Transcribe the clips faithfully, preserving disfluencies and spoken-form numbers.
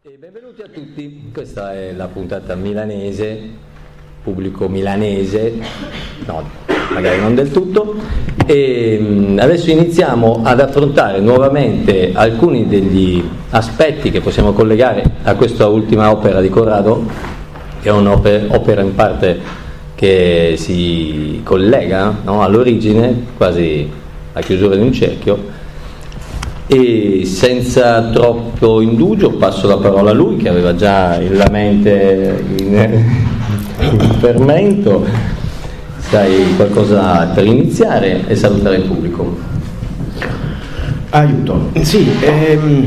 E benvenuti a tutti, questa è la puntata milanese, pubblico milanese, no, magari non del tutto, e adesso iniziamo ad affrontare nuovamente alcuni degli aspetti che possiamo collegare a questa ultima opera di Corrado, che è un'opera in parte che si collega, no, all'origine, quasi la chiusura di un cerchio. E senza troppo indugio passo la parola a lui, che aveva già la mente in, in fermento. Sai qualcosa per iniziare e salutare il pubblico? Aiuto. Sì, ehm,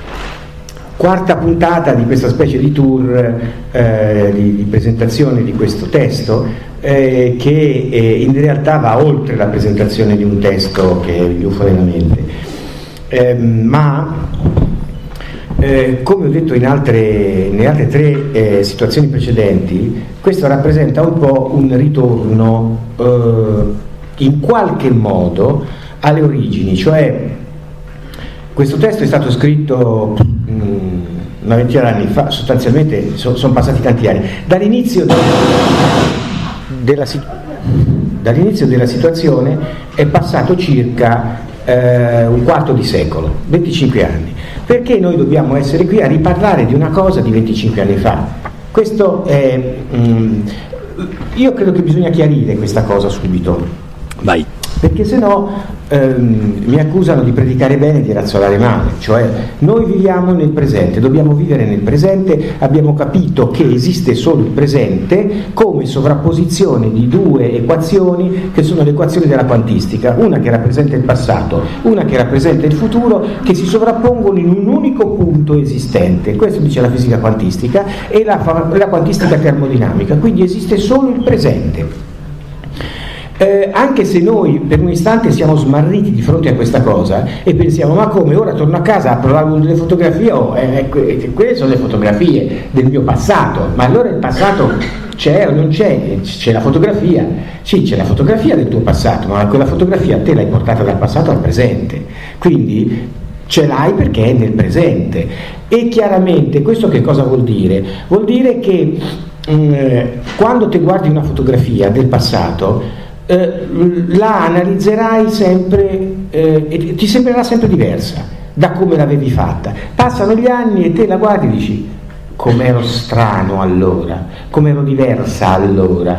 quarta puntata di questa specie di tour eh, di, di presentazione di questo testo eh, che eh, in realtà va oltre la presentazione di un testo che è più fuori dalla mente. Eh, ma eh, come ho detto in altre, nelle altre tre eh, situazioni precedenti, questo rappresenta un po' un ritorno eh, in qualche modo alle origini, cioè questo testo è stato scritto mh, una ventina d'anni fa, sostanzialmente so, sono passati tanti anni, dall'inizio della, della, dall'inizio della situazione è passato circa Uh, un quarto di secolo, venticinque anni. Perché noi dobbiamo essere qui a riparlare di una cosa di venticinque anni fa? Questo è um, io credo che bisogna chiarire questa cosa subito. Vai. Perché se no ehm, mi accusano di predicare bene e di razzolare male. Cioè, noi viviamo nel presente, dobbiamo vivere nel presente, abbiamo capito che esiste solo il presente come sovrapposizione di due equazioni che sono le equazioni della quantistica, una che rappresenta il passato, una che rappresenta il futuro, che si sovrappongono in un unico punto esistente. Questo dice la fisica quantistica e la, la quantistica termodinamica, quindi esiste solo il presente. Eh, anche se noi per un istante siamo smarriti di fronte a questa cosa e pensiamo: ma come, ora torno a casa, apro l'album delle fotografie, oh, eh, que- quelle sono le fotografie del mio passato, ma allora il passato c'è o non c'è? C'è la fotografia, sì, c'è la fotografia del tuo passato, ma quella fotografia te l'hai portata dal passato al presente, quindi ce l'hai perché è nel presente. E chiaramente questo che cosa vuol dire? Vuol dire che mh, quando ti guardi una fotografia del passato, Eh, la analizzerai sempre eh, e ti sembrerà sempre diversa da come l'avevi fatta. Passano gli anni e te la guardi e dici: com'ero strano allora, com'ero diversa allora,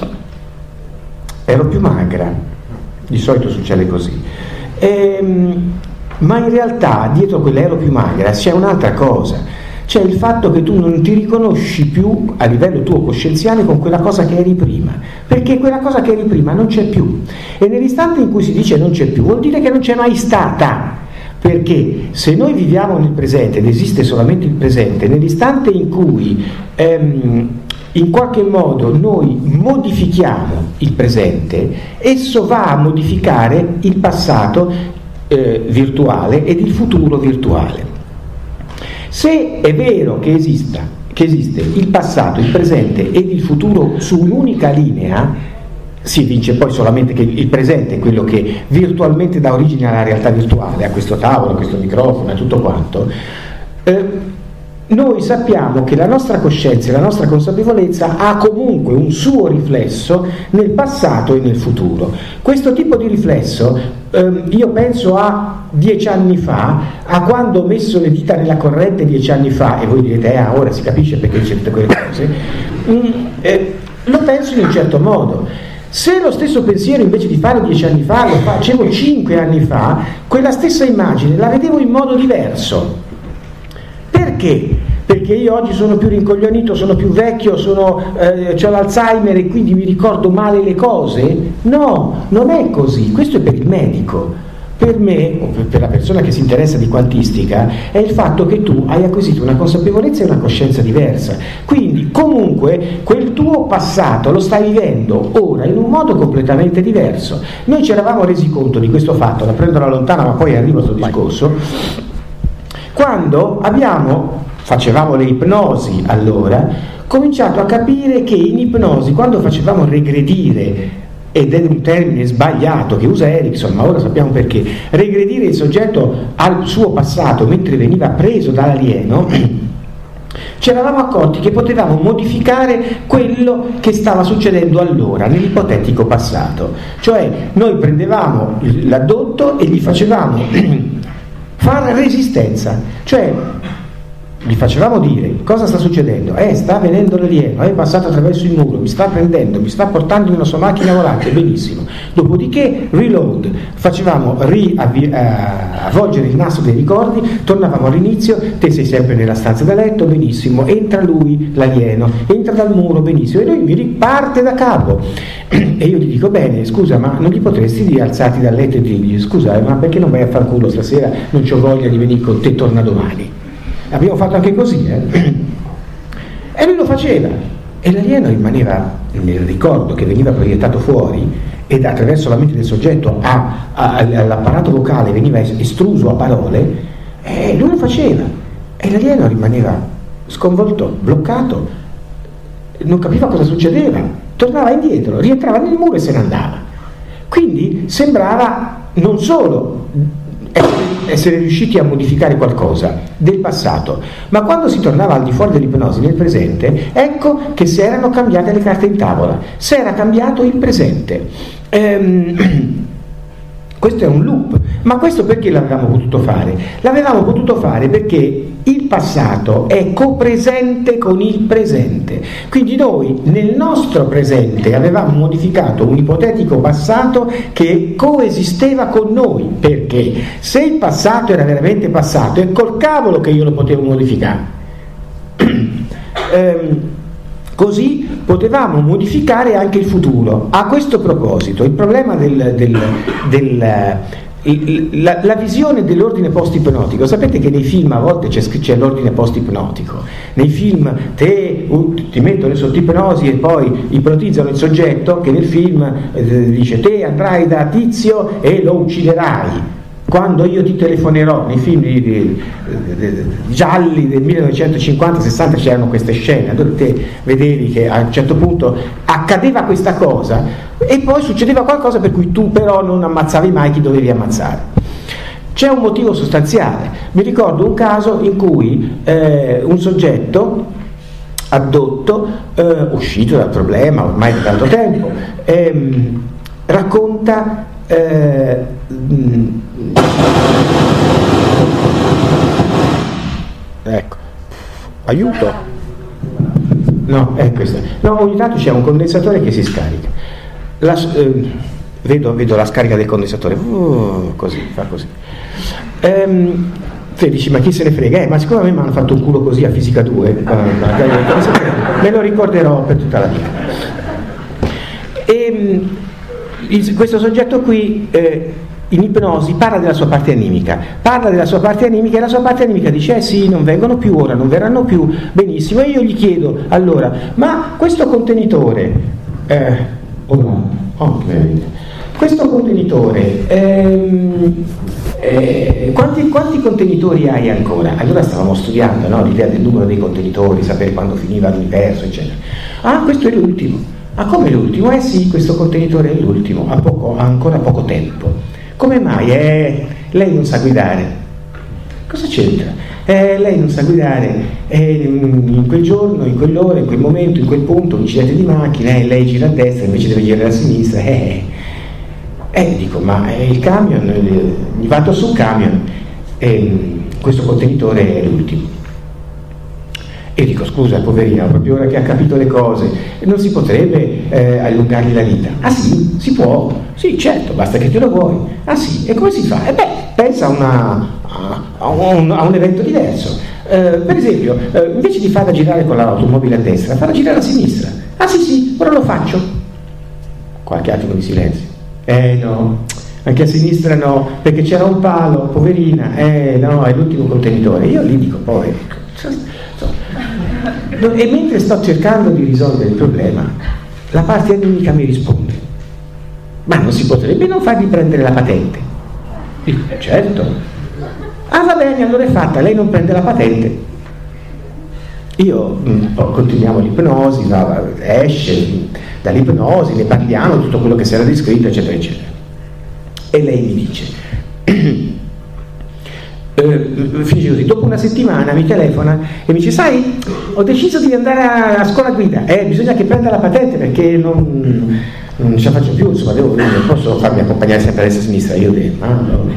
ero più magra. Di solito succede così. Ehm, ma in realtà dietro quell'ero più magra c'è un'altra cosa. C'è il fatto che tu non ti riconosci più a livello tuo coscienziale con quella cosa che eri prima, perché quella cosa che eri prima non c'è più, e nell'istante in cui si dice non c'è più vuol dire che non c'è mai stata, perché se noi viviamo nel presente ed esiste solamente il presente, nell'istante in cui ehm, in qualche modo noi modifichiamo il presente, esso va a modificare il passato eh, virtuale ed il futuro virtuale. Se è vero che esista, che esiste il passato, il presente ed il futuro su un'unica linea, si evince poi solamente che il presente è quello che virtualmente dà origine alla realtà virtuale, a questo tavolo, a questo microfono, a tutto quanto. Eh, noi sappiamo che la nostra coscienza e la nostra consapevolezza ha comunque un suo riflesso nel passato e nel futuro. Questo tipo di riflesso ehm, io penso a dieci anni fa, a quando ho messo le dita nella corrente dieci anni fa, e voi direte: eh, ora si capisce perché dice tutte quelle cose. Mm, eh, lo penso in un certo modo. Se lo stesso pensiero invece di fare dieci anni fa lo facevo cinque anni fa, quella stessa immagine la vedevo in modo diverso. Perché? Perché io oggi sono più rincoglionito, sono più vecchio, sono, eh, ho l'Alzheimer e quindi mi ricordo male le cose? No, non è così. Questo è per il medico. Per me, o per la persona che si interessa di quantistica, è il fatto che tu hai acquisito una consapevolezza e una coscienza diversa. Quindi, comunque, quel tuo passato lo stai vivendo ora in un modo completamente diverso. Noi ci eravamo resi conto di questo fatto, la prendo alla lontana ma poi arrivo a questo discorso, quando abbiamo, facevamo le ipnosi allora, cominciato a capire che in ipnosi, quando facevamo regredire, ed è un termine sbagliato che usa Erickson, ma ora sappiamo perché, regredire il soggetto al suo passato mentre veniva preso dall'alieno, ci eravamo accorti che potevamo modificare quello che stava succedendo allora, nell'ipotetico passato. Cioè noi prendevamo l'addotto e gli facevamo fare resistenza, cioè gli facevamo dire cosa sta succedendo, eh sta venendo l'alieno, è passato attraverso il muro, mi sta prendendo, mi sta portando in una sua macchina volante, benissimo. Dopodiché reload, facevamo riavvolgere il nastro dei ricordi, tornavamo all'inizio, te sei sempre nella stanza da letto, benissimo, entra lui, l'alieno, entra dal muro, benissimo, e lui mi riparte da capo. E io gli dico, bene, scusa, ma non gli potresti dire alzati dal letto e dirgli, scusa, ma perché non vai a far culo stasera, non c'ho voglia di venire con te, torna domani. Abbiamo fatto anche così, eh? E lui lo faceva, e l'alieno rimaneva nel ricordo che veniva proiettato fuori, ed attraverso la mente del soggetto a, a, all'apparato vocale veniva estruso a parole, e lui lo faceva, e l'alieno rimaneva sconvolto, bloccato, non capiva cosa succedeva, tornava indietro, rientrava nel muro e se ne andava. Quindi sembrava non solo essere riusciti a modificare qualcosa del passato, ma quando si tornava al di fuori dell'ipnosi nel presente, ecco che si erano cambiate le carte in tavola, si era cambiato il presente. Ehm, questo è un loop, ma questo perché l'avevamo potuto fare? L'avevamo potuto fare perché il passato è copresente con il presente, quindi noi nel nostro presente avevamo modificato un ipotetico passato che coesisteva con noi, perché se il passato era veramente passato è col cavolo che io lo potevo modificare. ehm, Così potevamo modificare anche il futuro. A questo proposito, il problema del, del, del la, la visione dell'ordine post-ipnotico, sapete che nei film a volte c'è, c'è l'ordine post-ipnotico, nei film te, uh, ti mettono sotto ipnosi e poi ipnotizzano il soggetto che nel film eh, dice te andrai da Tizio e lo ucciderai. Quando io ti telefonerò, nei film di, di, di, di, gialli del millenovecentocinquanta sessanta c'erano queste scene dove te vedevi che a un certo punto accadeva questa cosa e poi succedeva qualcosa per cui tu però non ammazzavi mai chi dovevi ammazzare. C'è un motivo sostanziale. Mi ricordo un caso in cui eh, un soggetto addotto, eh, uscito dal problema ormai da tanto tempo, ehm, racconta Eh, ecco, aiuto, no, è questo. No, ogni tanto c'è un condensatore che si scarica, la, eh, vedo, vedo la scarica del condensatore, uh, così, fa così. ehm, te dici ma chi se ne frega, eh, ma siccome a me mi hanno fatto un culo così a fisica due, eh, me lo ricorderò per tutta la vita. E Il, questo soggetto qui eh, in ipnosi parla della sua parte animica, parla della sua parte animica e la sua parte animica dice eh sì, non vengono più ora, non verranno più, benissimo, e io gli chiedo allora, ma questo contenitore eh, oh no, okay. questo contenitore ehm, eh, quanti, quanti contenitori hai ancora? Allora stavamo studiando, no, l'idea del numero dei contenitori, sapere quando finiva l'universo eccetera. Ah, questo è l'ultimo. Ah, come l'ultimo? Eh sì, questo contenitore è l'ultimo, ha, poco, ha ancora poco tempo. Come mai? Eh, lei non sa guidare. Cosa c'entra? Eh, lei non sa guidare, eh, in quel giorno, in quell'ora, in quel momento, in quel punto, un incidente di macchina, eh, lei gira a destra invece deve girare a sinistra. Eh, eh dico, ma eh, il camion, eh, gli vado sul camion, eh, questo contenitore è l'ultimo. E dico, scusa, poverina, proprio ora che ha capito le cose, non si potrebbe eh, allungargli la vita? Ah sì, si può? Sì, certo, basta che te lo vuoi. Ah sì, e come si fa? E beh, pensa a, una, a, un, a un evento diverso. Eh, per esempio, eh, invece di farla girare con l'automobile a destra, farla girare a sinistra. Ah sì, sì, ora lo faccio. Qualche attimo di silenzio. Eh no, anche a sinistra no, perché c'era un palo, poverina, eh no, è l'ultimo contenitore. Io lì dico, povero. E mentre sto cercando di risolvere il problema, la parte animica mi risponde: ma non si potrebbe non fargli prendere la patente? Dico, certo. Ah, va bene, allora è fatta, lei non prende la patente. Io mh, continuiamo l'ipnosi, va, esce dall'ipnosi, ne parliamo, tutto quello che si era descritto, eccetera, eccetera. E lei mi dice: eh, finisce così, dopo una settimana mi telefona e mi dice: sai, ho deciso di andare a, a scuola guida, eh, bisogna che prenda la patente perché non, non ce la faccio più, insomma, devo, non posso farmi accompagnare sempre a destra e a sinistra. Io dico: ah, no.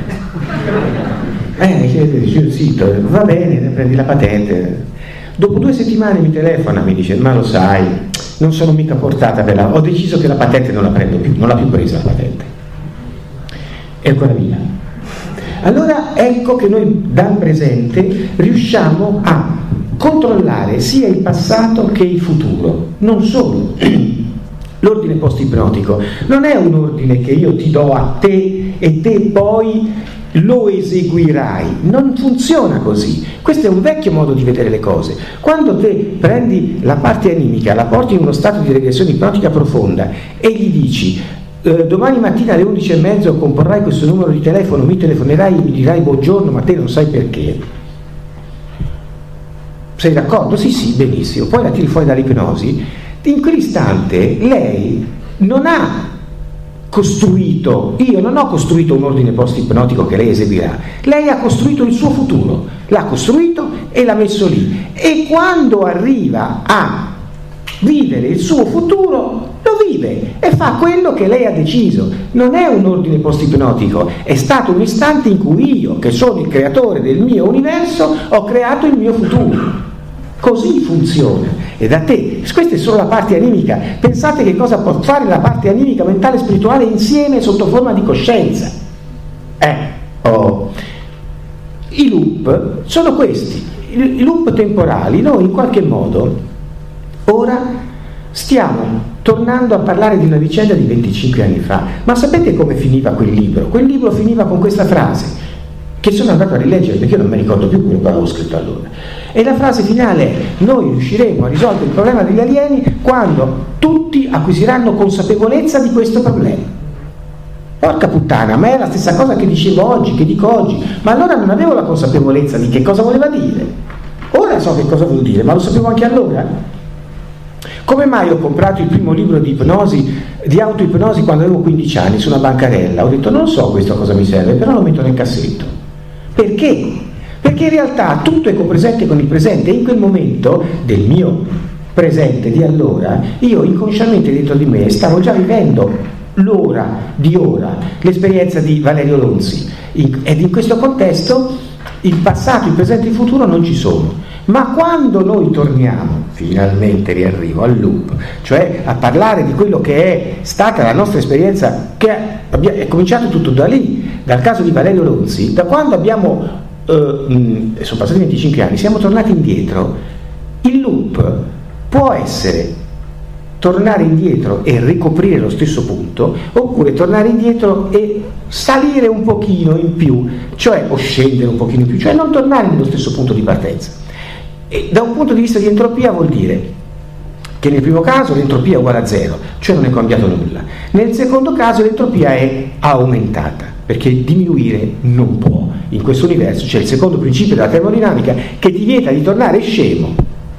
eh, sì, va bene, prendi la patente. Dopo due settimane mi telefona, mi dice: ma lo sai, non sono mica portata per la... ho deciso che la patente non la prendo più, non l'ha più presa la patente. E ancora via. Allora ecco che noi dal presente riusciamo a controllare sia il passato che il futuro. Non solo. L'ordine post-ipnotico non è un ordine che io ti do a te e te poi lo eseguirai, non funziona così. Questo è un vecchio modo di vedere le cose. Quando te prendi la parte animica, la porti in uno stato di regressione ipnotica profonda e gli dici: eh, domani mattina alle undici e mezzo comporrai questo numero di telefono, mi telefonerai e mi dirai buongiorno, ma te non sai perché. Sei d'accordo? Sì, sì, benissimo. Poi la tiri fuori dall'ipnosi. In quell'istante lei non ha costruito, io non ho costruito un ordine post-ipnotico che lei eseguirà, lei ha costruito il suo futuro, l'ha costruito e l'ha messo lì, e quando arriva a vivere il suo futuro lo vive e fa quello che lei ha deciso. Non è un ordine post-ipnotico, è stato un istante in cui io, che sono il creatore del mio universo, ho creato il mio futuro. Così funziona. E da te, questa è solo la parte animica. Pensate che cosa può fare la parte animica, mentale e spirituale insieme sotto forma di coscienza. Eh, oh. I loop sono questi, i loop temporali. Noi in qualche modo ora stiamo tornando a parlare di una vicenda di venticinque anni fa. Ma sapete come finiva quel libro? Quel libro finiva con questa frase, che sono andato a rileggere perché io non mi ricordo più quello che avevo scritto allora. E la frase finale è: noi riusciremo a risolvere il problema degli alieni quando tutti acquisiranno consapevolezza di questo problema. Porca puttana, ma è la stessa cosa che dicevo oggi, che dico oggi, ma allora non avevo la consapevolezza di che cosa voleva dire. Ora so che cosa vuol dire, ma lo sapevo anche allora. Come mai ho comprato il primo libro di ipnosi, di autoipnosi, quando avevo quindici anni su una bancarella? Ho detto: non so questo a cosa mi serve, però lo metto nel cassetto. Perché? Perché in realtà tutto è copresente con il presente, e in quel momento del mio presente di allora io inconsciamente dentro di me stavo già vivendo l'ora di ora, l'esperienza di Valerio Lonzi, ed in questo contesto il passato, il presente e il futuro non ci sono. Ma quando noi torniamo, finalmente riarrivo al loop, cioè a parlare di quello che è stata la nostra esperienza, che è cominciato tutto da lì, dal caso di Valerio Lonzi, da quando abbiamo Uh, sono passati venticinque anni, siamo tornati indietro. Il loop può essere tornare indietro e ricoprire lo stesso punto, oppure tornare indietro e salire un pochino in più, cioè o scendere un pochino in più, cioè non tornare nello stesso punto di partenza. E da un punto di vista di entropia vuol dire che nel primo caso l'entropia è uguale a zero, cioè non è cambiato nulla. Nel secondo caso l'entropia è aumentata, perché diminuire non può. In questo universo c'è il secondo principio della termodinamica che ti vieta di tornare scemo.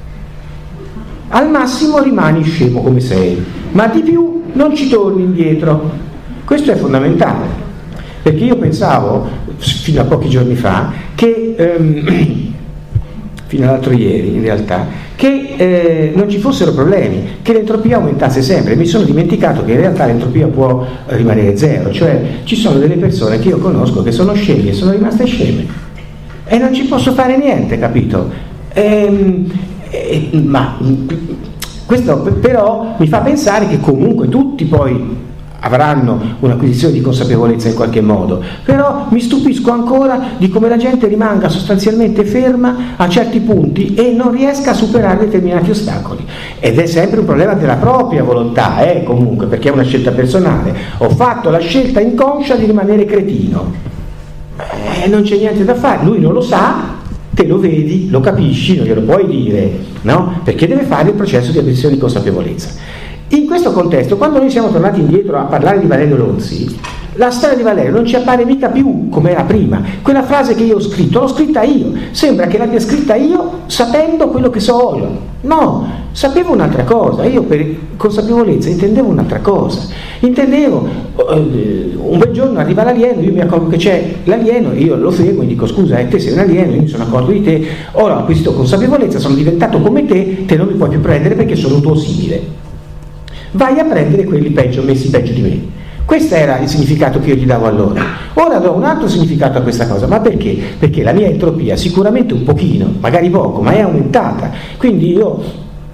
Al massimo rimani scemo come sei, ma di più non ci torni indietro. Questo è fondamentale, perché io pensavo fino a pochi giorni fa che ehm, fino all'altro ieri in realtà che eh, non ci fossero problemi, che l'entropia aumentasse sempre. Mi sono dimenticato che in realtà l'entropia può rimanere zero, cioè ci sono delle persone che io conosco che sono scemi e sono rimaste sceme e non ci posso fare niente, capito? Ehm, eh, ma questo però mi fa pensare che comunque tutti poi avranno un'acquisizione di consapevolezza in qualche modo, però mi stupisco ancora di come la gente rimanga sostanzialmente ferma a certi punti e non riesca a superare determinati ostacoli, ed è sempre un problema della propria volontà, eh, comunque, perché è una scelta personale. Ho fatto la scelta inconscia di rimanere cretino, eh, non c'è niente da fare, lui non lo sa, te lo vedi, lo capisci, non glielo puoi dire, no? Perché deve fare il processo di acquisizione di consapevolezza. In questo contesto, quando noi siamo tornati indietro a parlare di Valerio Lonzi, la storia di Valerio non ci appare mica più come era prima. Quella frase che io ho scritto, l'ho scritta io, sembra che l'abbia scritta io sapendo quello che so io. No, sapevo un'altra cosa, io per consapevolezza intendevo un'altra cosa, intendevo eh, un bel giorno arriva l'alieno, io mi accorgo che c'è l'alieno, io lo fermo e dico scusa, eh, te sei un alieno, io mi sono accorto di te, ora ho acquisito consapevolezza, sono diventato come te, te non mi puoi più prendere perché sono un tuo simile, vai a prendere quelli peggio, messi peggio di me. Questo era il significato che io gli davo allora. Ora do un altro significato a questa cosa, ma perché? Perché la mia entropia sicuramente un pochino, magari poco, ma è aumentata. Quindi io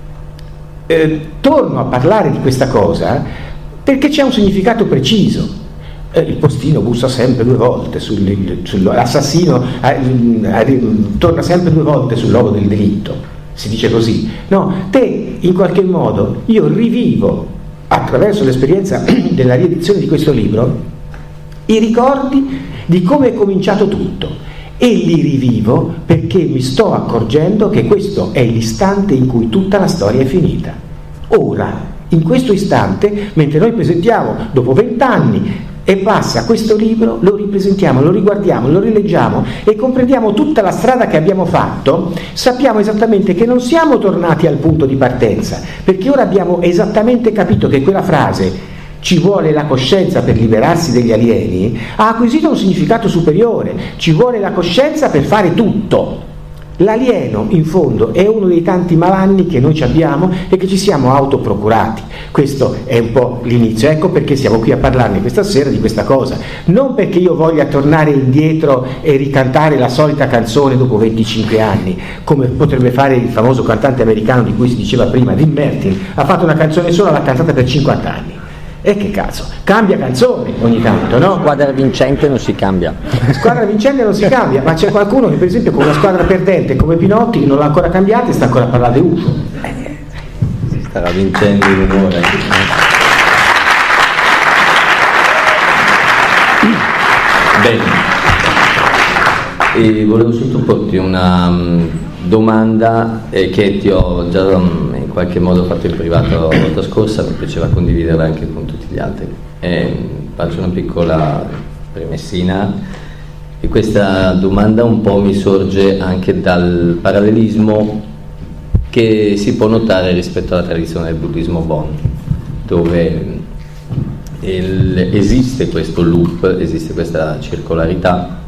eh, torno a parlare di questa cosa perché c'è un significato preciso. Eh, il postino bussa sempre due volte, sul, sul, l'assassino eh, eh, torna sempre due volte sul logo del delitto, si dice così. No, te in qualche modo io rivivo attraverso l'esperienza della riedizione di questo libro i ricordi di come è cominciato tutto e li rivivo perché mi sto accorgendo che questo è l'istante in cui tutta la storia è finita. Ora, in questo istante, mentre noi presentiamo dopo vent'anni e passa questo libro, lo ripresentiamo, lo riguardiamo, lo rileggiamo e comprendiamo tutta la strada che abbiamo fatto, sappiamo esattamente che non siamo tornati al punto di partenza, perché ora abbiamo esattamente capito che quella frase ci vuole la coscienza per liberarsi degli alieni ha acquisito un significato superiore, ci vuole la coscienza per fare tutto. L'alieno, in fondo, è uno dei tanti malanni che noi ci abbiamo e che ci siamo autoprocurati. Questo è un po' l'inizio, ecco perché siamo qui a parlarne questa sera di questa cosa. Non perché io voglia tornare indietro e ricantare la solita canzone dopo venticinque anni, come potrebbe fare il famoso cantante americano di cui si diceva prima, Dean Martin, ha fatto una canzone sola, l'ha cantata per cinquanta anni. E che cazzo, cambia canzone ogni tanto, no? Squadra vincente non si cambia. Squadra vincente non si cambia, ma c'è qualcuno che per esempio con una squadra perdente come Pinotti non l'ha ancora cambiata e sta ancora a parlare di U F O. Eh. Si starà vincendo il rumore. Bene. E volevo sottoporti una um, domanda eh, che ti ho già um, in qualche modo fatto in privato la volta scorsa, mi piaceva condividerla anche con tutti gli altri. Eh, faccio una piccola premessina e questa domanda un po' mi sorge anche dal parallelismo che si può notare rispetto alla tradizione del buddismo Bon, dove il, esiste questo loop, esiste questa circolarità,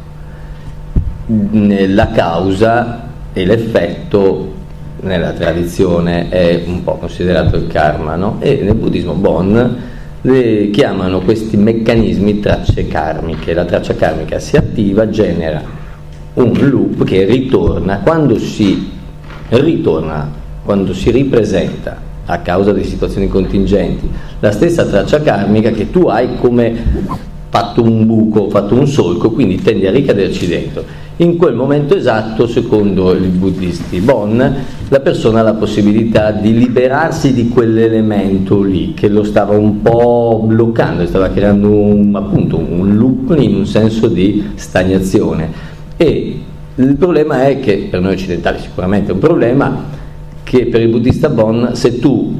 la causa e l'effetto nella tradizione è un po' considerato il karma, no? E nel buddismo Bon le chiamano questi meccanismi tracce karmiche. La traccia karmica si attiva, genera un loop che ritorna quando si ritorna, quando si ripresenta a causa di situazioni contingenti la stessa traccia karmica che tu hai come fatto un buco, fatto un solco, quindi tendi a ricaderci dentro. In quel momento esatto, secondo i buddisti Bon, la persona ha la possibilità di liberarsi di quell'elemento lì che lo stava un po' bloccando, stava creando un, appunto un loop in un senso di stagnazione. E il problema è che per noi occidentali sicuramente è un problema, che per il buddista Bon se tu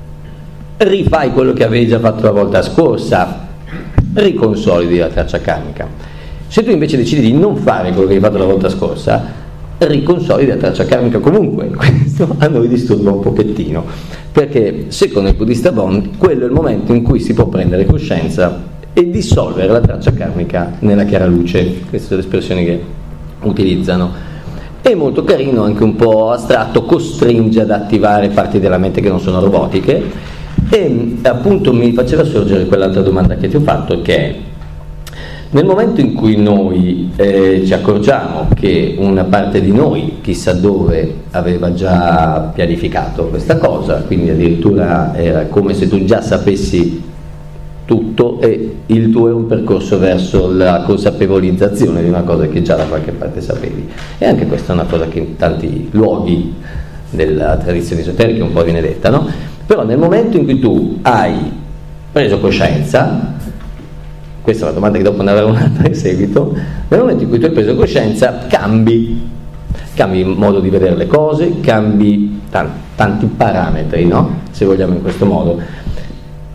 rifai quello che avevi già fatto la volta scorsa riconsolidi la traccia karmica. Se tu invece decidi di non fare quello che hai fatto la volta scorsa, riconsolidi la traccia karmica comunque. Questo a noi disturba un pochettino, perché secondo il buddista Bon quello è il momento in cui si può prendere coscienza e dissolvere la traccia karmica nella chiara luce. Queste sono le espressioni che utilizzano. È molto carino, anche un po' astratto, costringe ad attivare parti della mente che non sono robotiche. E appunto mi faceva sorgere quell'altra domanda che ti ho fatto, che è: nel momento in cui noi eh, ci accorgiamo che una parte di noi, chissà dove, aveva già pianificato questa cosa, quindi addirittura era come se tu già sapessi tutto e il tuo è un percorso verso la consapevolizzazione di una cosa che già da qualche parte sapevi. E anche questa è una cosa che in tanti luoghi della tradizione esoterica un po' viene detta, no? Però nel momento in cui tu hai preso coscienza, questa è una domanda che dopo ne avrò un'altra in seguito, nel momento in cui tu hai preso coscienza cambi, cambi il modo di vedere le cose, cambi tanti, tanti parametri, no? Se vogliamo in questo modo.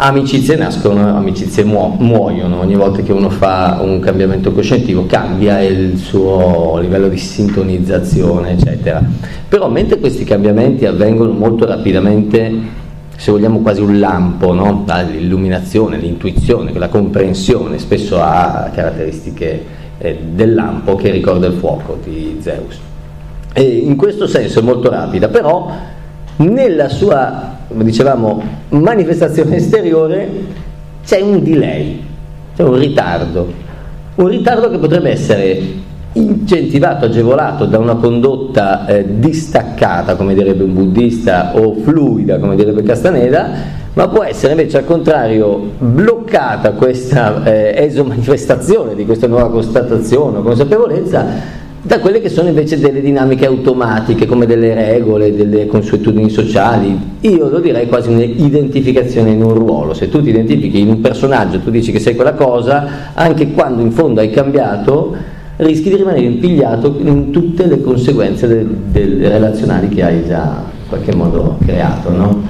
amicizie nascono, amicizie muo- muoiono, ogni volta che uno fa un cambiamento coscientivo cambia il suo livello di sintonizzazione, eccetera. Però mentre questi cambiamenti avvengono molto rapidamente, se vogliamo quasi un lampo, no? L'illuminazione, l'intuizione, la comprensione spesso ha caratteristiche eh, del lampo che ricorda il fuoco di Zeus. E in questo senso è molto rapida, però nella sua, come dicevamo, manifestazione esteriore c'è un delay, c'è un ritardo, un ritardo che potrebbe essere incentivato, agevolato da una condotta eh, distaccata, come direbbe un buddista, o fluida, come direbbe Castaneda, ma può essere invece al contrario bloccata questa eh, esomanifestazione di questa nuova constatazione o consapevolezza da quelle che sono invece delle dinamiche automatiche, come delle regole, delle consuetudini sociali. Io lo direi quasi un'identificazione in un ruolo. Se tu ti identifichi in un personaggio, tu dici che sei quella cosa, anche quando in fondo hai cambiato, rischi di rimanere impigliato in tutte le conseguenze del, del relazionali che hai già in qualche modo creato, no?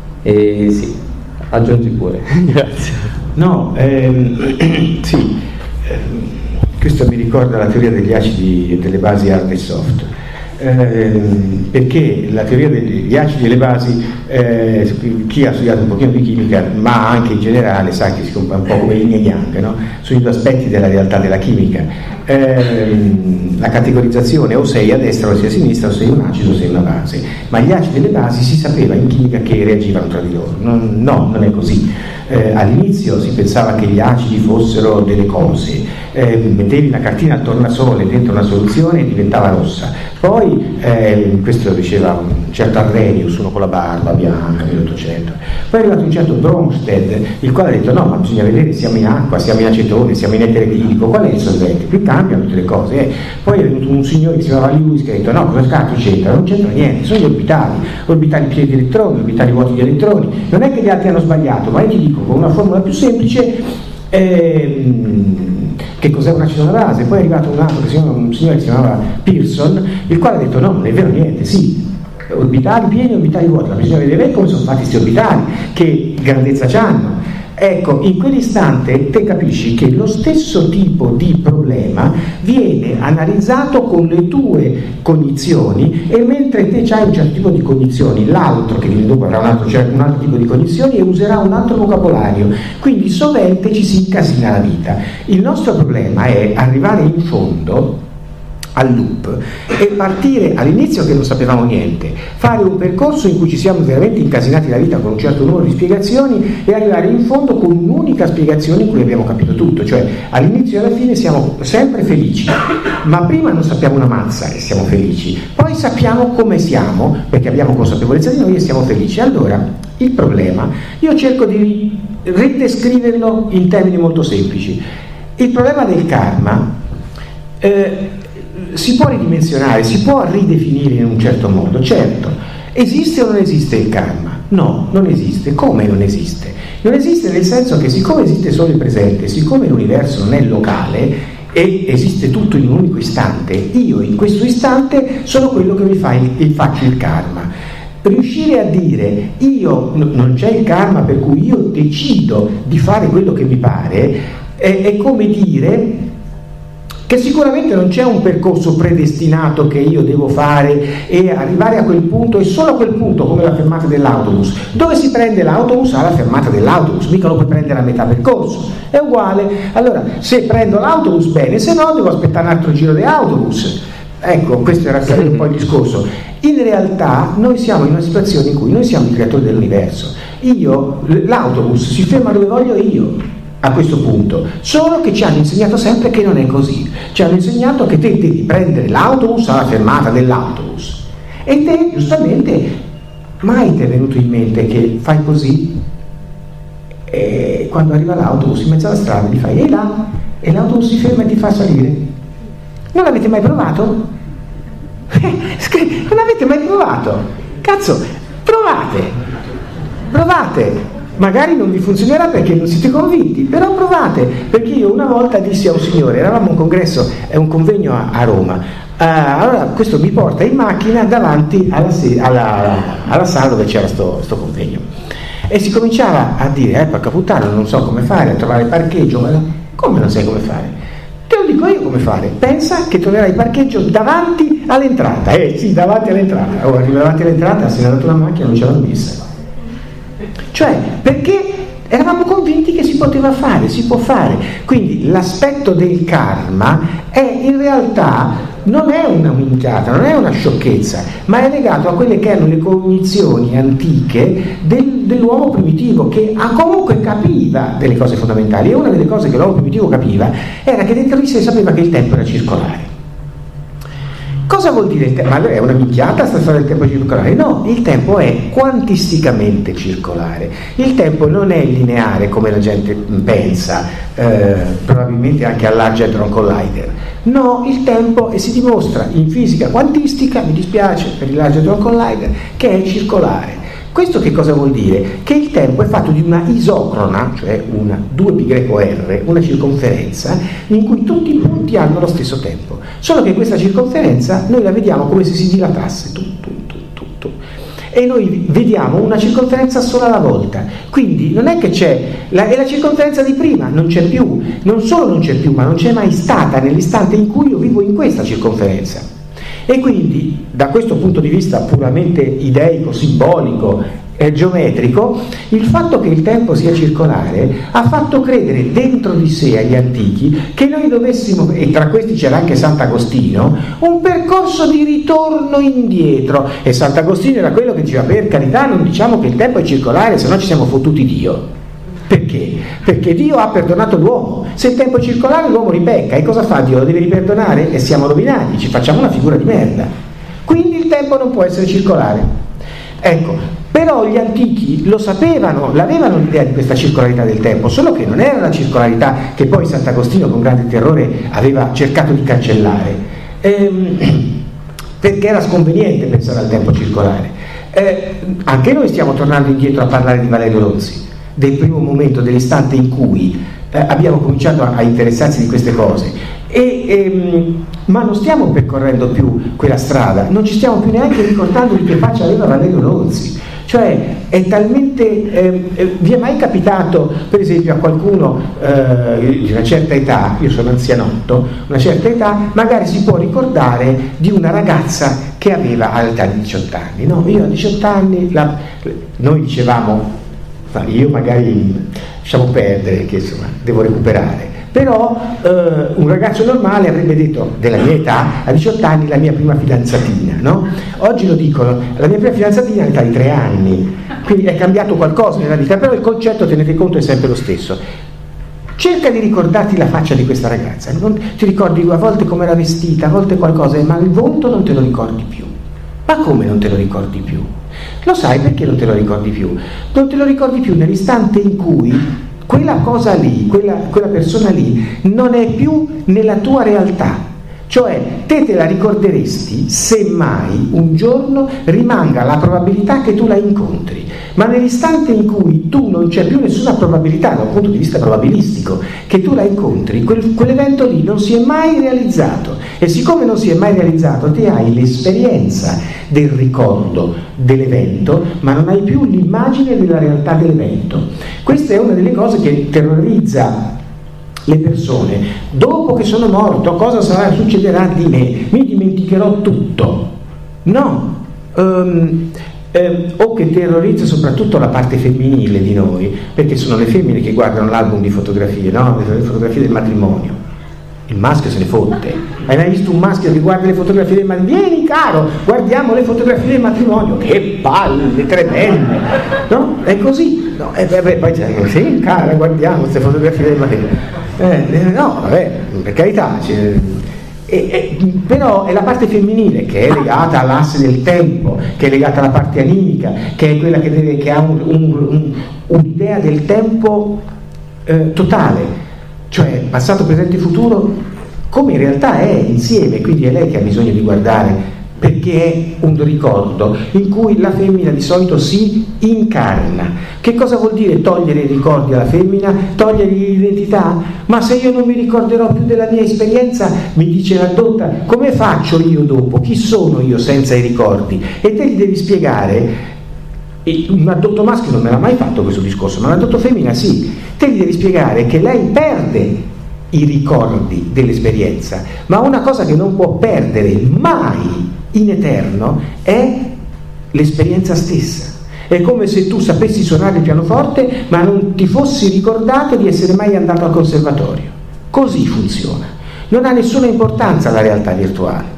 E sì, aggiungi pure. Grazie. No, ehm, sì. Ehm, Questo mi ricorda la teoria degli acidi e delle basi hard e soft, eh, perché la teoria degli acidi e le basi, eh, chi ha studiato un pochino di chimica, ma anche in generale, sa che si compra un po' come yin e yang, no? Sono i due aspetti della realtà della chimica. Eh, la categorizzazione, o sei a destra o sei a sinistra, o sei un acido o sei una base, ma gli acidi e le basi si sapeva in chimica che reagivano tra di loro. Non, no, non è così. Eh, all'inizio si pensava che gli acidi fossero delle cose, eh, mettevi una cartina al tornasole dentro una soluzione e diventava rossa. Poi, eh, questo lo diceva un certo Arrhenius, uno con la barba bianca nell'Ottocento. Poi è arrivato un certo Bronsted, il quale ha detto no, ma bisogna vedere, siamo in acqua, siamo in acetone, siamo in etere etilico, qual è il solvente? Qui cambiano tutte le cose. Eh. Poi è venuto un signore che si chiamava Lewis che ha detto no, cosa cazzo c'entra? Non c'entra niente, sono gli orbitali, orbitali pieni di elettroni, orbitali vuoti di elettroni. Non è che gli altri hanno sbagliato, ma io ti dico con una formula più semplice ehm, che cos'è un acido alla base. Poi è arrivato un altro che si chiama, un signore che si chiamava Pearson, il quale ha detto no, non è vero niente, sì, orbitali pieni, orbitali vuoti, ma bisogna vedere come sono fatti questi orbitali, che grandezza c'hanno. Ecco, in quell'istante te capisci che lo stesso tipo di problema viene analizzato con le tue cognizioni, e mentre te c'hai un certo tipo di cognizioni, l'altro che viene dopo avrà un altro, cioè un altro tipo di cognizioni e userà un altro vocabolario, quindi sovente ci si incasina la vita. Il nostro problema è arrivare in fondo al loop e partire all'inizio che non sapevamo niente, fare un percorso in cui ci siamo veramente incasinati la vita con un certo numero di spiegazioni e arrivare in fondo con un'unica spiegazione in cui abbiamo capito tutto, cioè all'inizio e alla fine siamo sempre felici, ma prima non sappiamo una mazza e siamo felici, poi sappiamo come siamo perché abbiamo consapevolezza di noi e siamo felici. Allora il problema, io cerco di ridescriverlo in termini molto semplici. Il problema del karma eh, si può ridimensionare, si può ridefinire in un certo modo. Certo, esiste o non esiste il karma? No, non esiste. Come non esiste? Non esiste nel senso che siccome esiste solo il presente, siccome l'universo non è locale e esiste tutto in un unico istante, io in questo istante sono quello che mi fa il, il faccio il karma. Riuscire a dire io non c'è il karma per cui io decido di fare quello che mi pare è, è come dire che sicuramente non c'è un percorso predestinato che io devo fare e arrivare a quel punto e solo a quel punto, come la fermata dell'autobus. Dove si prende l'autobus? Alla fermata dell'autobus, mica lo puoi prendere a metà percorso, è uguale. Allora, se prendo l'autobus bene, se no devo aspettare un altro giro di autobus. Ecco, questo era stato un po' il discorso. In realtà noi siamo in una situazione in cui noi siamo i creatori dell'universo. Io, l'autobus si ferma dove voglio io. A questo punto, solo che ci hanno insegnato sempre che non è così, ci hanno insegnato che te devi prendere l'autobus alla fermata dell'autobus e te giustamente mai ti è venuto in mente che fai così e quando arriva l'autobus in mezzo alla strada gli fai e là e l'autobus si ferma e ti fa salire. Non l'avete mai provato? Non avete mai provato? Cazzo, provate provate magari non vi funzionerà perché non siete convinti, però provate, perché io una volta dissi a un signore, eravamo a un congresso, è un convegno a, a Roma, uh, allora questo mi porta in macchina davanti alla, alla, alla sala dove c'era sto, sto convegno E si cominciava a dire, eh, porca puttana, non so come fare a trovare parcheggio. Ma come non sai come fare? Te lo dico io come fare. Pensa che troverai parcheggio davanti all'entrata. Eh sì, davanti all'entrata. Oh, arriva davanti all'entrata, se ne è dato una macchina, non ce l'hanno messa. Cioè, perché eravamo convinti che si poteva fare, si può fare. Quindi l'aspetto del karma è in realtà non è una minchiata, non è una sciocchezza, ma è legato a quelle che erano le cognizioni antiche del, dell'uomo primitivo, che ha comunque capiva delle cose fondamentali. E una delle cose che l'uomo primitivo capiva era che dentro di sé sapeva che il tempo era circolare. Cosa vuol dire il tempo? Ma è una minchiata sta storia del tempo circolare? No, il tempo è quantisticamente circolare. Il tempo non è lineare come la gente pensa, eh, probabilmente anche al Large Hadron Collider. No, il tempo, e si dimostra in fisica quantistica, mi dispiace per il Large Hadron Collider, che è circolare. Questo che cosa vuol dire? Che il tempo è fatto di una isocrona, cioè una due pi greco erre, una circonferenza in cui tutti i punti hanno lo stesso tempo, solo che questa circonferenza noi la vediamo come se si dilatasse tu, tu, tu, tu, tu. E noi vediamo una circonferenza sola alla volta, quindi non è che c'è la, è la circonferenza di prima, non c'è più, non solo non c'è più, ma non c'è mai stata nell'istante in cui io vivo in questa circonferenza. E quindi da questo punto di vista puramente ideico, simbolico e geometrico, il fatto che il tempo sia circolare ha fatto credere dentro di sé agli antichi che noi dovessimo, e tra questi c'era anche Sant'Agostino, un percorso di ritorno indietro. E Sant'Agostino era quello che diceva: per carità, non diciamo che il tempo è circolare, se no ci siamo fottuti Dio. Perché? Perché Dio ha perdonato l'uomo. Se il tempo è circolare l'uomo ripecca, e cosa fa Dio? Lo deve riperdonare? E siamo rovinati, ci facciamo una figura di merda. Quindi il tempo non può essere circolare. Ecco, però gli antichi lo sapevano, l'avevano l'idea di questa circolarità del tempo, solo che non era la circolarità che poi Sant'Agostino con grande terrore aveva cercato di cancellare, ehm, perché era sconveniente pensare al tempo circolare. Eh, anche noi stiamo tornando indietro a parlare di Valerio Lonzi, del primo momento, dell'istante in cui eh, abbiamo cominciato a, a interessarsi di queste cose, e, ehm, ma non stiamo percorrendo più quella strada, non ci stiamo più neanche ricordando di che faccia aveva Valerio Lonzi. Cioè è talmente eh, eh, vi è mai capitato per esempio a qualcuno eh, di una certa età, io sono anzianotto, una certa età, magari si può ricordare di una ragazza che aveva all'età di diciotto anni, no? Io a diciotto anni la, noi dicevamo, io magari lasciamo perdere che insomma devo recuperare, però eh, un ragazzo normale avrebbe detto della mia età a diciotto anni la mia prima fidanzatina, no? Oggi lo dicono, la mia prima fidanzatina all'età di tre anni, quindi è cambiato qualcosa nella vita, però il concetto, tenete conto, è sempre lo stesso. Cerca di ricordarti la faccia di questa ragazza, non ti ricordi a volte come era vestita, a volte qualcosa, ma il volto non te lo ricordi più. Ma come non te lo ricordi più? Lo sai perché non te lo ricordi più? Non te lo ricordi più nell'istante in cui quella cosa lì, quella, quella persona lì non è più nella tua realtà. Cioè te te la ricorderesti se mai un giorno rimanga la probabilità che tu la incontri, ma nell'istante in cui tu non c'è più nessuna probabilità dal punto di vista probabilistico che tu la incontri, quel, quell'evento lì non si è mai realizzato, e siccome non si è mai realizzato te hai l'esperienza del ricordo dell'evento ma non hai più l'immagine della realtà dell'evento. Questa è una delle cose che terrorizza le persone. Dopo che sono morto cosa sarà, succederà di me? Mi dimenticherò tutto? No, um, eh, o che terrorizza soprattutto la parte femminile di noi, perché sono le femmine che guardano l'album di fotografie, no? Le fotografie del matrimonio. Il maschio se ne fotte. Hai mai visto un maschio che guarda le fotografie del matrimonio? Vieni caro, guardiamo le fotografie del matrimonio. Che palle tremende, no? È così, no? E beh, poi sì, cara, guardiamo queste fotografie del matrimonio. Eh, no, vabbè, per carità, cioè, e, e, però è la parte femminile che è legata all'asse del tempo, che è legata alla parte animica, che è quella che, deve, che ha un, un, un, un'idea del tempo eh, totale, cioè passato, presente e futuro, come in realtà è insieme. Quindi è lei che ha bisogno di guardare, perché è un ricordo in cui la femmina di solito si incarna. Che cosa vuol dire togliere i ricordi alla femmina? Togliere l'identità? Ma se io non mi ricorderò più della mia esperienza, mi dice la dotta, come faccio io dopo? Chi sono io senza i ricordi? E te gli devi spiegare un addotto maschio non me l'ha mai fatto questo discorso, ma un addotto femmina sì. Te gli devi spiegare che lei perde i ricordi dell'esperienza, ma una cosa che non può perdere mai in eterno è l'esperienza stessa. È come se tu sapessi suonare il pianoforte ma non ti fossi ricordato di essere mai andato al conservatorio. Così funziona, non ha nessuna importanza la realtà virtuale.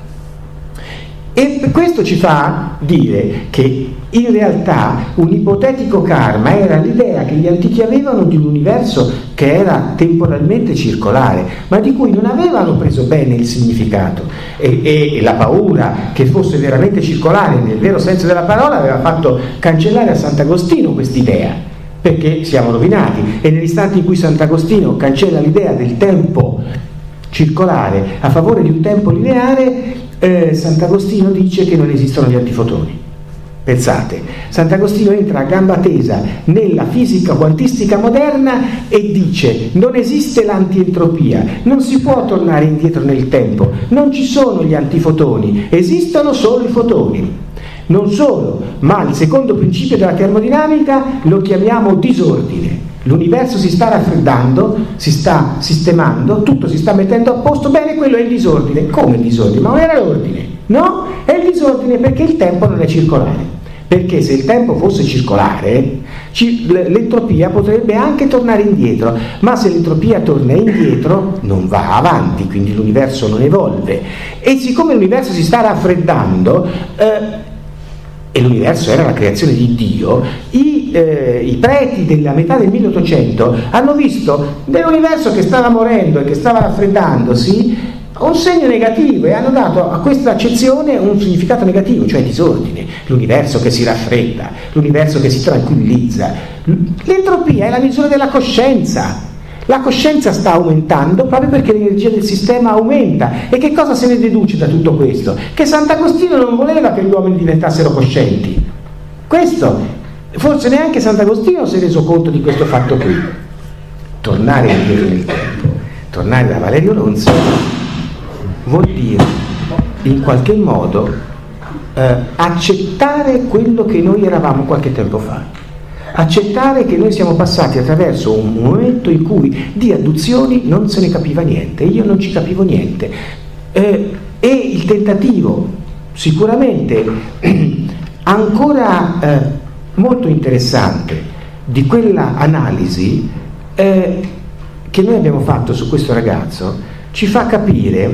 E questo ci fa dire che in realtà un ipotetico karma era l'idea che gli antichi avevano di un universo che era temporalmente circolare, ma di cui non avevano preso bene il significato, e, e la paura che fosse veramente circolare nel vero senso della parola aveva fatto cancellare a Sant'Agostino quest'idea, perché siamo rovinati, e nell'istante in cui Sant'Agostino cancella l'idea del tempo circolare a favore di un tempo lineare, eh, Sant'Agostino dice che non esistono gli antifotoni. Pensate, Sant'Agostino entra a gamba tesa nella fisica quantistica moderna e dice: non esiste l'antientropia, non si può tornare indietro nel tempo, non ci sono gli antifotoni, esistono solo i fotoni. Non solo, ma il secondo principio della termodinamica lo chiamiamo disordine. L'universo si sta raffreddando, si sta sistemando, tutto si sta mettendo a posto, bene, quello è il disordine. Come il disordine? Ma non era l'ordine? No, è il disordine perché il tempo non è circolare. Perché se il tempo fosse circolare, l'entropia potrebbe anche tornare indietro, ma se l'entropia torna indietro non va avanti, quindi l'universo non evolve. E siccome l'universo si sta raffreddando, eh, e l'universo era la creazione di Dio, i, eh, i preti della metà del milleottocento hanno visto nell'universo che stava morendo e che stava raffreddandosi un segno negativo e hanno dato a questa accezione un significato negativo, cioè disordine, l'universo che si raffredda, l'universo che si tranquillizza. L'entropia è la misura della coscienza. La coscienza sta aumentando proprio perché l'energia del sistema aumenta. E che cosa se ne deduce da tutto questo? Che Sant'Agostino non voleva che gli uomini diventassero coscienti. Questo, forse neanche Sant'Agostino si è reso conto di questo fatto qui. Tornare indietro nel tempo, tornare da Valerio Lonzi, vuol dire in qualche modo eh, accettare quello che noi eravamo qualche tempo fa. Accettare che noi siamo passati attraverso un momento in cui di adduzioni non se ne capiva niente, io non ci capivo niente, eh, e il tentativo sicuramente ancora eh, molto interessante di quella analisi eh, che noi abbiamo fatto su questo ragazzo ci fa capire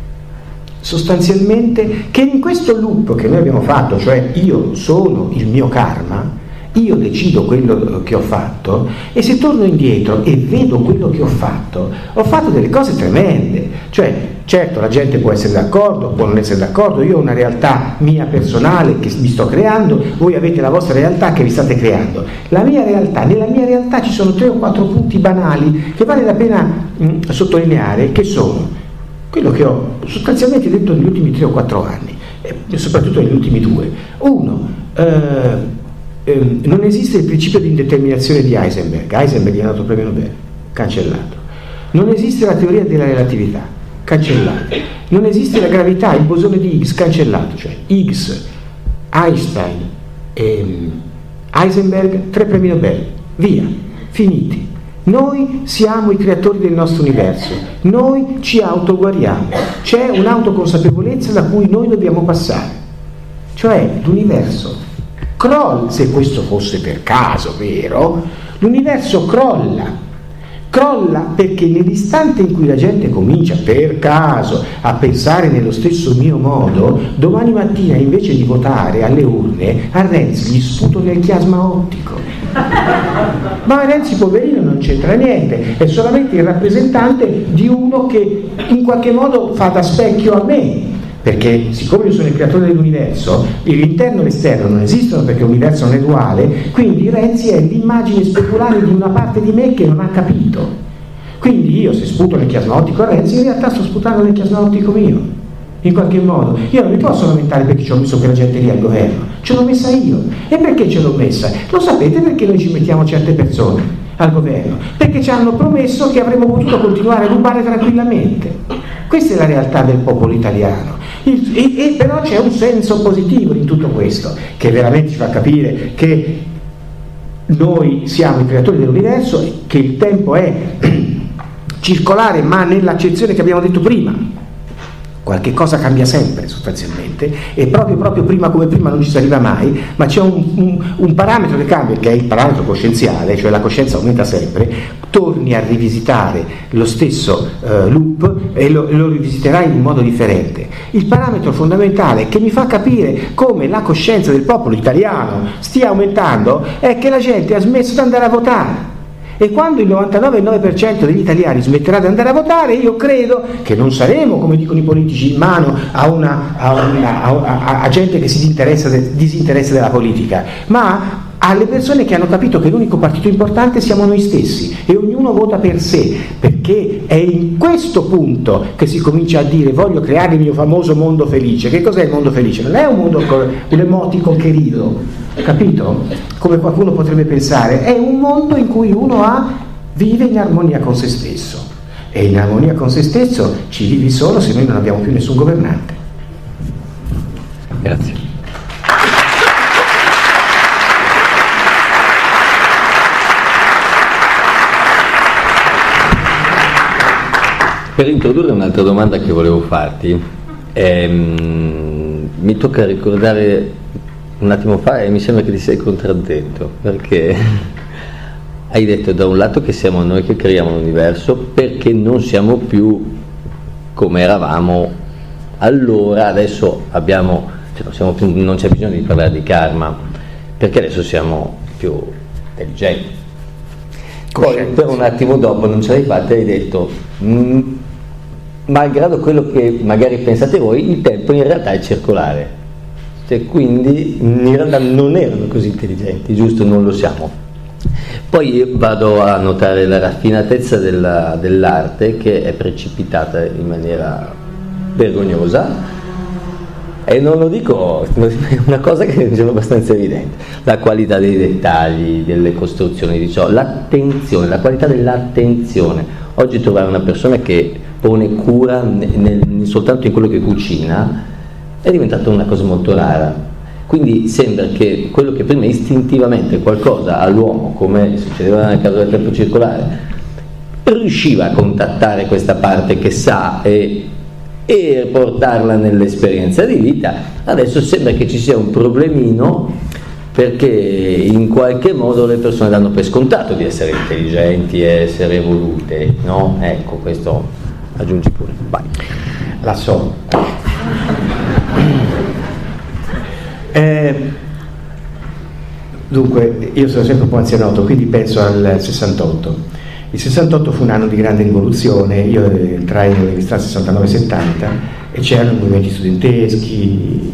sostanzialmente che in questo loop che noi abbiamo fatto, cioè io sono il mio karma, io decido quello che ho fatto, e se torno indietro e vedo quello che ho fatto, ho fatto delle cose tremende. Cioè, certo, la gente può essere d'accordo, può non essere d'accordo, io ho una realtà mia personale che mi sto creando, voi avete la vostra realtà che vi state creando. La mia realtà, nella mia realtà ci sono tre o quattro punti banali che vale la pena mh, sottolineare, che sono quello che ho sostanzialmente detto negli ultimi tre o quattro anni, e soprattutto negli ultimi due. Uno, eh, Eh, non esiste il principio di indeterminazione di Heisenberg. Heisenberg gli è dato premio Nobel, cancellato. Non esiste la teoria della relatività, cancellato. Non esiste la gravità, il bosone di Higgs, cancellato. Cioè Higgs, Einstein e Heisenberg, tre premi Nobel, via, finiti. Noi siamo i creatori del nostro universo, noi ci autoguariamo, c'è un'autoconsapevolezza da cui noi dobbiamo passare, cioè l'universo crolla. Se questo fosse per caso vero, l'universo crolla, crolla perché nell'istante in cui la gente comincia per caso a pensare nello stesso mio modo, domani mattina invece di votare alle urne a Renzi gli sputo nel chiasma ottico. Ma Renzi poverino non c'entra niente, è solamente il rappresentante di uno che in qualche modo fa da specchio a me. Perché siccome io sono il creatore dell'universo, l'interno e l'esterno non esistono perché l'universo non è duale, quindi Renzi è l'immagine speculare di una parte di me che non ha capito. Quindi io se sputo nel chiasma ottico a Renzi, in realtà sto sputando nel chiasma ottico mio, in qualche modo. Io non mi posso lamentare perché ci ho messo quella gente lì al governo, ce l'ho messa io. E perché ce l'ho messa? Lo sapete perché noi ci mettiamo certe persone al governo? Perché ci hanno promesso che avremmo potuto continuare a rubare tranquillamente. Questa è la realtà del popolo italiano. Il, e, e però c'è un senso positivo in tutto questo, che veramente ci fa capire che noi siamo i creatori dell'universo, che il tempo è circolare, ma nell'accezione che abbiamo detto prima. Qualche cosa cambia sempre sostanzialmente, e proprio, proprio prima come prima non ci si arriva mai, ma c'è un, un, un parametro che cambia, che è il parametro coscienziale, cioè la coscienza aumenta sempre, torni a rivisitare lo stesso uh, loop e lo, lo rivisiterai in modo differente. Il parametro fondamentale che mi fa capire come la coscienza del popolo italiano stia aumentando è che la gente ha smesso di andare a votare. E quando il novantanove virgola nove per cento degli italiani smetterà di andare a votare, io credo che non saremo, come dicono i politici, in mano a, una, a, una, a, a, a gente che si disinteressa, de, disinteressa della politica, ma alle persone che hanno capito che l'unico partito importante siamo noi stessi e ognuno vota per sé, perché è in questo punto che si comincia a dire voglio creare il mio famoso mondo felice. Che cos'è il mondo felice? Non è un mondo con un emoticon che rido, capito? Come qualcuno potrebbe pensare, è un mondo in cui uno ha, vive in armonia con se stesso, e in armonia con se stesso ci vivi solo se noi non abbiamo più nessun governante. Grazie. Per introdurre un'altra domanda che volevo farti, ehm, mi tocca ricordare un attimo fa, e mi sembra che ti sei contraddetto, perché hai detto da un lato che siamo noi che creiamo l'universo perché non siamo più come eravamo allora, adesso abbiamo, cioè non, siamo più, non c'è bisogno di parlare di karma, perché adesso siamo più intelligenti. Poi per un attimo dopo non ce l'hai fatta e hai detto mm, malgrado quello che magari pensate voi, il tempo in realtà è circolare, cioè, quindi in realtà non erano così intelligenti, giusto? Non lo siamo. Poi vado a notare la raffinatezza della, dell'arte che è precipitata in maniera vergognosa, e non lo dico, è una cosa che mi sembra abbastanza evidente, la qualità dei dettagli, delle costruzioni di ciò, l'attenzione, la qualità dell'attenzione. Oggi trovare una persona che pone cura nel, nel, soltanto in quello che cucina è diventata una cosa molto rara, quindi sembra che quello che prima istintivamente qualcosa all'uomo, come succedeva nel caso del tempo circolare, riusciva a contattare questa parte che sa e e portarla nell'esperienza di vita, adesso sembra che ci sia un problemino, perché in qualche modo le persone danno per scontato di essere intelligenti e essere evolute, no? Ecco, questo aggiungi pure, vai. La so. Eh, dunque, io sono sempre un po' anzianotto, quindi penso al sessantotto. Il sessantotto fu un anno di grande rivoluzione, io entrai nell'università sessantanove settanta e c'erano movimenti studenteschi,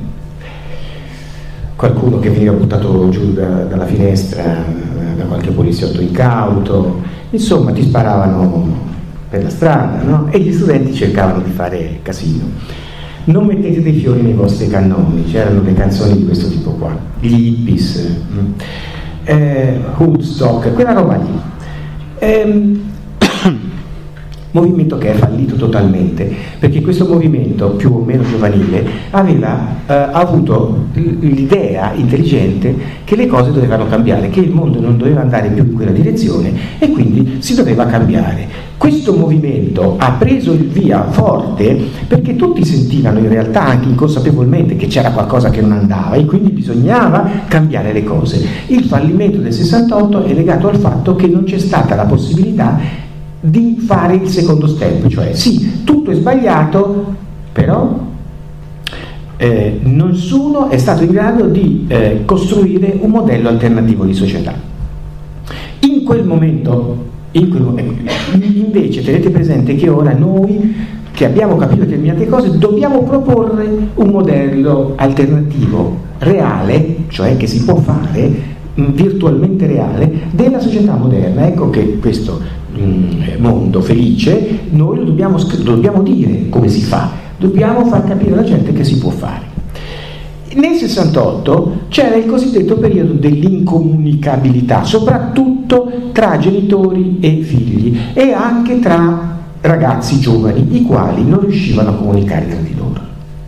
qualcuno che veniva buttato giù da, dalla finestra da qualche poliziotto incauto, insomma ti sparavano per la strada, no? E gli studenti cercavano di fare casino. Non mettete dei fiori nei vostri cannoni, c'erano le canzoni di questo tipo qua, gli hippies, eh, Woodstock, quella roba lì. Ehm, movimento che è fallito totalmente, perché questo movimento più o meno giovanile aveva eh, avuto l'idea intelligente che le cose dovevano cambiare, che il mondo non doveva andare più in quella direzione e quindi si doveva cambiare. Questo movimento ha preso il via forte perché tutti sentivano in realtà anche inconsapevolmente che c'era qualcosa che non andava e quindi bisognava cambiare le cose. Il fallimento del sessantotto è legato al fatto che non c'è stata la possibilità di fare il secondo step, cioè sì, tutto è sbagliato, però eh, nessuno è stato in grado di eh, costruire un modello alternativo di società. In quel momento In quel momento. Invece tenete presente che ora noi che abbiamo capito determinate cose dobbiamo proporre un modello alternativo reale, cioè che si può fare virtualmente reale, della società moderna. Ecco che questo mh, mondo felice noi lo dobbiamo, lo dobbiamo dire come si fa, dobbiamo far capire alla gente che si può fare. Nel sessantotto c'era il cosiddetto periodo dell'incomunicabilità, soprattutto tra genitori e figli e anche tra ragazzi giovani, i quali non riuscivano a comunicare tra di loro.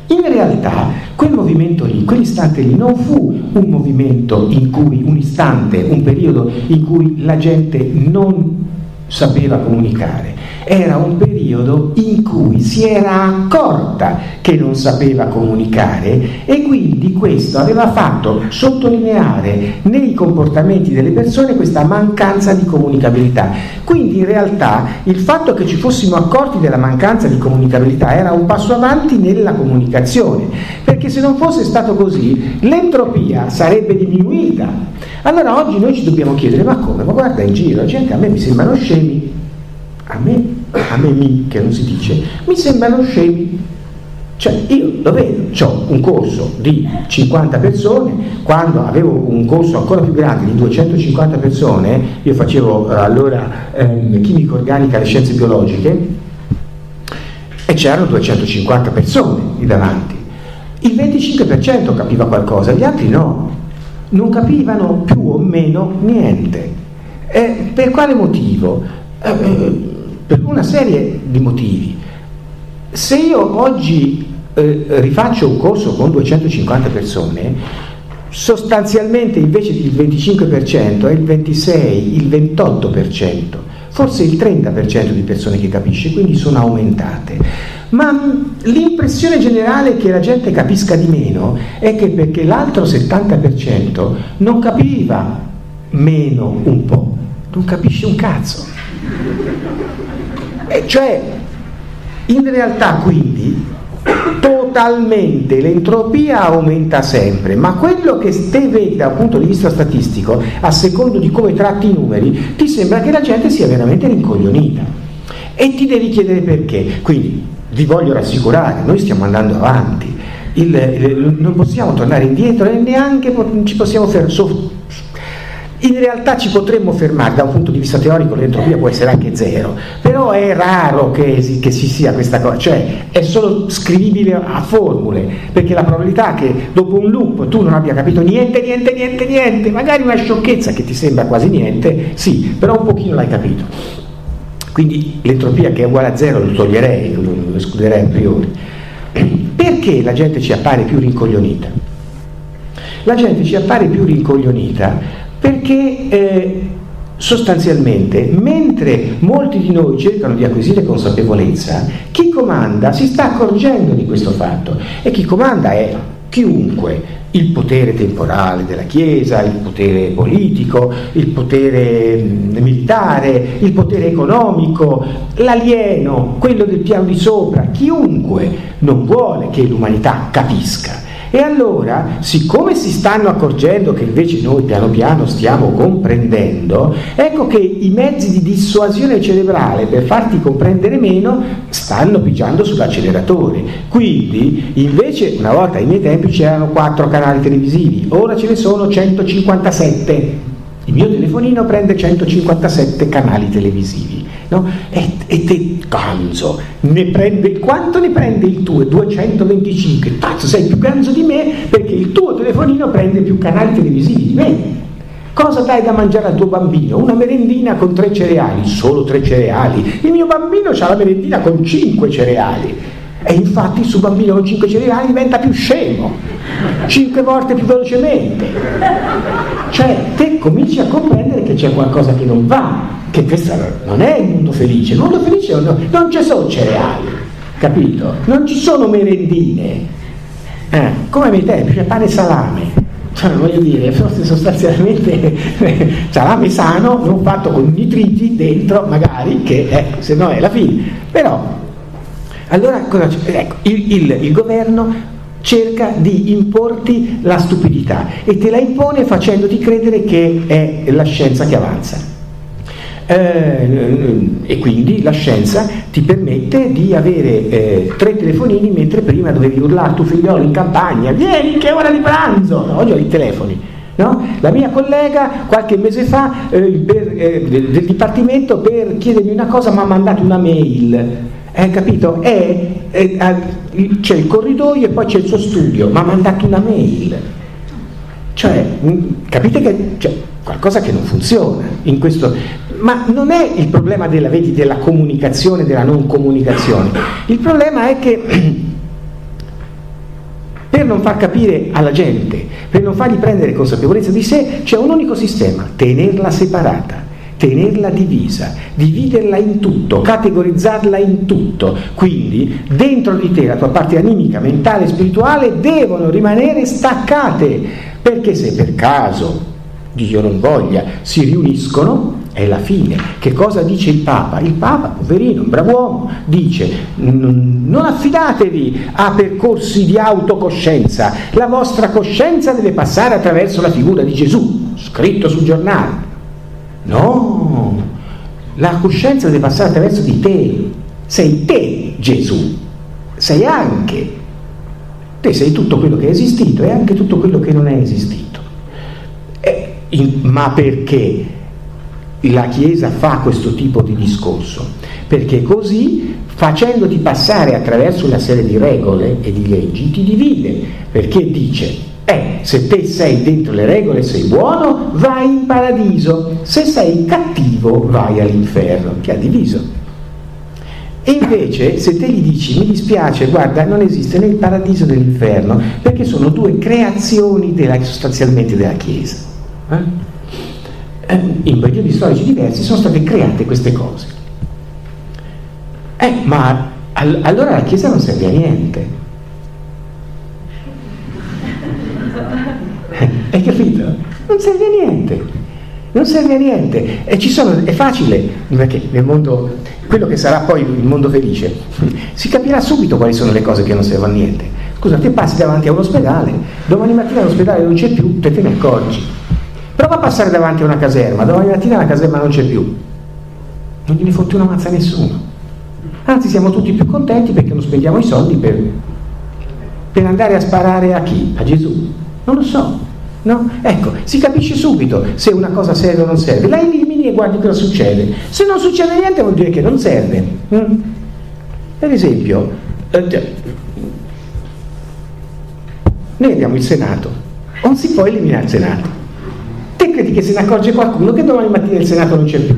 In realtà quel movimento lì, quell'istante lì non fu un movimento in cui, un istante, un periodo in cui la gente non sapeva comunicare, era un periodo in cui si era accorta che non sapeva comunicare e quindi questo aveva fatto sottolineare nei comportamenti delle persone questa mancanza di comunicabilità. Quindi in realtà il fatto che ci fossimo accorti della mancanza di comunicabilità era un passo avanti nella comunicazione, perché se non fosse stato così l'entropia sarebbe diminuita. Allora oggi noi ci dobbiamo chiedere: ma come? Ma guarda in giro, la gente a me mi sembrano scemi, a me, a me mi, che non si dice, mi sembrano scemi. Cioè io lo vedo, ho un corso di cinquanta persone, quando avevo un corso ancora più grande di duecentocinquanta persone, io facevo allora eh, chimica organica alle scienze biologiche e c'erano duecentocinquanta persone lì davanti. Il venticinque per cento capiva qualcosa, gli altri no, non capivano più o meno niente. Eh, per quale motivo? Eh, per una serie di motivi. Se io oggi eh, rifaccio un corso con duecentocinquanta persone, sostanzialmente invece del venticinque per cento è il ventisei, il ventotto per cento, forse il trenta per cento di persone che capisce, quindi sono aumentate. Ma l'impressione generale che la gente capisca di meno è che perché l'altro settanta per cento non capiva meno un po', non capisce un cazzo. E cioè, in realtà quindi totalmente l'entropia aumenta sempre, ma quello che te vedi da un punto di vista statistico, a secondo di come tratti i numeri, ti sembra che la gente sia veramente rincoglionita e ti devi chiedere perché. Quindi vi voglio rassicurare, noi stiamo andando avanti, il, il, non possiamo tornare indietro e neanche ci possiamo fermare. In realtà ci potremmo fermare, da un punto di vista teorico l'entropia può essere anche zero, però è raro che, si, che si sia questa cosa, cioè è solo scrivibile a formule, perché la probabilità che dopo un loop tu non abbia capito niente, niente, niente, niente, magari una sciocchezza che ti sembra quasi niente, sì, però un pochino l'hai capito. Quindi l'entropia che è uguale a zero lo toglierei, lo escluderei a priori. Perché la gente ci appare più rincoglionita? La gente ci appare più rincoglionita perché eh, sostanzialmente, mentre molti di noi cercano di acquisire consapevolezza, chi comanda si sta accorgendo di questo fatto, e chi comanda è chiunque: il potere temporale della Chiesa, il potere politico, il potere militare, il potere economico, l'alieno, quello del piano di sopra, chiunque non vuole che l'umanità capisca. E allora, siccome si stanno accorgendo che invece noi piano piano stiamo comprendendo, ecco che i mezzi di dissuasione cerebrale per farti comprendere meno stanno pigiando sull'acceleratore. Quindi, invece, una volta ai miei tempi c'erano quattro canali televisivi, ora ce ne sono centocinquantasette. Il mio telefonino prende centocinquantasette canali televisivi, no? E, e te, ganzo, ne prende, quanto ne prende il tuo? duecentoventicinque. Cazzo, sei più ganzo di me perché il tuo telefonino prende più canali televisivi di me. Cosa dai da mangiare al tuo bambino? Una merendina con tre cereali, solo tre cereali. Il mio bambino ha la merendina con cinque cereali. E infatti il suo bambino con cinque cereali diventa più scemo, cinque volte più velocemente. Cioè, te cominci a comprendere che c'è qualcosa che non va, che questo non è il mondo felice. Il mondo felice non, non ci sono cereali, capito? Non ci sono merendine. Eh, come ai miei tempi, c'è pane e salame. Cioè, voglio dire, forse sostanzialmente salame sano, non fatto con nitriti dentro, magari, che eh, se no è la fine. Però, allora, cosa c'è? Ecco, il, il, il governo cerca di importi la stupidità e te la impone facendoti credere che è la scienza che avanza. Eh, e quindi la scienza ti permette di avere eh, tre telefonini, mentre prima dovevi urlare tuo figliolo in campagna: vieni che è ora di pranzo. No, oggi ho i telefoni. No? La mia collega qualche mese fa eh, per, eh, del, del dipartimento, per chiedermi una cosa, mi ha mandato una mail. Hai capito? È, è, è, c'è il corridoio e poi c'è il suo studio, ma ha mandato una mail. Cioè, capite che c'è qualcosa che non funziona in questo. Ma non è il problema della, vedi, della comunicazione, della non comunicazione. Il problema è che per non far capire alla gente, per non fargli prendere consapevolezza di sé, c'è un unico sistema: tenerla separata, tenerla divisa, dividerla in tutto, categorizzarla in tutto. Quindi dentro di te la tua parte animica, mentale e spirituale devono rimanere staccate, perché se per caso, Dio non voglia, si riuniscono, è la fine. Che cosa dice il Papa? Il Papa, poverino, un bravo uomo, dice: non affidatevi a percorsi di autocoscienza, la vostra coscienza deve passare attraverso la figura di Gesù, scritto sul giornale. No, la coscienza deve passare attraverso di te. Sei te Gesù, sei anche te, sei tutto quello che è esistito e anche tutto quello che non è esistito. E, in, ma perché la Chiesa fa questo tipo di discorso? Perché così, facendoti passare attraverso una serie di regole e di leggi, ti divide, perché dice: eh, se te sei dentro le regole, sei buono, vai in paradiso, se sei cattivo vai all'inferno. Ti ha diviso. E invece se te gli dici: mi dispiace, guarda, non esiste né il paradiso né l'inferno, perché sono due creazioni della, sostanzialmente della Chiesa, eh? in periodi storici diversi sono state create queste cose. Eh, ma all- allora la Chiesa non serve a niente. Hai capito? Non serve a niente. Non serve a niente. E ci sono, è facile, perché nel mondo, quello che sarà poi il mondo felice, si capirà subito quali sono le cose che non servono a niente. Scusa, te passi davanti a un ospedale, domani mattina l'ospedale non c'è più, te te ne accorgi. Prova a passare davanti a una caserma, domani mattina la caserma non c'è più, non gliene fotte una mazza a nessuno. Anzi, siamo tutti più contenti perché non spendiamo i soldi per, per andare a sparare a chi? A Gesù? Non lo so, no? Ecco, si capisce subito se una cosa serve o non serve, la elimini e guardi cosa succede. Se non succede niente vuol dire che non serve. Mm? Per esempio, eh, noi abbiamo il Senato, non si può eliminare il Senato. Te credi che se ne accorge qualcuno che domani mattina il Senato non c'è più?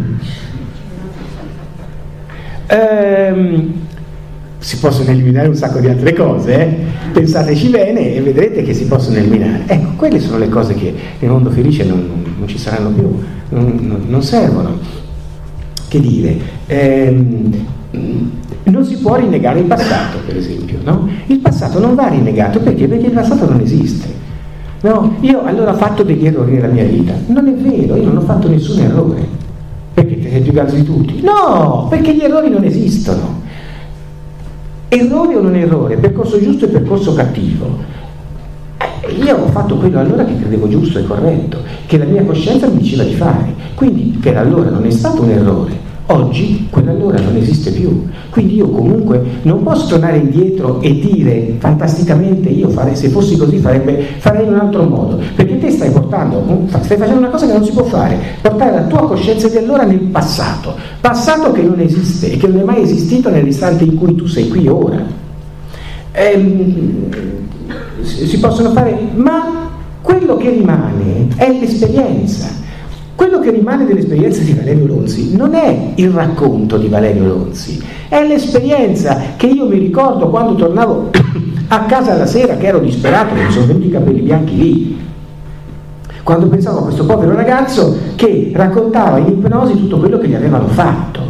Ehm, si possono eliminare un sacco di altre cose, eh? Pensateci bene e vedrete che si possono eliminare. Ecco, quelle sono le cose che nel mondo felice non, non ci saranno più, non, non servono. Che dire, ehm, non si può rinnegare il passato, per esempio, no? Il passato non va rinnegato perché? Perché il passato non esiste. No, io allora ho fatto degli errori nella mia vita. Non è vero, io non ho fatto nessun errore. Perché te sei più grande di tutti? No, perché gli errori non esistono. Errore o non errore, percorso giusto e percorso cattivo. Eh, io ho fatto quello allora che credevo giusto e corretto, che la mia coscienza mi diceva di fare. Quindi per allora non è stato un errore. Oggi quell'allora non esiste più, quindi io comunque non posso tornare indietro e dire fantasticamente io farei, se fossi così farebbe, farei in un altro modo, perché te stai portando, stai facendo una cosa che non si può fare, portare la tua coscienza di allora nel passato, passato che non esiste e che non è mai esistito nell'istante in cui tu sei qui ora. Ehm, si possono fare, ma quello che rimane è l'esperienza. Quello che rimane dell'esperienza di Valerio Lonzi non è il racconto di Valerio Lonzi, è l'esperienza che io mi ricordo quando tornavo a casa la sera, che ero disperato, che mi sono venuti i capelli bianchi lì, quando pensavo a questo povero ragazzo che raccontava in ipnosi tutto quello che gli avevano fatto.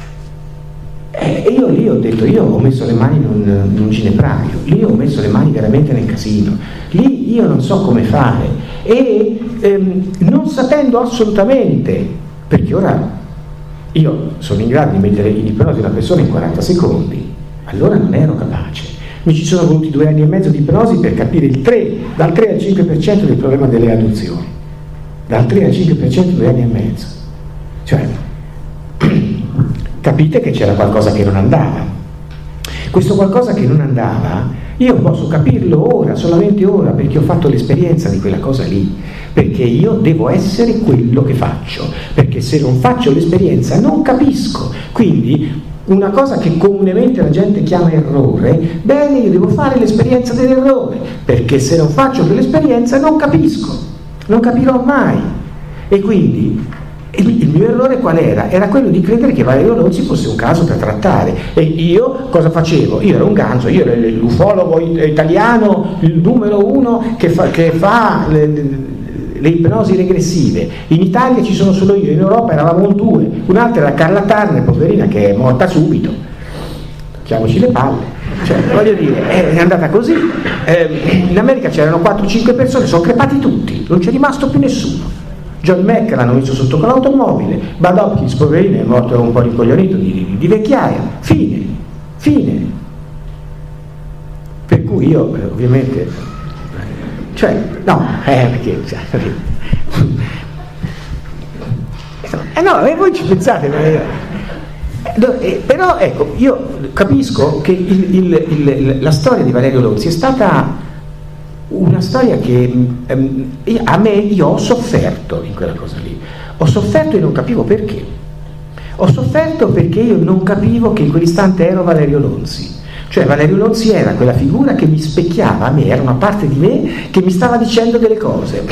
E io lì ho detto, io ho messo le mani in un, in un ginepraio, lì ho messo le mani veramente nel casino, lì io non so come fare. E ehm, non sapendo assolutamente, perché ora io sono in grado di mettere in ipnosi una persona in quaranta secondi, allora non ero capace. Mi ci sono voluti due anni e mezzo di ipnosi per capire il tre, dal tre al cinque per cento del problema delle adozioni, dal tre al cinque per cento due anni e mezzo. Cioè, capite che c'era qualcosa che non andava. Questo qualcosa che non andava io posso capirlo ora, solamente ora, perché ho fatto l'esperienza di quella cosa lì, perché io devo essere quello che faccio, perché se non faccio l'esperienza non capisco. Quindi una cosa che comunemente la gente chiama errore, bene, io devo fare l'esperienza dell'errore, perché se non faccio quell'esperienza non capisco, non capirò mai. E quindi Il, il mio errore qual era? Era quello di credere che Valerio Lonzi fosse un caso da trattare, e io cosa facevo? Io ero un ganzo, io ero l'ufologo italiano, il numero uno che fa, che fa le, le, le ipnosi regressive. In Italia ci sono solo io, in Europa eravamo un due, un'altra era Carla Turner, poverina, che è morta subito, tocchiamoci le palle, cioè, voglio dire, è andata così. Eh, in America c'erano quattro cinque persone, sono crepati tutti, non c'è rimasto più nessuno. John Mack l'hanno messo sotto con l'automobile, Bud Hopkins, poverino, è morto un po' rincoglionito di, di, di vecchiaia, fine, fine. Per cui io, eh, ovviamente, cioè, no, eh, perché, cioè, eh no, e voi ci pensate, eh, eh, però ecco, io capisco che il, il, il, la storia di Valerio Lonzi è stata una storia che ehm, a me, io ho sofferto in quella cosa lì, ho sofferto e non capivo perché, ho sofferto perché io non capivo che in quell'istante ero Valerio Lonzi, cioè Valerio Lonzi era quella figura che mi specchiava a me, era una parte di me che mi stava dicendo delle cose.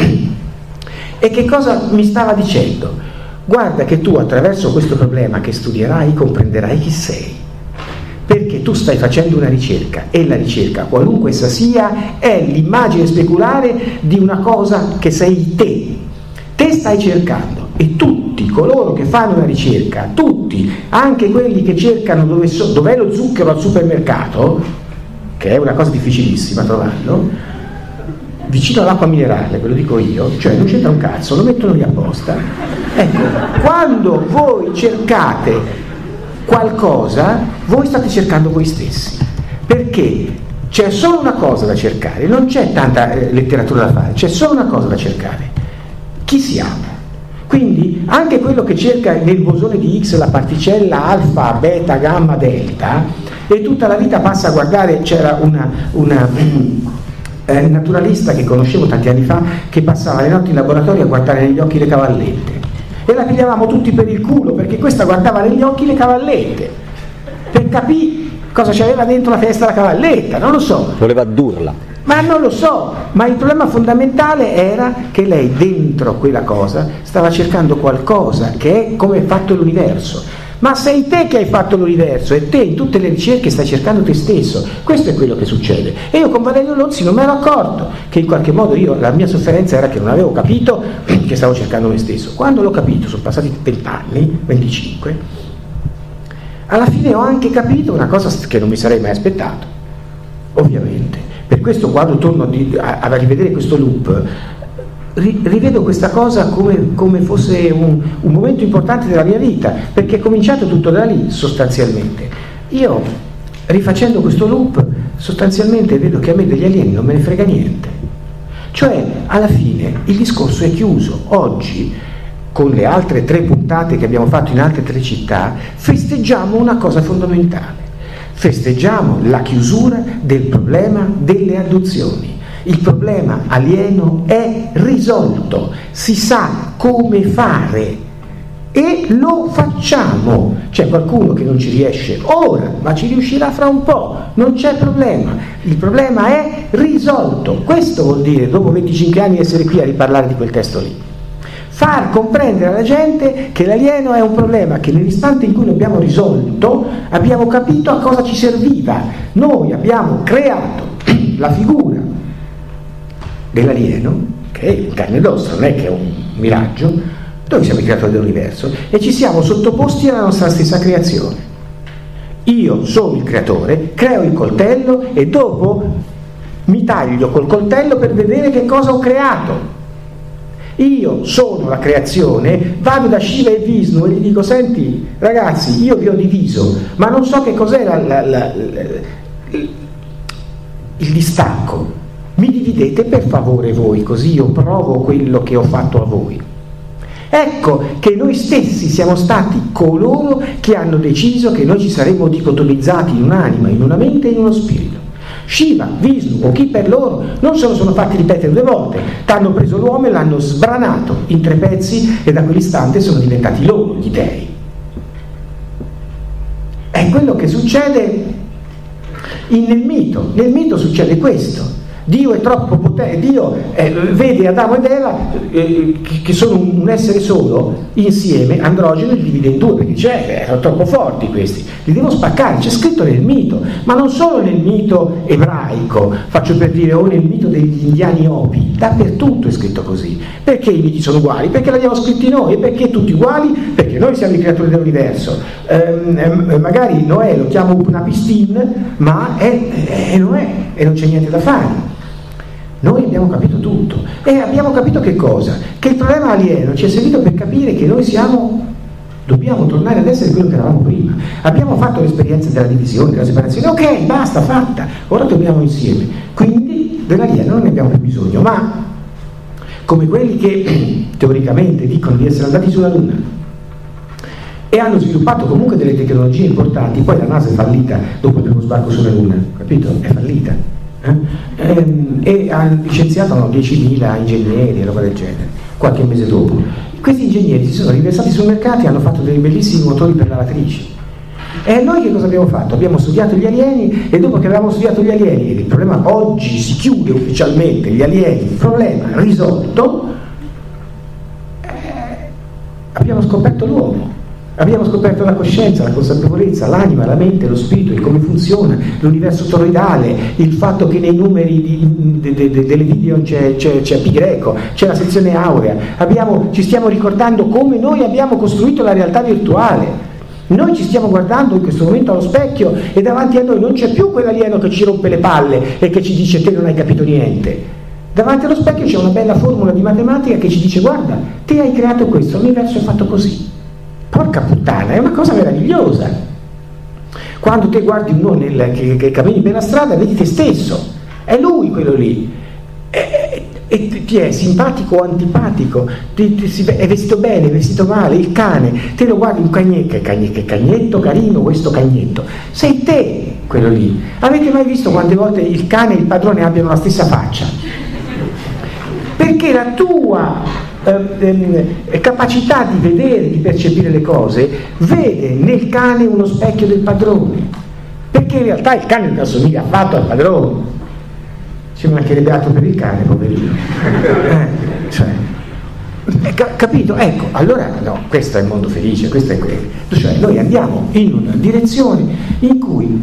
E che cosa mi stava dicendo? Guarda che tu attraverso questo problema che studierai comprenderai chi sei, perché tu stai facendo una ricerca e la ricerca, qualunque essa sia, è l'immagine speculare di una cosa che sei te. Te stai cercando, e tutti coloro che fanno una ricerca, tutti, anche quelli che cercano dove so, dov'è lo zucchero al supermercato, che è una cosa difficilissima trovarlo, vicino all'acqua minerale, ve lo dico io, cioè non c'entra un cazzo, lo mettono lì apposta. Ecco, quando voi cercate qualcosa, voi state cercando voi stessi, perché c'è solo una cosa da cercare, non c'è tanta eh, letteratura da fare, c'è solo una cosa da cercare: chi siamo? Quindi anche quello che cerca nel bosone di Higgs la particella alfa, beta, gamma, delta, e tutta la vita passa a guardare, c'era una, una eh, naturalista che conoscevo tanti anni fa che passava le notti in laboratorio a guardare negli occhi le cavallette, e la pigliavamo tutti per il culo perché questa guardava negli occhi le cavallette per capire cosa c'aveva dentro la testa la cavalletta, non lo so, voleva addurla, ma non lo so, ma il problema fondamentale era che lei dentro quella cosa stava cercando qualcosa che è come è fatto l'universo. Ma sei te che hai fatto l'universo, e te in tutte le ricerche stai cercando te stesso, questo è quello che succede. E io con Valerio Lonzi non mi ero accorto che in qualche modo io, la mia sofferenza era che non avevo capito che stavo cercando me stesso. Quando l'ho capito, sono passati vent'anni, venticinque, alla fine ho anche capito una cosa che non mi sarei mai aspettato, ovviamente. Per questo quando torno a, a rivedere questo loop, rivedo questa cosa come, come fosse un, un momento importante della mia vita, perché è cominciato tutto da lì sostanzialmente. Io, rifacendo questo loop, sostanzialmente vedo che a me degli alieni non me ne frega niente, cioè alla fine il discorso è chiuso. Oggi, con le altre tre puntate che abbiamo fatto in altre tre città, festeggiamo una cosa fondamentale: festeggiamo la chiusura del problema delle adozioni. Il problema alieno è risolto, si sa come fare e lo facciamo. C'è qualcuno che non ci riesce ora, ma ci riuscirà fra un po', non c'è problema. Il problema è risolto. Questo vuol dire, dopo venticinque anni, essere qui a riparlare di quel testo lì. Far comprendere alla gente che l'alieno è un problema che nell'istante in cui lo abbiamo risolto abbiamo capito a cosa ci serviva. Noi abbiamo creato la figura dell'alieno, che è in carne ed ossa, non è che è un miraggio, noi siamo i creatori dell'universo e ci siamo sottoposti alla nostra stessa creazione. Io sono il creatore, creo il coltello e dopo mi taglio col coltello per vedere che cosa ho creato. Io sono la creazione, vado da Shiva e Vishnu e gli dico: senti ragazzi, io vi ho diviso, ma non so che cos'è la, la, la, la, il distacco. Mi dividete per favore voi, così io provo quello che ho fatto a voi. Ecco che noi stessi siamo stati coloro che hanno deciso che noi ci saremmo dicotomizzati in un'anima, in una mente e in uno spirito. Shiva, Vishnu o chi per loro non se lo sono fatti ripetere due volte, t'hanno preso l'uomo e l'hanno sbranato in tre pezzi e da quell'istante sono diventati loro gli dei. È quello che succede in, nel mito. Nel mito succede questo. Dio è troppo potente, Dio eh, vede Adamo ed Eva eh, che sono un, un essere solo, insieme, androgeno, li divide in due, perché dice, eh, sono troppo forti questi, li devo spaccare, c'è scritto nel mito, ma non solo nel mito ebraico, faccio per dire, o nel mito degli indiani Hopi, dappertutto è scritto così. Perché i miti sono uguali? Perché l'abbiamo scritti noi. E perché tutti uguali? Perché noi siamo i creatori dell'universo. Ehm, magari Noè lo chiamo una pistin, ma è, è Noè e non c'è niente da fare. Noi abbiamo capito tutto e abbiamo capito che cosa? Che il problema alieno ci è servito per capire che noi siamo, dobbiamo tornare ad essere quello che eravamo prima. Abbiamo fatto l'esperienza della divisione, della separazione, ok, basta, fatta, ora torniamo insieme. Quindi dell'alieno non ne abbiamo più bisogno, ma come quelli che teoricamente dicono di essere andati sulla Luna e hanno sviluppato comunque delle tecnologie importanti, poi la NASA è fallita dopo il primo sbarco sulla Luna, capito? È fallita. Eh? Ehm, e hanno licenziato diecimila ingegneri e roba del genere qualche mese dopo. Questi ingegneri si sono riversati sul mercato e hanno fatto dei bellissimi motori per lavatrici. E noi che cosa abbiamo fatto? Abbiamo studiato gli alieni e dopo che avevamo studiato gli alieni, il problema oggi si chiude ufficialmente, gli alieni, il problema risolto, eh, abbiamo scoperto l'uomo. Abbiamo scoperto la coscienza, la consapevolezza, l'anima, la mente, lo spirito, il come funziona, l'universo toroidale, il fatto che nei numeri di, de, de, de, delle video c'è, c'è, c'è pi greco, c'è la sezione aurea. Abbiamo, ci stiamo ricordando come noi abbiamo costruito la realtà virtuale. Noi ci stiamo guardando in questo momento allo specchio e davanti a noi non c'è più quell'alieno che ci rompe le palle e che ci dice te non hai capito niente. Davanti allo specchio c'è una bella formula di matematica che ci dice guarda, te hai creato questo, l'universo è fatto così. Porca puttana, è una cosa meravigliosa. Quando te guardi uno nel, che, che cammini per la strada, vedi te stesso, è lui quello lì. E, e ti è simpatico o antipatico, ti, ti, si, è vestito bene, è vestito male, il cane, te lo guardi un cagnetto, che cagnetto, che cagnetto carino questo cagnetto, sei te quello lì. Avete mai visto quante volte il cane e il padrone abbiano la stessa faccia? Perché la tua Eh, capacità di vedere, di percepire le cose, vede nel cane uno specchio del padrone, perché in realtà il cane non assomiglia affatto al padrone, ci mancherebbe altro per il cane, poverino. eh, cioè, eh, ca- capito? Ecco, allora no, questo è il mondo felice, questo è quello, cioè noi andiamo in una direzione in cui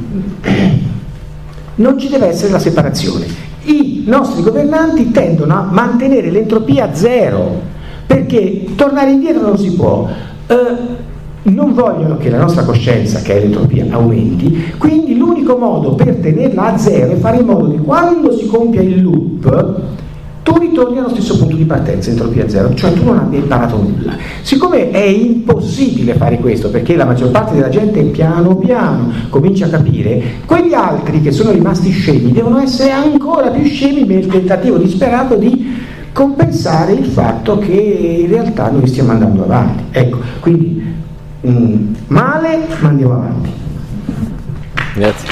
non ci deve essere la separazione. I nostri governanti tendono a mantenere l'entropia zero, perché tornare indietro non si può. Eh, non vogliono che la nostra coscienza, che è l'entropia, aumenti, quindi l'unico modo per tenerla a zero è fare in modo che quando si compia il loop tu ritorni allo stesso punto di partenza, entropia zero, cioè tu non abbia imparato nulla. Siccome è impossibile fare questo, perché la maggior parte della gente piano piano comincia a capire, quegli altri che sono rimasti scemi devono essere ancora più scemi nel tentativo disperato di compensare il fatto che in realtà noi stiamo andando avanti. Ecco, quindi mh, male, ma andiamo avanti. Grazie.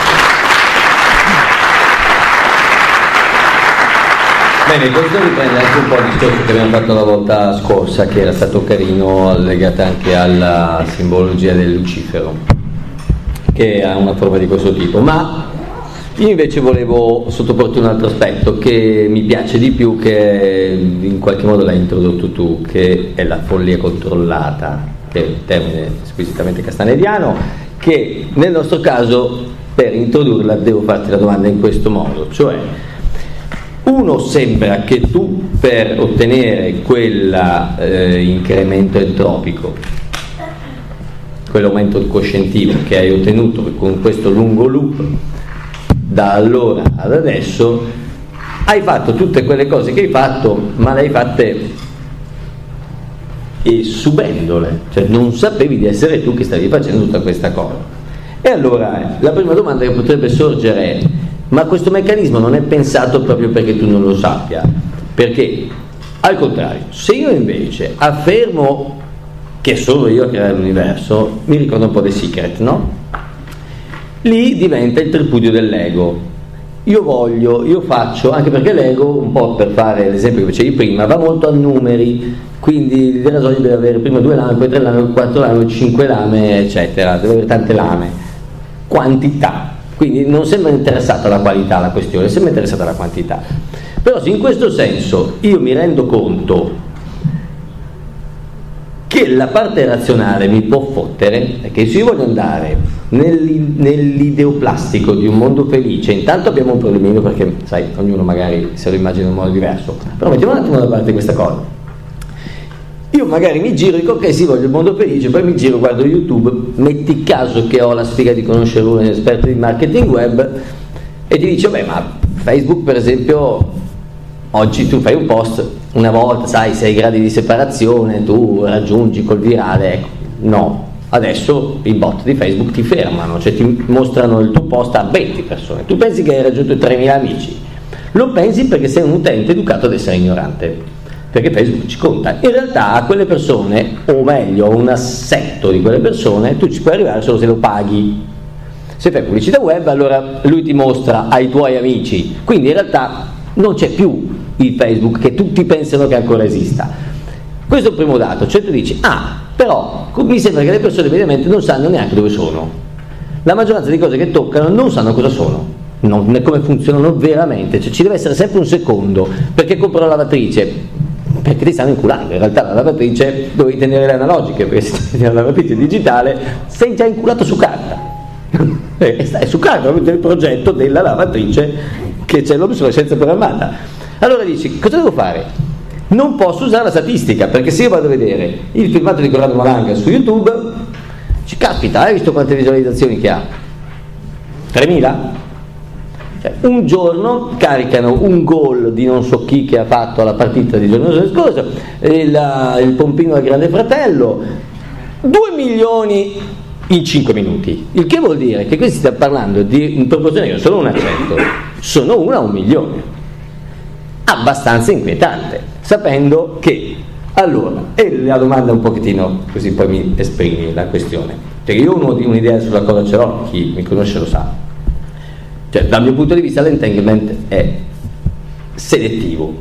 Bene, questo riprende anche un po' il discorso che abbiamo fatto la volta scorsa, che era stato carino, legato anche alla simbologia del Lucifero, che ha una forma di questo tipo, ma io invece volevo sottoporti un altro aspetto che mi piace di più, che in qualche modo l'hai introdotto tu, che è la follia controllata, che è un termine squisitamente castanediano, che nel nostro caso per introdurla devo farti la domanda in questo modo, cioè uno, sembra che tu per ottenere quell'incremento eh, entropico, quell'aumento coscientivo che hai ottenuto con questo lungo loop, da allora ad adesso hai fatto tutte quelle cose che hai fatto, ma le hai fatte e subendole, cioè non sapevi di essere tu che stavi facendo tutta questa cosa. E allora la prima domanda che potrebbe sorgere è: ma questo meccanismo non è pensato proprio perché tu non lo sappia? Perché al contrario, se io invece affermo che sono io a creare l'universo, mi ricorda un po' dei Secret, no? Lì diventa il tripudio dell'ego. Io voglio, io faccio, anche perché l'ego, un po' per fare l'esempio che facevi prima, va molto a numeri, quindi il rasoio deve avere prima due lame, poi tre lame, quattro lame, cinque lame, eccetera, deve avere tante lame, quantità. quindi non sembra interessata alla qualità la questione, sembra interessata alla quantità. Però se in questo senso io mi rendo conto che la parte razionale mi può fottere, perché se io voglio andare nell'ideoplastico di un mondo felice, intanto abbiamo un problemino, perché sai, ognuno magari se lo immagina in un modo diverso, però mettiamo un attimo da parte questa cosa. Io magari mi giro e dico ok, sì, voglio il mondo felice, poi mi giro, guardo YouTube, metti caso che ho la sfiga di conoscere un esperto di marketing web e ti dice, beh, ma Facebook per esempio, oggi tu fai un post, una volta, sai, sei gradi di separazione, tu raggiungi col virale, ecco, no, adesso i bot di Facebook ti fermano, cioè ti mostrano il tuo post a venti persone, tu pensi che hai raggiunto tremila amici, lo pensi perché sei un utente educato ad essere ignorante, perché Facebook ci conta. In realtà a quelle persone, o meglio a un assetto di quelle persone, tu ci puoi arrivare solo se lo paghi. Se fai pubblicità web, allora lui ti mostra ai tuoi amici, quindi in realtà non c'è più il Facebook che tutti pensano che ancora esista. Questo è il primo dato, cioè tu dici, ah, però mi sembra che le persone mediamente non sanno neanche dove sono. La maggioranza di cose che toccano non sanno cosa sono, non, né come funzionano veramente, cioè ci deve essere sempre un secondo, perché compro la lavatrice? Perché ti stanno inculando, in realtà la lavatrice dovevi tenere le analogiche, perché se tieni la lavatrice digitale sei già inculato su carta. E stai su carta, il progetto della lavatrice che c'è l'obsolescenza programmata. Allora dici, cosa devo fare? Non posso usare la statistica, perché se io vado a vedere il filmato di Corrado Malanga su YouTube, ci caspita, hai visto quante visualizzazioni che ha? tremila? Cioè, un giorno caricano un gol di non so chi che ha fatto la partita di giorno scorso, il, il pompino del Grande Fratello, due milioni in cinque minuti, il che vuol dire che qui si sta parlando di in proporzione che sono un accento, sono uno a un milione, abbastanza inquietante, sapendo che allora, e la domanda un pochettino così poi mi esprimi la questione, perché io uno, un'idea sulla cosa ce l'ho, chi mi conosce lo sa, cioè dal mio punto di vista l'entanglement è selettivo,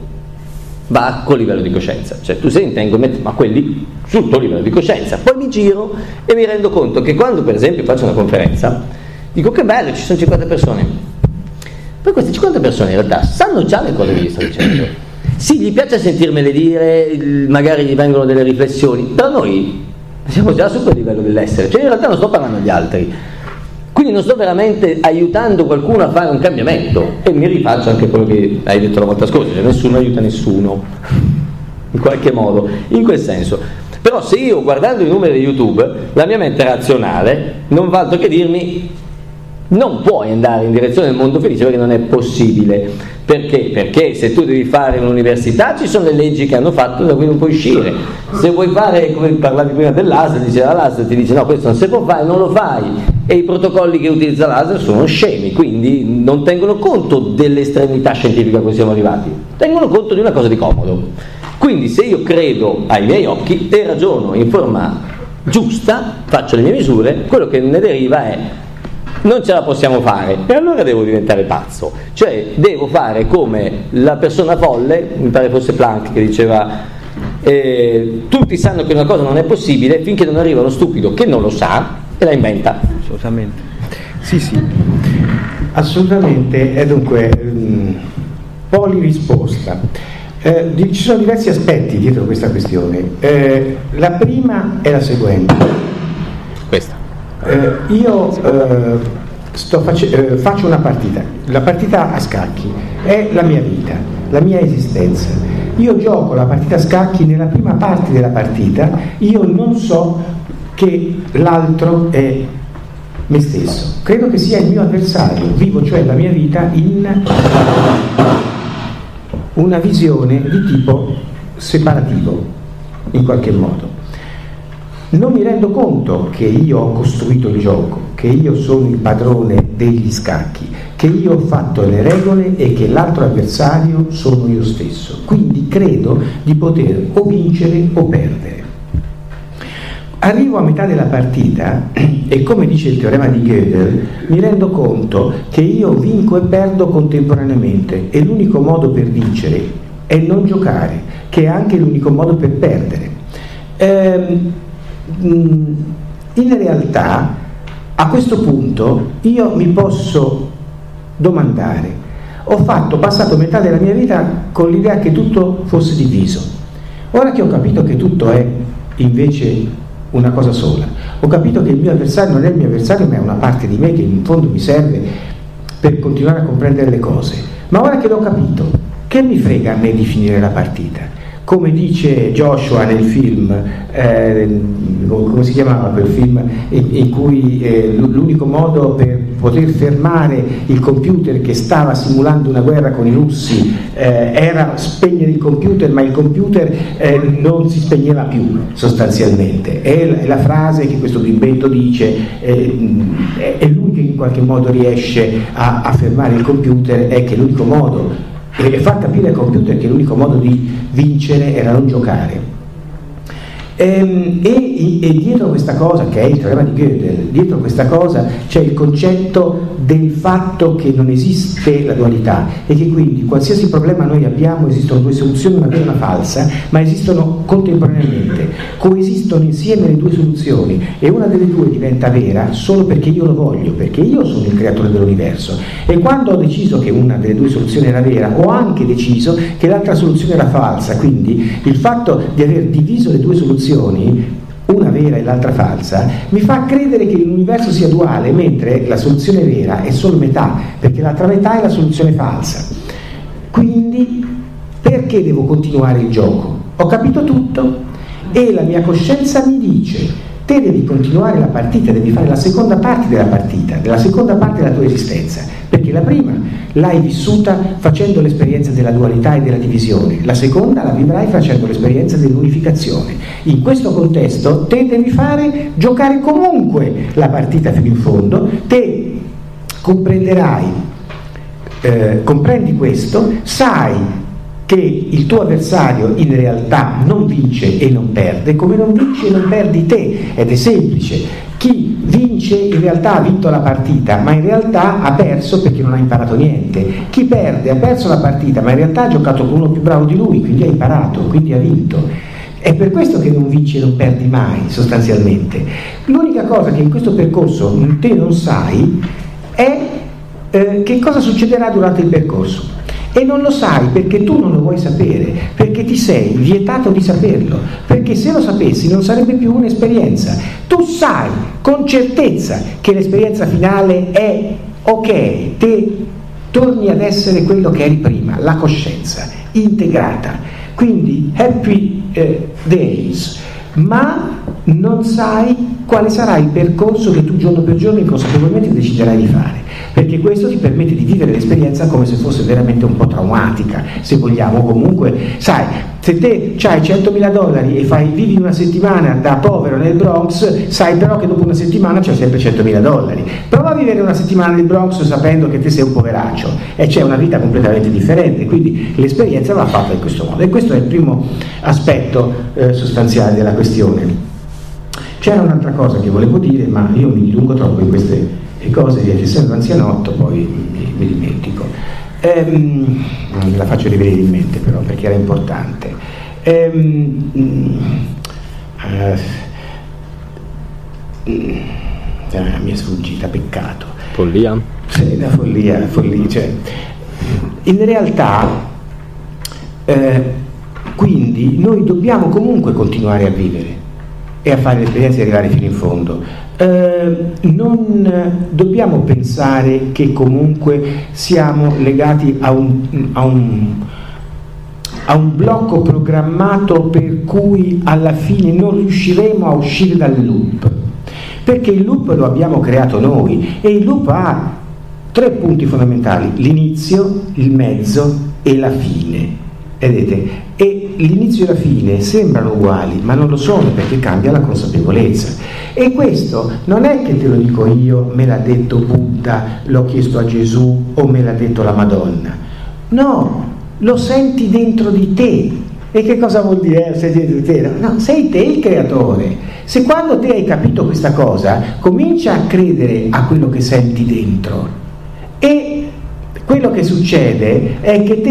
va col livello di coscienza, cioè tu sei entanglement ma quelli sul tuo livello di coscienza. Poi mi giro e mi rendo conto che quando per esempio faccio una conferenza dico che bello, ci sono cinquanta persone, poi queste cinquanta persone in realtà sanno già le cose che gli sto dicendo, sì, gli piace sentirmele dire, magari gli vengono delle riflessioni, però noi siamo già su quel livello dell'essere, cioè in realtà non sto parlando agli altri, quindi non sto veramente aiutando qualcuno a fare un cambiamento, e mi rifaccio anche quello che hai detto la volta scorsa, cioè nessuno aiuta nessuno in qualche modo, in quel senso. Però se io guardando i numeri di YouTube la mia mente razionale non fa altro che dirmi non puoi andare in direzione del mondo felice, perché non è possibile. Perché? Perché se tu devi fare un'università ci sono le leggi che hanno fatto da cui non puoi uscire, se vuoi fare, come parlavi prima dell'A S L, diceva l'A S L ti dice no, questo non si può fare, non lo fai, e i protocolli che utilizza l'A S L sono scemi, quindi non tengono conto dell'estremità scientifica a cui siamo arrivati, tengono conto di una cosa di comodo. Quindi se io credo ai miei occhi e ragiono in forma giusta, faccio le mie misure, quello che ne deriva è non ce la possiamo fare, e allora devo diventare pazzo, cioè devo fare come la persona folle, mi pare fosse Planck che diceva eh, tutti sanno che una cosa non è possibile finché non arriva uno stupido che non lo sa e la inventa. Assolutamente, sì sì, assolutamente. E dunque mh, poli risposta. Eh, ci sono diversi aspetti dietro questa questione. Eh, la prima è la seguente. Questa. Eh, io eh, sto face- eh, faccio una partita, la partita a scacchi è la mia vita, la mia esistenza. Io gioco la partita a scacchi, nella prima parte della partita io non so che l'altro è me stesso, credo che sia il mio avversario, vivo cioè la mia vita in una visione di tipo separativo in qualche modo. Non mi rendo conto che io ho costruito il gioco, che io sono il padrone degli scacchi, che io ho fatto le regole e che l'altro avversario sono io stesso. Quindi credo di poter o vincere o perdere. Arrivo a metà della partita e, come dice il teorema di Gödel, mi rendo conto che io vinco e perdo contemporaneamente e l'unico modo per vincere è non giocare, che è anche l'unico modo per perdere. Ehm, In realtà a questo punto io mi posso domandare: ho fatto, passato metà della mia vita con l'idea che tutto fosse diviso. Ora che ho capito che tutto è invece una cosa sola, ho capito che il mio avversario non è il mio avversario, ma è una parte di me che in fondo mi serve per continuare a comprendere le cose. Ma ora che l'ho capito, che mi frega a me di finire la partita? Come dice Joshua nel film, eh, come si chiamava quel film, in, in cui eh, l'unico modo per poter fermare il computer che stava simulando una guerra con i russi eh, era spegnere il computer, ma il computer eh, non si spegneva più sostanzialmente. È la, è la frase che questo bimbetto dice, eh, è lui che in qualche modo riesce a, a fermare il computer, è che l'unico modo, e far capire al computer che l'unico modo di vincere era non giocare. E, e, e dietro questa cosa, che è il teorema di Gödel, dietro questa cosa c'è il concetto del fatto che non esiste la dualità e che quindi qualsiasi problema noi abbiamo esistono due soluzioni, una vera e una falsa, ma esistono contemporaneamente, coesistono insieme le due soluzioni e una delle due diventa vera solo perché io lo voglio, perché io sono il creatore dell'universo. E quando ho deciso che una delle due soluzioni era vera, ho anche deciso che l'altra soluzione era falsa. Quindi il fatto di aver diviso le due soluzioni, una vera e l'altra falsa, mi fa credere che l'universo sia duale, mentre la soluzione vera è solo metà, perché l'altra metà è la soluzione falsa. Quindi perché devo continuare il gioco? Ho capito tutto e la mia coscienza mi dice: te devi continuare la partita, devi fare la seconda parte della partita, della seconda parte della tua esistenza, perché la prima l'hai vissuta facendo l'esperienza della dualità e della divisione, la seconda la vivrai facendo l'esperienza dell'unificazione. In questo contesto te devi fare, giocare comunque la partita fino in fondo, te comprenderai, eh, comprendi questo, sai che il tuo avversario in realtà non vince e non perde, come non vince e non perdi te, ed è semplice. Chi vince in realtà ha vinto la partita, ma in realtà ha perso perché non ha imparato niente. Chi perde ha perso la partita, ma in realtà ha giocato con uno più bravo di lui, quindi ha imparato, quindi ha vinto. È per questo che non vinci e non perdi mai, sostanzialmente. L'unica cosa che in questo percorso te non sai è eh, che cosa succederà durante il percorso. E non lo sai perché tu non lo vuoi sapere, perché ti sei vietato di saperlo, perché se lo sapessi non sarebbe più un'esperienza. Tu sai con certezza che l'esperienza finale è ok, te torni ad essere quello che eri prima, la coscienza integrata, quindi happy eh, days, ma non sai quale sarà il percorso che tu giorno per giorno inconsapevolmente deciderai di fare, perché questo ti permette di vivere l'esperienza come se fosse veramente un po' traumatica, se vogliamo. Comunque, sai, se te hai centomila dollari e fai, vivi una settimana da povero nel Bronx, sai però che dopo una settimana c'hai sempre centomila dollari. Prova a vivere una settimana nel Bronx sapendo che te sei un poveraccio e c'è una vita completamente differente, quindi l'esperienza va fatta in questo modo. E questo è il primo aspetto eh, sostanziale della questione. C'era un'altra cosa che volevo dire, ma io mi dilungo troppo in queste cose, che essendo anzianotto poi mi, mi dimentico. Ehm, la faccio rivenire in mente però perché era importante. Ehm, eh, eh, mi è sfuggita, peccato. Follia? Sì, la follia, follia. Cioè, in realtà, eh, quindi noi dobbiamo comunque continuare a vivere e a fare l'esperienza di arrivare fino in fondo. Eh, non dobbiamo pensare che comunque siamo legati a un, a un, a un blocco programmato per cui alla fine non riusciremo a uscire dal loop, perché il loop lo abbiamo creato noi e il loop ha tre punti fondamentali: l'inizio, il mezzo e la fine. Vedete? E l'inizio e la fine sembrano uguali, ma non lo sono, perché cambia la consapevolezza. E questo non è che te lo dico io, me l'ha detto Buddha, l'ho chiesto a Gesù o me l'ha detto la Madonna. No, lo senti dentro di te. E che cosa vuol dire? Sei dentro di te? No, sei te il creatore. Se quando te hai capito questa cosa, comincia a credere a quello che senti dentro. E quello che succede è che te ti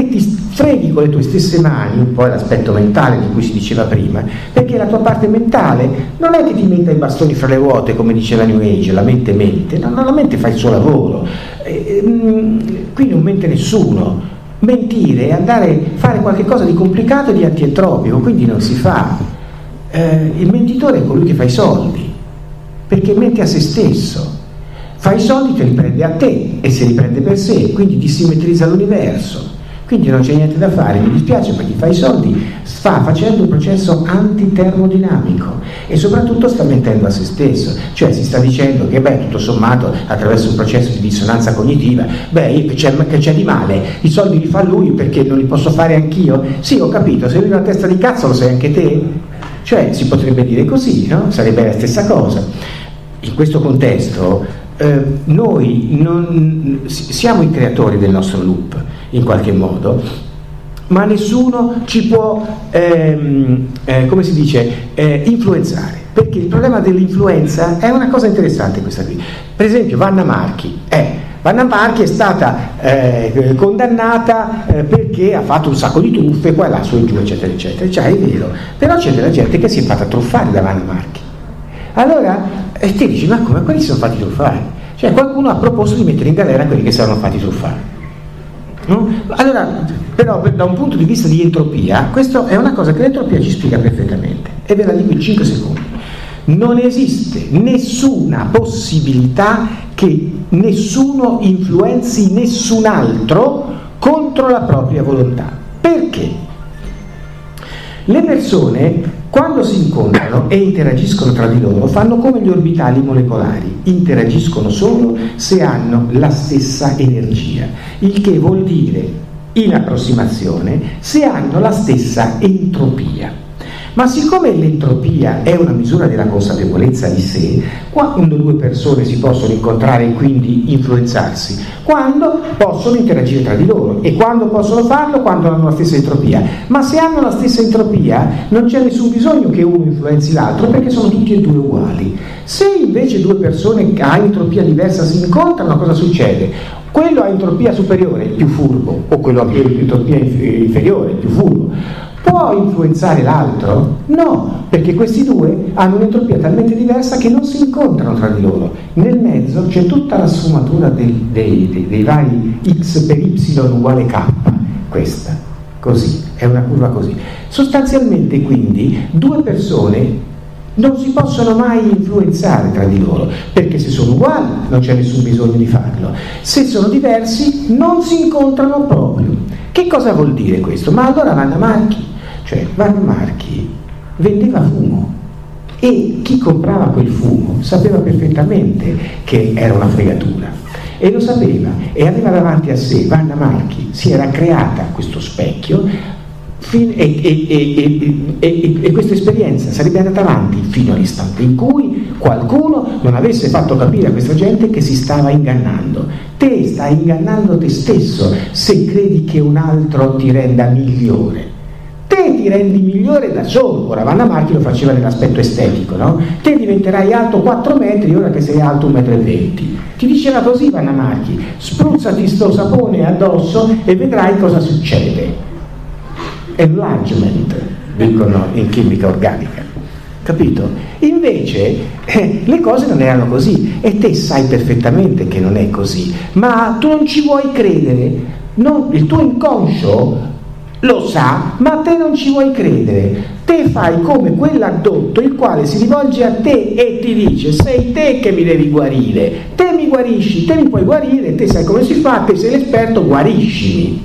freghi con le tue stesse mani, un po' l'aspetto mentale di cui si diceva prima, perché la tua parte mentale non è che ti metta i bastoni fra le ruote, come dice la New Age, la mente mente, no, no, la mente fa il suo lavoro, e, e, qui non mente nessuno. Mentire è andare a fare qualche cosa di complicato e di antietropico, quindi non si fa. Eh, il mentitore è colui che fa i soldi, perché mente a se stesso. Fa i soldi, te li prende a te e se li prende per sé, quindi dissimmetrizza l'universo. Quindi non c'è niente da fare, mi dispiace, perché fa i soldi, sta facendo un processo antitermodinamico e soprattutto sta mentendo a se stesso, cioè si sta dicendo che beh, tutto sommato attraverso un processo di dissonanza cognitiva, beh, che c'è, che c'è di male, i soldi li fa lui perché non li posso fare anch'io? Sì, ho capito, se lui ha una testa di cazzo lo sai anche te? Cioè si potrebbe dire così, no? Sarebbe la stessa cosa. In questo contesto Eh, noi non, siamo i creatori del nostro loop in qualche modo, ma nessuno ci può ehm, eh, come si dice eh, influenzare, perché il problema dell'influenza è una cosa interessante questa qui. Per esempio Vanna Marchi eh, Vanna Marchi è stata eh, condannata eh, perché ha fatto un sacco di truffe qua e là su e giù eccetera eccetera, cioè è vero, però c'è della gente che si è fatta truffare da Vanna Marchi. Allora e ti dici, ma come quelli si sono fatti truffare? Cioè qualcuno ha proposto di mettere in galera quelli che si erano fatti truffare, no? Allora, però da un punto di vista di entropia, questa è una cosa che l'entropia ci spiega perfettamente, e ve la dico in cinque secondi. Non esiste nessuna possibilità che nessuno influenzi nessun altro contro la propria volontà. Perché? Le persone, quando si incontrano e interagiscono tra di loro, fanno come gli orbitali molecolari, interagiscono solo se hanno la stessa energia, il che vuol dire, in approssimazione, se hanno la stessa entropia. Ma siccome l'entropia è una misura della consapevolezza di sé, quando due persone si possono incontrare e quindi influenzarsi, quando possono interagire tra di loro, e quando possono farlo? Quando hanno la stessa entropia. Ma se hanno la stessa entropia non c'è nessun bisogno che uno influenzi l'altro, perché sono tutti e due uguali. Se invece due persone a entropia diversa si incontrano, cosa succede? Quello a entropia superiore, il più furbo, o quello a entropia inferiore, il più furbo, può influenzare l'altro? No, perché questi due hanno un'entropia talmente diversa che non si incontrano tra di loro. Nel mezzo c'è tutta la sfumatura dei, dei, dei, dei vari x per y uguale k, questa, così, è una curva così. Sostanzialmente quindi due persone non si possono mai influenzare tra di loro, perché se sono uguali non c'è nessun bisogno di farlo, se sono diversi non si incontrano proprio. Che cosa vuol dire questo? Ma allora Vanna Marchi, cioè Vanna Marchi vendeva fumo e chi comprava quel fumo sapeva perfettamente che era una fregatura e lo sapeva e aveva davanti a sé, Vanna Marchi si era creata questo specchio fin, e, e, e, e, e questa esperienza sarebbe andata avanti fino all'istante in cui qualcuno non avesse fatto capire a questa gente che si stava ingannando. Te stai ingannando te stesso se credi che un altro ti renda migliore. Te ti rendi migliore da solo. Ora Vanna Marchi lo faceva nell'aspetto estetico, no? Te diventerai alto quattro metri ora che sei alto un metro e venti. Ti diceva così Vanna Marchi: spruzzati sto sapone addosso e vedrai cosa succede. Enlargement, dicono in chimica organica. Capito? Invece eh, le cose non erano così e te sai perfettamente che non è così, ma tu non ci vuoi credere, non, il tuo inconscio lo sa, ma te non ci vuoi credere. Te fai come quell'addotto il quale si rivolge a te e ti dice: sei te che mi devi guarire, te mi guarisci, te mi puoi guarire, te sai come si fa, te sei l'esperto, guariscimi.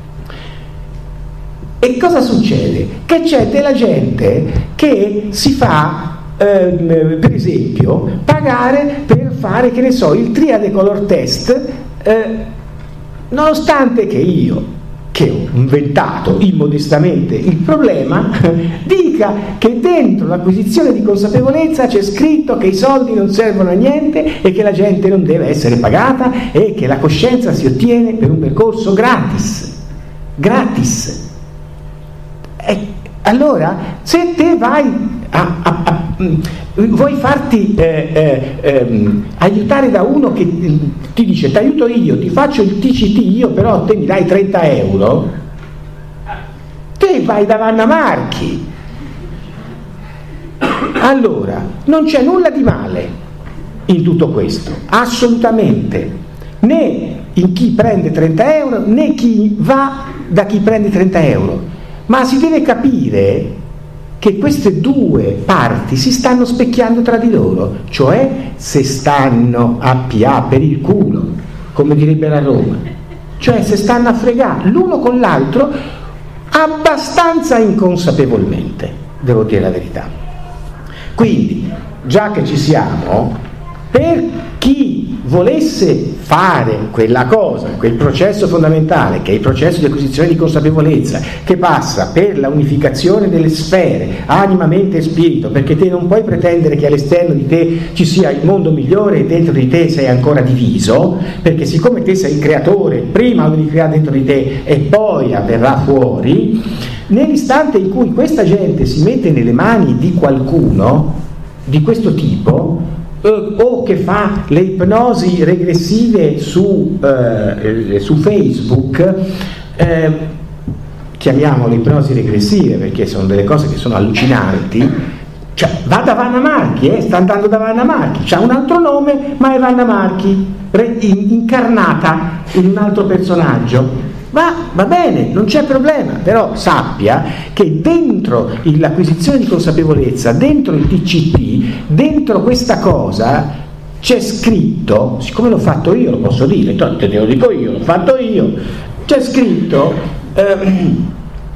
E cosa succede? Che c'è della gente che si fa, ehm, per esempio, pagare per fare, che ne so, il triade color test, eh, nonostante che io, che ho inventato immodestamente il problema, dica che dentro l'acquisizione di consapevolezza c'è scritto che i soldi non servono a niente e che la gente non deve essere pagata e che la coscienza si ottiene per un percorso gratis. Gratis. E allora, se te vai a, a, a vuoi farti eh, eh, eh, aiutare da uno che ti dice: ti aiuto io, ti faccio il T C T io, però te mi dai trenta euro, te vai da Vanna Marchi. Allora, non c'è nulla di male in tutto questo, assolutamente, né in chi prende trenta euro né chi va da chi prende trenta euro, ma si deve capire che queste due parti si stanno specchiando tra di loro, cioè se stanno a pià per il culo, come direbbe la Roma, cioè se stanno a fregare l'uno con l'altro abbastanza inconsapevolmente, devo dire la verità. Quindi, già che ci siamo, per chi volesse fare quella cosa, quel processo fondamentale, che è il processo di acquisizione di consapevolezza, che passa per la unificazione delle sfere, anima, mente e spirito, perché te non puoi pretendere che all'esterno di te ci sia il mondo migliore e dentro di te sei ancora diviso, perché siccome te sei il creatore, prima lo devi creare dentro di te e poi avverrà fuori. Nell'istante in cui questa gente si mette nelle mani di qualcuno di questo tipo, eh, o che fa le ipnosi regressive su, eh, su Facebook, eh, chiamiamole ipnosi regressive perché sono delle cose che sono allucinanti, cioè va da Vanna Marchi, eh, sta andando da Vanna Marchi, c'ha un altro nome ma è Vanna Marchi, re, in, incarnata in un altro personaggio. Va, va bene, non c'è problema, però sappia che dentro l'acquisizione di consapevolezza, dentro il T C P, dentro questa cosa c'è scritto, siccome l'ho fatto io lo posso dire, te lo dico io, l'ho fatto io, c'è scritto ehm,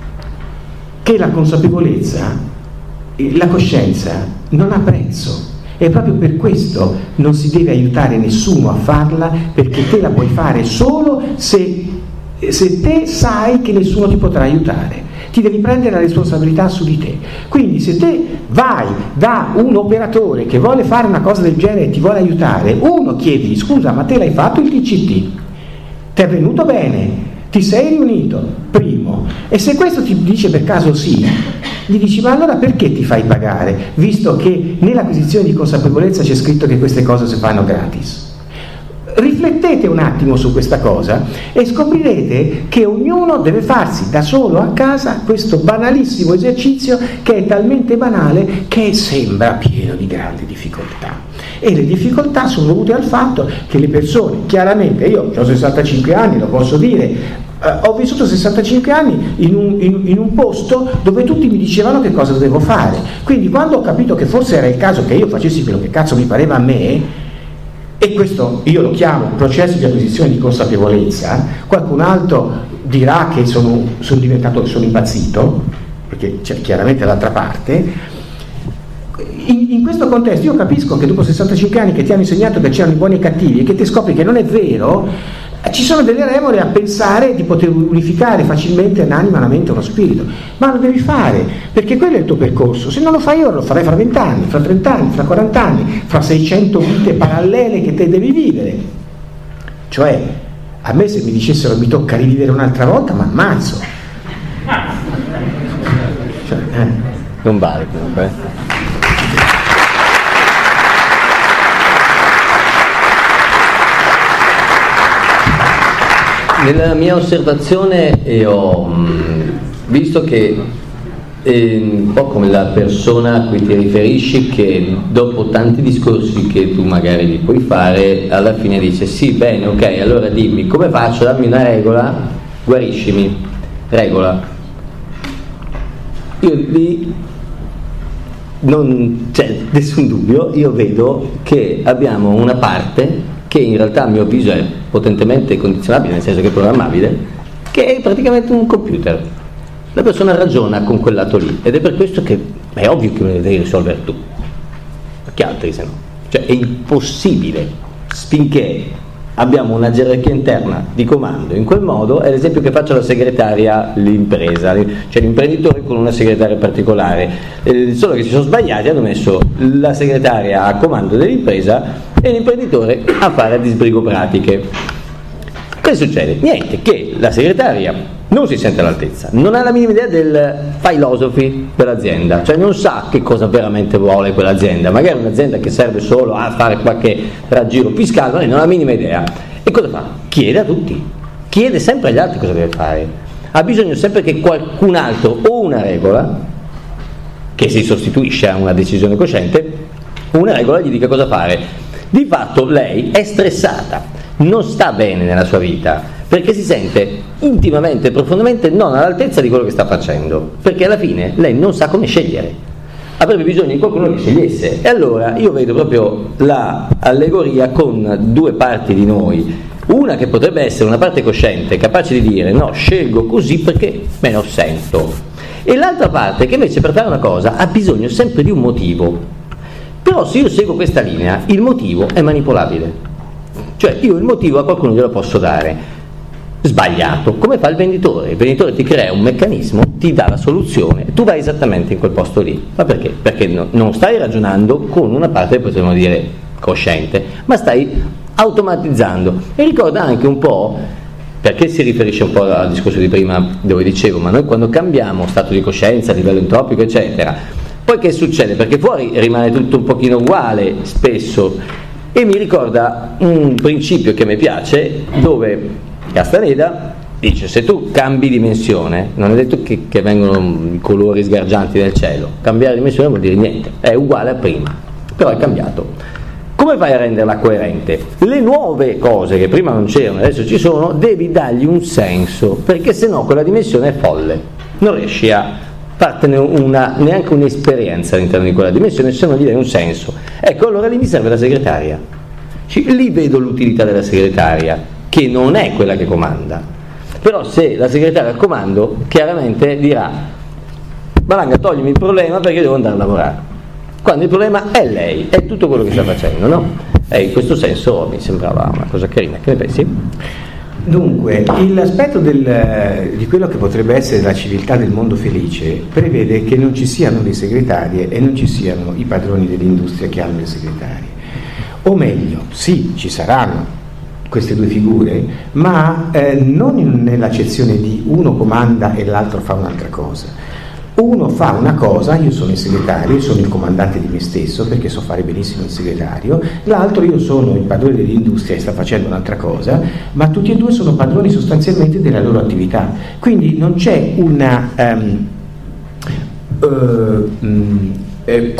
che la consapevolezza, la coscienza non ha prezzo. E proprio per questo non si deve aiutare nessuno a farla, perché te la puoi fare solo se se te sai che nessuno ti potrà aiutare, ti devi prendere la responsabilità su di te. Quindi se te vai da un operatore che vuole fare una cosa del genere e ti vuole aiutare, uno, chiedi scusa, ma te l'hai fatto il T C T? Ti è venuto bene? Ti sei riunito? Primo. E se questo ti dice per caso sì, gli dici ma allora perché ti fai pagare, visto che nell'acquisizione di consapevolezza c'è scritto che queste cose si fanno gratis? Riflettete un attimo su questa cosa e scoprirete che ognuno deve farsi da solo a casa questo banalissimo esercizio, che è talmente banale che sembra pieno di grandi difficoltà, e le difficoltà sono dovute al fatto che le persone, chiaramente io ho sessantacinque anni, lo posso dire, Uh, ho vissuto sessantacinque anni in un, in, in un posto dove tutti mi dicevano che cosa dovevo fare, quindi quando ho capito che forse era il caso che io facessi quello che cazzo mi pareva a me, e questo io lo chiamo processo di acquisizione di consapevolezza, qualcun altro dirà che sono, sono diventato, sono impazzito, perché c'è chiaramente l'altra parte. In, in questo contesto io capisco che dopo sessantacinque anni che ti hanno insegnato che c'erano i buoni e i cattivi e che ti scopri che non è vero, ci sono delle remore a pensare di poter unificare facilmente l'anima, la mente o lo spirito, ma lo devi fare, perché quello è il tuo percorso. Se non lo fai ora lo farai fra venti anni, fra trenta anni, fra quaranta anni, fra seicento vite parallele che te devi vivere. Cioè, a me se mi dicessero mi tocca rivivere un'altra volta, ma ammazzo. Cioè, eh. Non vale comunque. Nella mia osservazione eh, ho mh, visto che eh, un po' come la persona a cui ti riferisci, che dopo tanti discorsi che tu magari gli puoi fare, alla fine dice sì, bene, ok, allora dimmi come faccio, dammi una regola, guariscimi, regola. Io lì non c'è nessun dubbio, io vedo che abbiamo una parte che in realtà a mio avviso è potentemente condizionabile, nel senso che è programmabile, che è praticamente un computer. La persona ragiona con quel lato lì, ed è per questo che è ovvio che lo devi risolvere tu, perché altri se no. Cioè è impossibile, finché abbiamo una gerarchia interna di comando in quel modo. È l'esempio che faccio alla segretaria, l'impresa, cioè l'imprenditore con una segretaria particolare, eh, solo che si sono sbagliati, hanno messo la segretaria a comando dell'impresa e l'imprenditore a fare a disbrigo pratiche. Cosa succede? Niente, che la segretaria non si sente all'altezza, non ha la minima idea del philosophy dell'azienda, cioè non sa che cosa veramente vuole quell'azienda, magari un'azienda che serve solo a fare qualche raggiro fiscale, non ha la minima idea. E cosa fa? Chiede a tutti, chiede sempre agli altri cosa deve fare. ha bisogno sempre che qualcun altro o una regola, che si sostituisce a una decisione cosciente, o una regola gli dica cosa fare. Di fatto lei è stressata, non sta bene nella sua vita, perché si sente intimamente, profondamente non all'altezza di quello che sta facendo, perché alla fine lei non sa come scegliere. Avrebbe bisogno di qualcuno che scegliesse. E allora io vedo proprio l'allegoria con due parti di noi, una che potrebbe essere una parte cosciente, capace di dire no, scelgo così perché me lo sento, e l'altra parte che invece per fare una cosa ha bisogno sempre di un motivo. Però se io seguo questa linea, il motivo è manipolabile, cioè io il motivo a qualcuno glielo posso dare sbagliato, come fa il venditore. Il venditore ti crea un meccanismo, ti dà la soluzione, tu vai esattamente in quel posto lì. Ma perché? Perché no, non stai ragionando con una parte, potremmo dire, cosciente, ma stai automatizzando. E ricorda anche un po', perché si riferisce un po' al discorso di prima dove dicevo, ma noi quando cambiamo stato di coscienza a livello entropico eccetera, poi che succede? Perché fuori rimane tutto un pochino uguale spesso, e mi ricorda un principio che mi piace, dove Castaneda dice: se tu cambi dimensione, non è detto che, che vengono i colori sgargianti del cielo, cambiare dimensione vuol dire niente, è uguale a prima, però è cambiato. Come fai a renderla coerente? Le nuove cose che prima non c'erano, adesso ci sono, devi dargli un senso, perché sennò quella dimensione è folle, non riesci a fartene una, neanche un'esperienza all'interno di quella dimensione se non gli dai un senso. Ecco, allora lì mi serve la segretaria, lì vedo l'utilità della segretaria, che non è quella che comanda. Però se la segretaria al comando, chiaramente dirà: Malanga, toglimi il problema perché devo andare a lavorare, quando il problema è lei, è tutto quello che sta facendo, no? E in questo senso mi sembrava una cosa carina. Che ne pensi? Dunque, l'aspetto del, di quello che potrebbe essere la civiltà del mondo felice prevede che non ci siano le segretarie e non ci siano i padroni dell'industria che hanno le segretarie. O meglio, sì, ci saranno queste due figure, ma eh, non in, nell'accezione di uno comanda e l'altro fa un'altra cosa. Uno fa una cosa, io sono il segretario, io sono il comandante di me stesso perché so fare benissimo il segretario, l'altro io sono il padrone dell'industria e sta facendo un'altra cosa, ma tutti e due sono padroni sostanzialmente della loro attività. Quindi non c'è una um, uh, um, eh,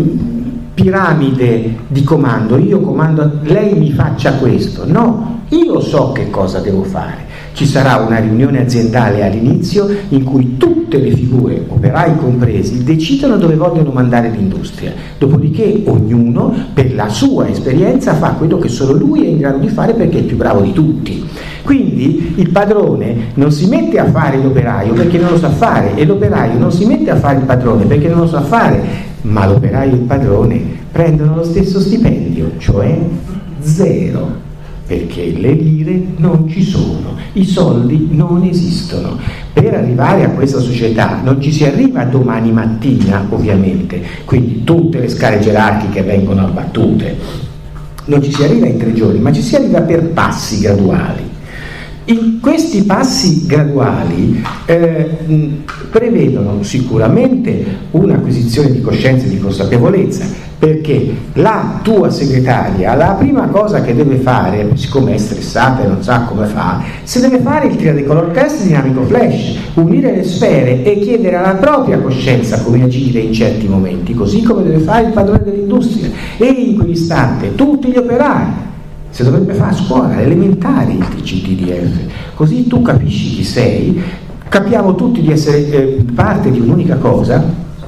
piramide di comando, io comando, lei mi faccia questo, no, io so che cosa devo fare. Ci sarà una riunione aziendale all'inizio in cui tutte le figure, operai compresi, decidono dove vogliono mandare l'industria, dopodiché ognuno per la sua esperienza fa quello che solo lui è in grado di fare perché è il più bravo di tutti. Quindi il padrone non si mette a fare l'operaio perché non lo sa fare, e l'operaio non si mette a fare il padrone perché non lo sa fare, ma l'operaio e il padrone prendono lo stesso stipendio, cioè zero, perché le lire non ci sono, i soldi non esistono. Per arrivare a questa società non ci si arriva domani mattina, ovviamente, quindi tutte le scale gerarchiche vengono abbattute, non ci si arriva in tre giorni, ma ci si arriva per passi graduali. In questi passi graduali eh, prevedono sicuramente un'acquisizione di coscienza e di consapevolezza, perché la tua segretaria, la prima cosa che deve fare, siccome è stressata e non sa come fa, se deve fare il tricolor test dinamico flash, unire le sfere e chiedere alla propria coscienza come agire in certi momenti, così come deve fare il padrone dell'industria, e in quell'istante tutti gli operai. Se dovrebbe fare a scuola, elementari, il T C T D F, così tu capisci chi sei, capiamo tutti di essere eh, parte di un'unica cosa,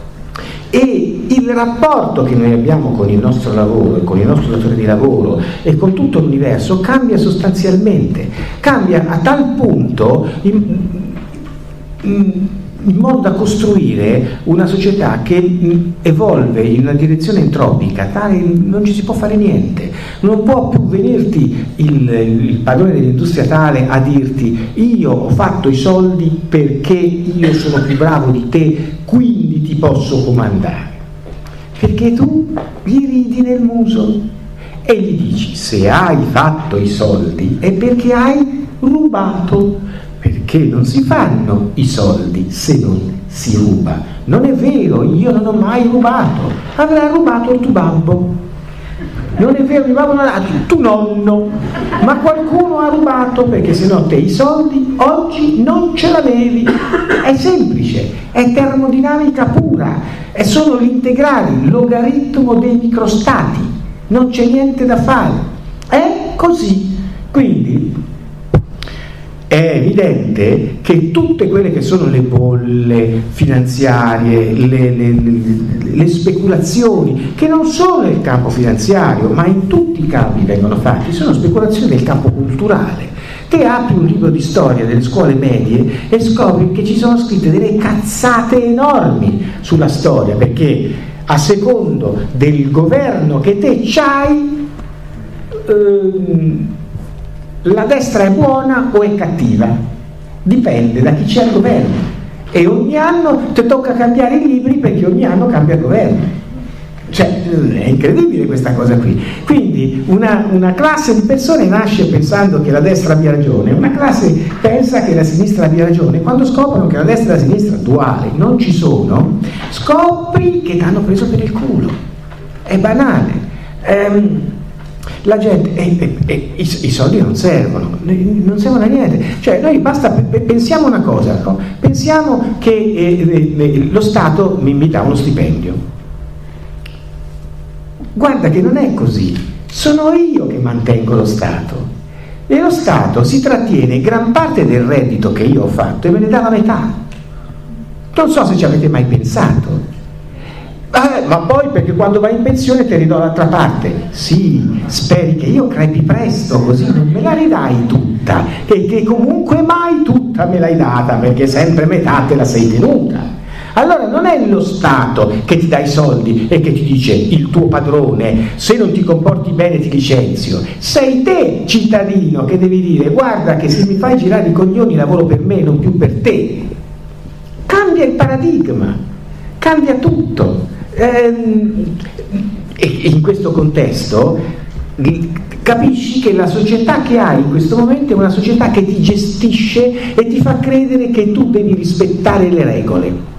e il rapporto che noi abbiamo con il nostro lavoro, con il nostro datore di lavoro e con tutto l'universo cambia sostanzialmente, cambia a tal punto in, in, in modo da costruire una società che evolve in una direzione entropica, tale non ci si può fare niente. Non può più venirti il, il padrone dell'industria tale a dirti: io ho fatto i soldi perché io sono più bravo di te, quindi ti posso comandare. Perché tu gli ridi nel muso e gli dici: se hai fatto i soldi è perché hai rubato, perché non si fanno i soldi se non si ruba. Non è vero, io non ho mai rubato, avrà rubato il tuo babbo. Non è vero, mio babbo non ha, tu nonno, ma qualcuno ha rubato, perché sennò te i soldi oggi non ce l'avevi. È semplice, è termodinamica pura, e sono gli integrali, il logaritmo dei microstati, non c'è niente da fare, è così. Quindi è evidente che tutte quelle che sono le bolle finanziarie, le, le, le, le speculazioni, che non solo nel campo finanziario, ma in tutti i campi vengono fatti, sono speculazioni del campo culturale. Te apri un libro di storia delle scuole medie e scopri che ci sono scritte delle cazzate enormi sulla storia, perché a secondo del governo che te c'hai, ehm, la destra è buona o è cattiva, dipende da chi c'è al governo, e ogni anno ti tocca cambiare i libri perché ogni anno cambia il governo. Cioè, è incredibile questa cosa qui. Quindi una, una classe di persone nasce pensando che la destra abbia ragione, una classe pensa che la sinistra abbia ragione. Quando scoprono che la destra e la sinistra duali non ci sono, scopri che ti hanno preso per il culo. È banale. Ehm, la gente, eh, eh, eh, i, i soldi non servono, non servono a niente. Cioè, noi basta, pensiamo una cosa, no? Pensiamo che eh, eh, lo Stato mi, mi dà uno stipendio. Guarda che non è così, sono io che mantengo lo Stato, e lo Stato si trattiene gran parte del reddito che io ho fatto e me ne dà la metà. Non so se ci avete mai pensato. Eh, ma poi perché quando vai in pensione te ne do l'altra parte. Sì, speri che io crepi presto, così non me la ridai tutta, e che comunque mai tutta me l'hai data, perché sempre metà te la sei tenuta. Allora non è lo Stato che ti dà i soldi e che ti dice, il tuo padrone, se non ti comporti bene ti licenzio. Sei te, cittadino, che devi dire, guarda che se mi fai girare i coglioni lavoro per me, non più per te. Cambia il paradigma, cambia tutto. Ehm, e in questo contesto capisci che la società che hai in questo momento è una società che ti gestisce e ti fa credere che tu devi rispettare le regole.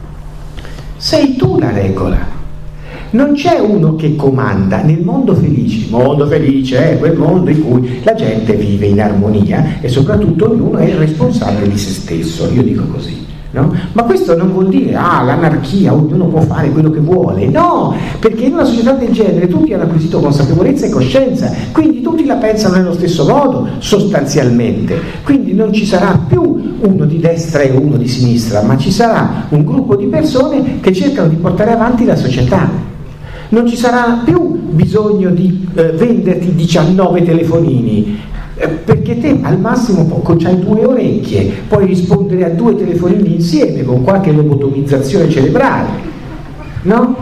Sei tu la regola, non c'è uno che comanda. Nel mondo felice, mondo felice è quel mondo in cui la gente vive in armonia e soprattutto ognuno è il responsabile di se stesso, io dico così, no? Ma questo non vuol dire, ah, l'anarchia, ognuno può fare quello che vuole, no, perché in una società del genere tutti hanno acquisito consapevolezza e coscienza, quindi tutti la pensano nello stesso modo, sostanzialmente, quindi non ci sarà più uno di destra e uno di sinistra, ma ci sarà un gruppo di persone che cercano di portare avanti la società. Non ci sarà più bisogno di eh, venderti diciannove telefonini, eh, perché te al massimo poco, c'hai due orecchie, puoi rispondere a due telefonini insieme con qualche lobotomizzazione cerebrale, no?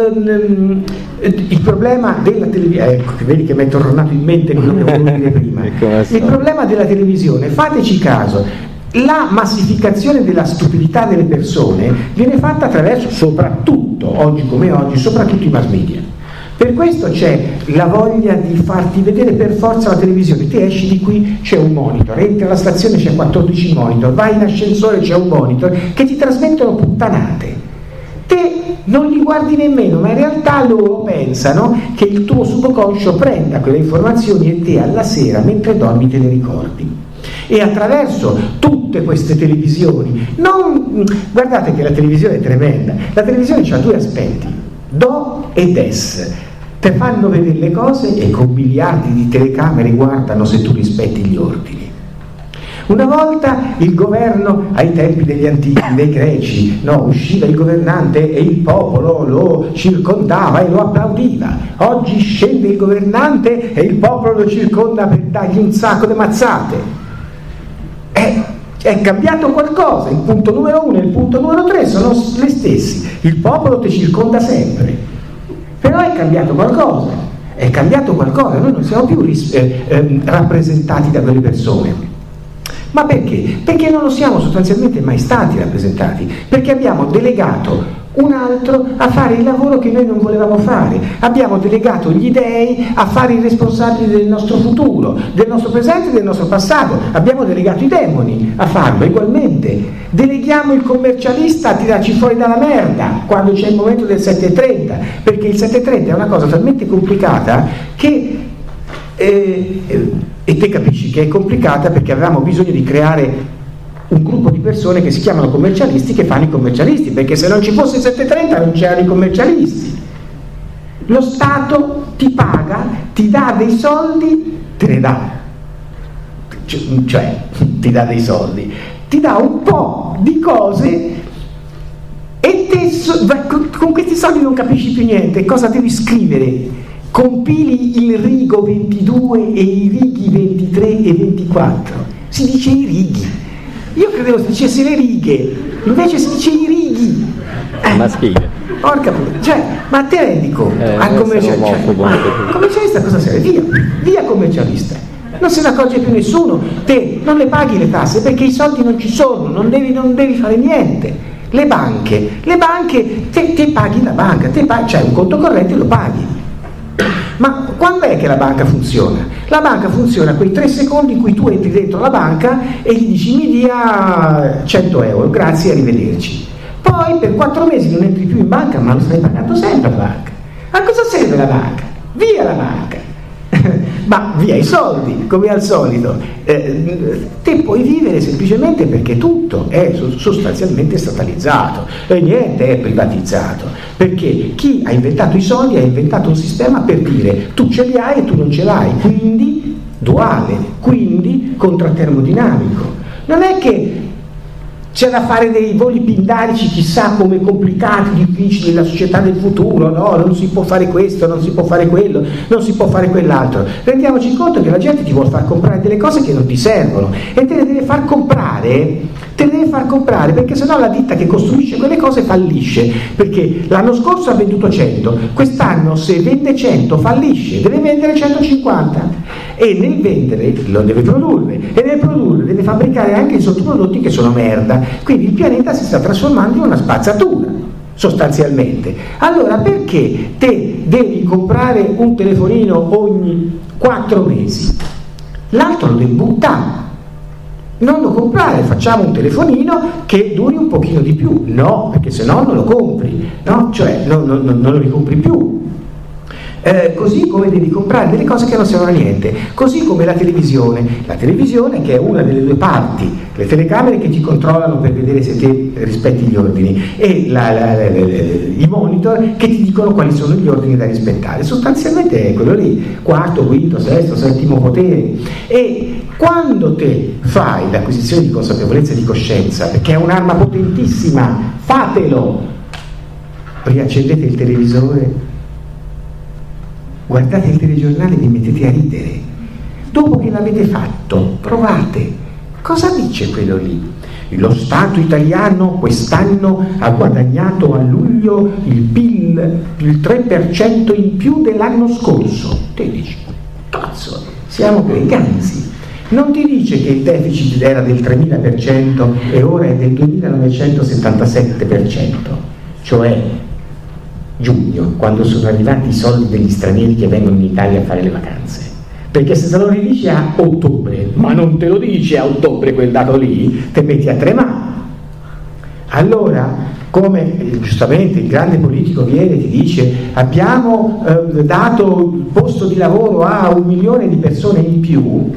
Um, il problema della televisione, ecco, vedi che mi è tornato in mente quello che volevo dire prima. Il problema della televisione, fateci caso, la massificazione della stupidità delle persone viene fatta attraverso, soprattutto oggi come oggi, soprattutto i mass media. Per questo c'è la voglia di farti vedere per forza la televisione. Ti esci di qui, c'è un monitor, entri alla stazione, c'è quattordici monitor, vai in ascensore, c'è un monitor che ti trasmettono puttanate. Te non li guardi nemmeno, ma in realtà loro pensano che il tuo subconscio prenda quelle informazioni e te alla sera, mentre dormi, te le ricordi. E attraverso tutte queste televisioni, non, guardate che la televisione è tremenda, la televisione ha due aspetti, do e des, te fanno vedere le cose e con miliardi di telecamere guardano se tu rispetti gli ordini. Una volta il governo, ai tempi degli antichi, dei greci, no, usciva il governante e il popolo lo circondava e lo applaudiva. Oggi scende il governante e il popolo lo circonda per dargli un sacco di mazzate. È, è cambiato qualcosa, il punto numero uno e il punto numero tre sono gli stessi, il popolo ti circonda sempre, però è cambiato qualcosa, è cambiato qualcosa, noi non siamo più eh, eh, rappresentati da quelle persone. Ma perché? Perché non lo siamo sostanzialmente mai stati rappresentati, perché abbiamo delegato un altro a fare il lavoro che noi non volevamo fare. Abbiamo delegato gli dei a fare i responsabili del nostro futuro, del nostro presente e del nostro passato. Abbiamo delegato i demoni a farlo ugualmente. Deleghiamo il commercialista a tirarci fuori dalla merda quando c'è il momento del sette e trenta, perché il sette e trenta è una cosa talmente complicata che eh, e te capisci che è complicata perché avevamo bisogno di creare un gruppo di persone che si chiamano commercialisti, che fanno i commercialisti, perché se non ci fosse il sette e trenta non c'erano i commercialisti. Lo Stato ti paga, ti dà dei soldi, te ne dà, cioè ti dà dei soldi, ti dà un po' di cose e te con questi soldi non capisci più niente. Cosa devi scrivere? Compili il rigo ventidue e i righi ventitré e ventiquattro. Si dice i righi. Io credevo si dicesse le righe, invece si dice i righi. Eh, maschile. Porca puttana, cioè, ma te rendi conto? Eh, al commercialista, cioè, commercialista cosa serve? Via, via commercialista. Non se ne accorge più nessuno. Te non le paghi le tasse perché i soldi non ci sono, non devi, non devi fare niente. Le banche, le banche, te, te paghi la banca, te paghi, cioè un conto corrente lo paghi. Ma quando è che la banca funziona? La banca funziona quei tre secondi in cui tu entri dentro la banca e gli dici mi dia cento euro, grazie, arrivederci. Poi per quattro mesi non entri più in banca, ma lo stai pagando sempre la banca. A cosa serve la banca? Via la banca! Ma via i soldi, come al solito. Eh, te puoi vivere semplicemente perché tutto è sostanzialmente statalizzato e niente è privatizzato, perché chi ha inventato i soldi ha inventato un sistema per dire tu ce li hai e tu non ce l'hai, quindi duale, quindi contratermodinamico. Non è che c'è da fare dei voli pindarici chissà come complicati, difficili, la società del futuro, no, non si può fare questo, non si può fare quello, non si può fare quell'altro. Rendiamoci conto che la gente ti vuole far comprare delle cose che non ti servono e te le deve far comprare, te le deve far comprare perché sennò la ditta che costruisce quelle cose fallisce, perché l'anno scorso ha venduto cento, quest'anno se vende cento fallisce, deve vendere centocinquanta e nel vendere lo deve produrre e nel produrre deve fabbricare anche i sottoprodotti che sono merda. Quindi il pianeta si sta trasformando in una spazzatura sostanzialmente. Allora perché te devi comprare un telefonino ogni quattro mesi? L'altro lo devi buttare, non lo comprare, facciamo un telefonino che duri un pochino di più. No, perché se no non lo compri, no? Cioè non, non, non lo ricompri più. Eh, così come devi comprare delle cose che non servono a niente, così come la televisione, la televisione che è una delle due parti, le telecamere che ti controllano per vedere se te rispetti gli ordini e la, la, la, la, i monitor che ti dicono quali sono gli ordini da rispettare. Sostanzialmente è quello lì, quarto, quinto, sesto, settimo potere. E quando te fai l'acquisizione di consapevolezza e di coscienza, perché è un'arma potentissima, fatelo, riaccendete il televisore, guardate il telegiornale e vi mettete a ridere. Dopo che l'avete fatto, provate. Cosa dice quello lì? Lo Stato italiano quest'anno ha guadagnato a luglio il P I L il tre per cento in più dell'anno scorso. Te dici, cazzo, siamo quei ganzi. Non ti dice che il deficit era del tremila per cento e ora è del duemilanovecentosettantasette per cento, cioè giugno, quando sono arrivati i soldi degli stranieri che vengono in Italia a fare le vacanze. Perché se te lo ridici a ottobre, ma non te lo dice a ottobre quel dato lì, te metti a tremare. Allora, come giustamente il grande politico viene e ti dice abbiamo eh, dato il posto di lavoro a un milione di persone in più,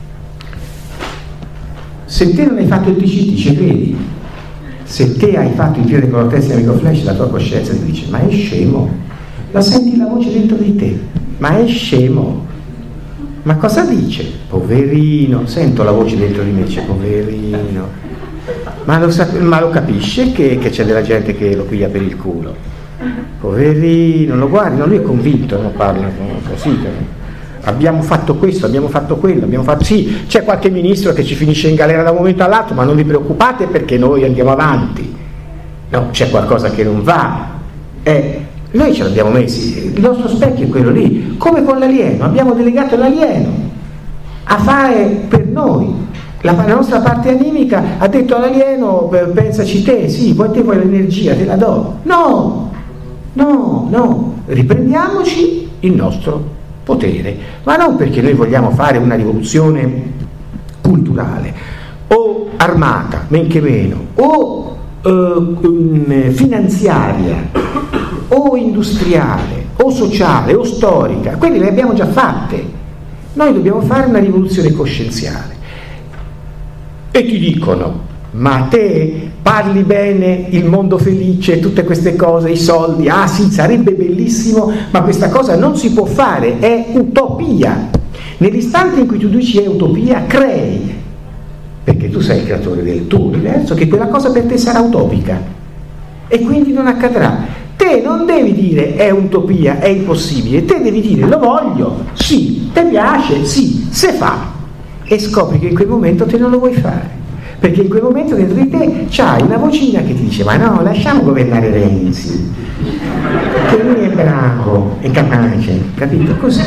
se te non hai fatto il T C T ci credi? Se te hai fatto il piede con la testa di microflash, la tua coscienza ti dice ma è scemo, la senti la voce dentro di te, ma è scemo, ma cosa dice? Poverino, sento la voce dentro di me, dice poverino, ma lo, sap- ma lo capisce che, che c'è della gente che lo piglia per il culo, poverino, lo guardi, no, lui è convinto, non parla così, abbiamo fatto questo, abbiamo fatto quello, abbiamo fatto sì, c'è qualche ministro che ci finisce in galera da un momento all'altro, ma non vi preoccupate perché noi andiamo avanti. No, c'è qualcosa che non va. Eh, noi ce l'abbiamo messi, il nostro specchio è quello lì, come con l'alieno, abbiamo delegato l'alieno a fare per noi. La, la nostra parte animica ha detto all'alieno: pensaci te, sì, poi te vuoi l'energia, te la do. No, no, no, riprendiamoci il nostro potere, ma non perché noi vogliamo fare una rivoluzione culturale o armata, men che meno, o eh, um, finanziaria, o industriale, o sociale, o storica. Quelle le abbiamo già fatte. Noi dobbiamo fare una rivoluzione coscienziale. E ti dicono: ma te parli bene, il mondo felice, tutte queste cose, i soldi, ah sì, sarebbe bellissimo, ma questa cosa non si può fare, è utopia. Nell'istante in cui tu dici è utopia, crei, perché tu sei il creatore del tuo universo, che quella cosa per te sarà utopica e quindi non accadrà. Te non devi dire è utopia, è impossibile, te devi dire lo voglio, sì, ti piace, sì, se fa. E scopri che in quel momento te non lo vuoi fare, perché in quel momento dentro di te c'hai una vocina che ti dice: ma no, lasciamo governare Renzi, che lui è bravo, è capace, capito? Così.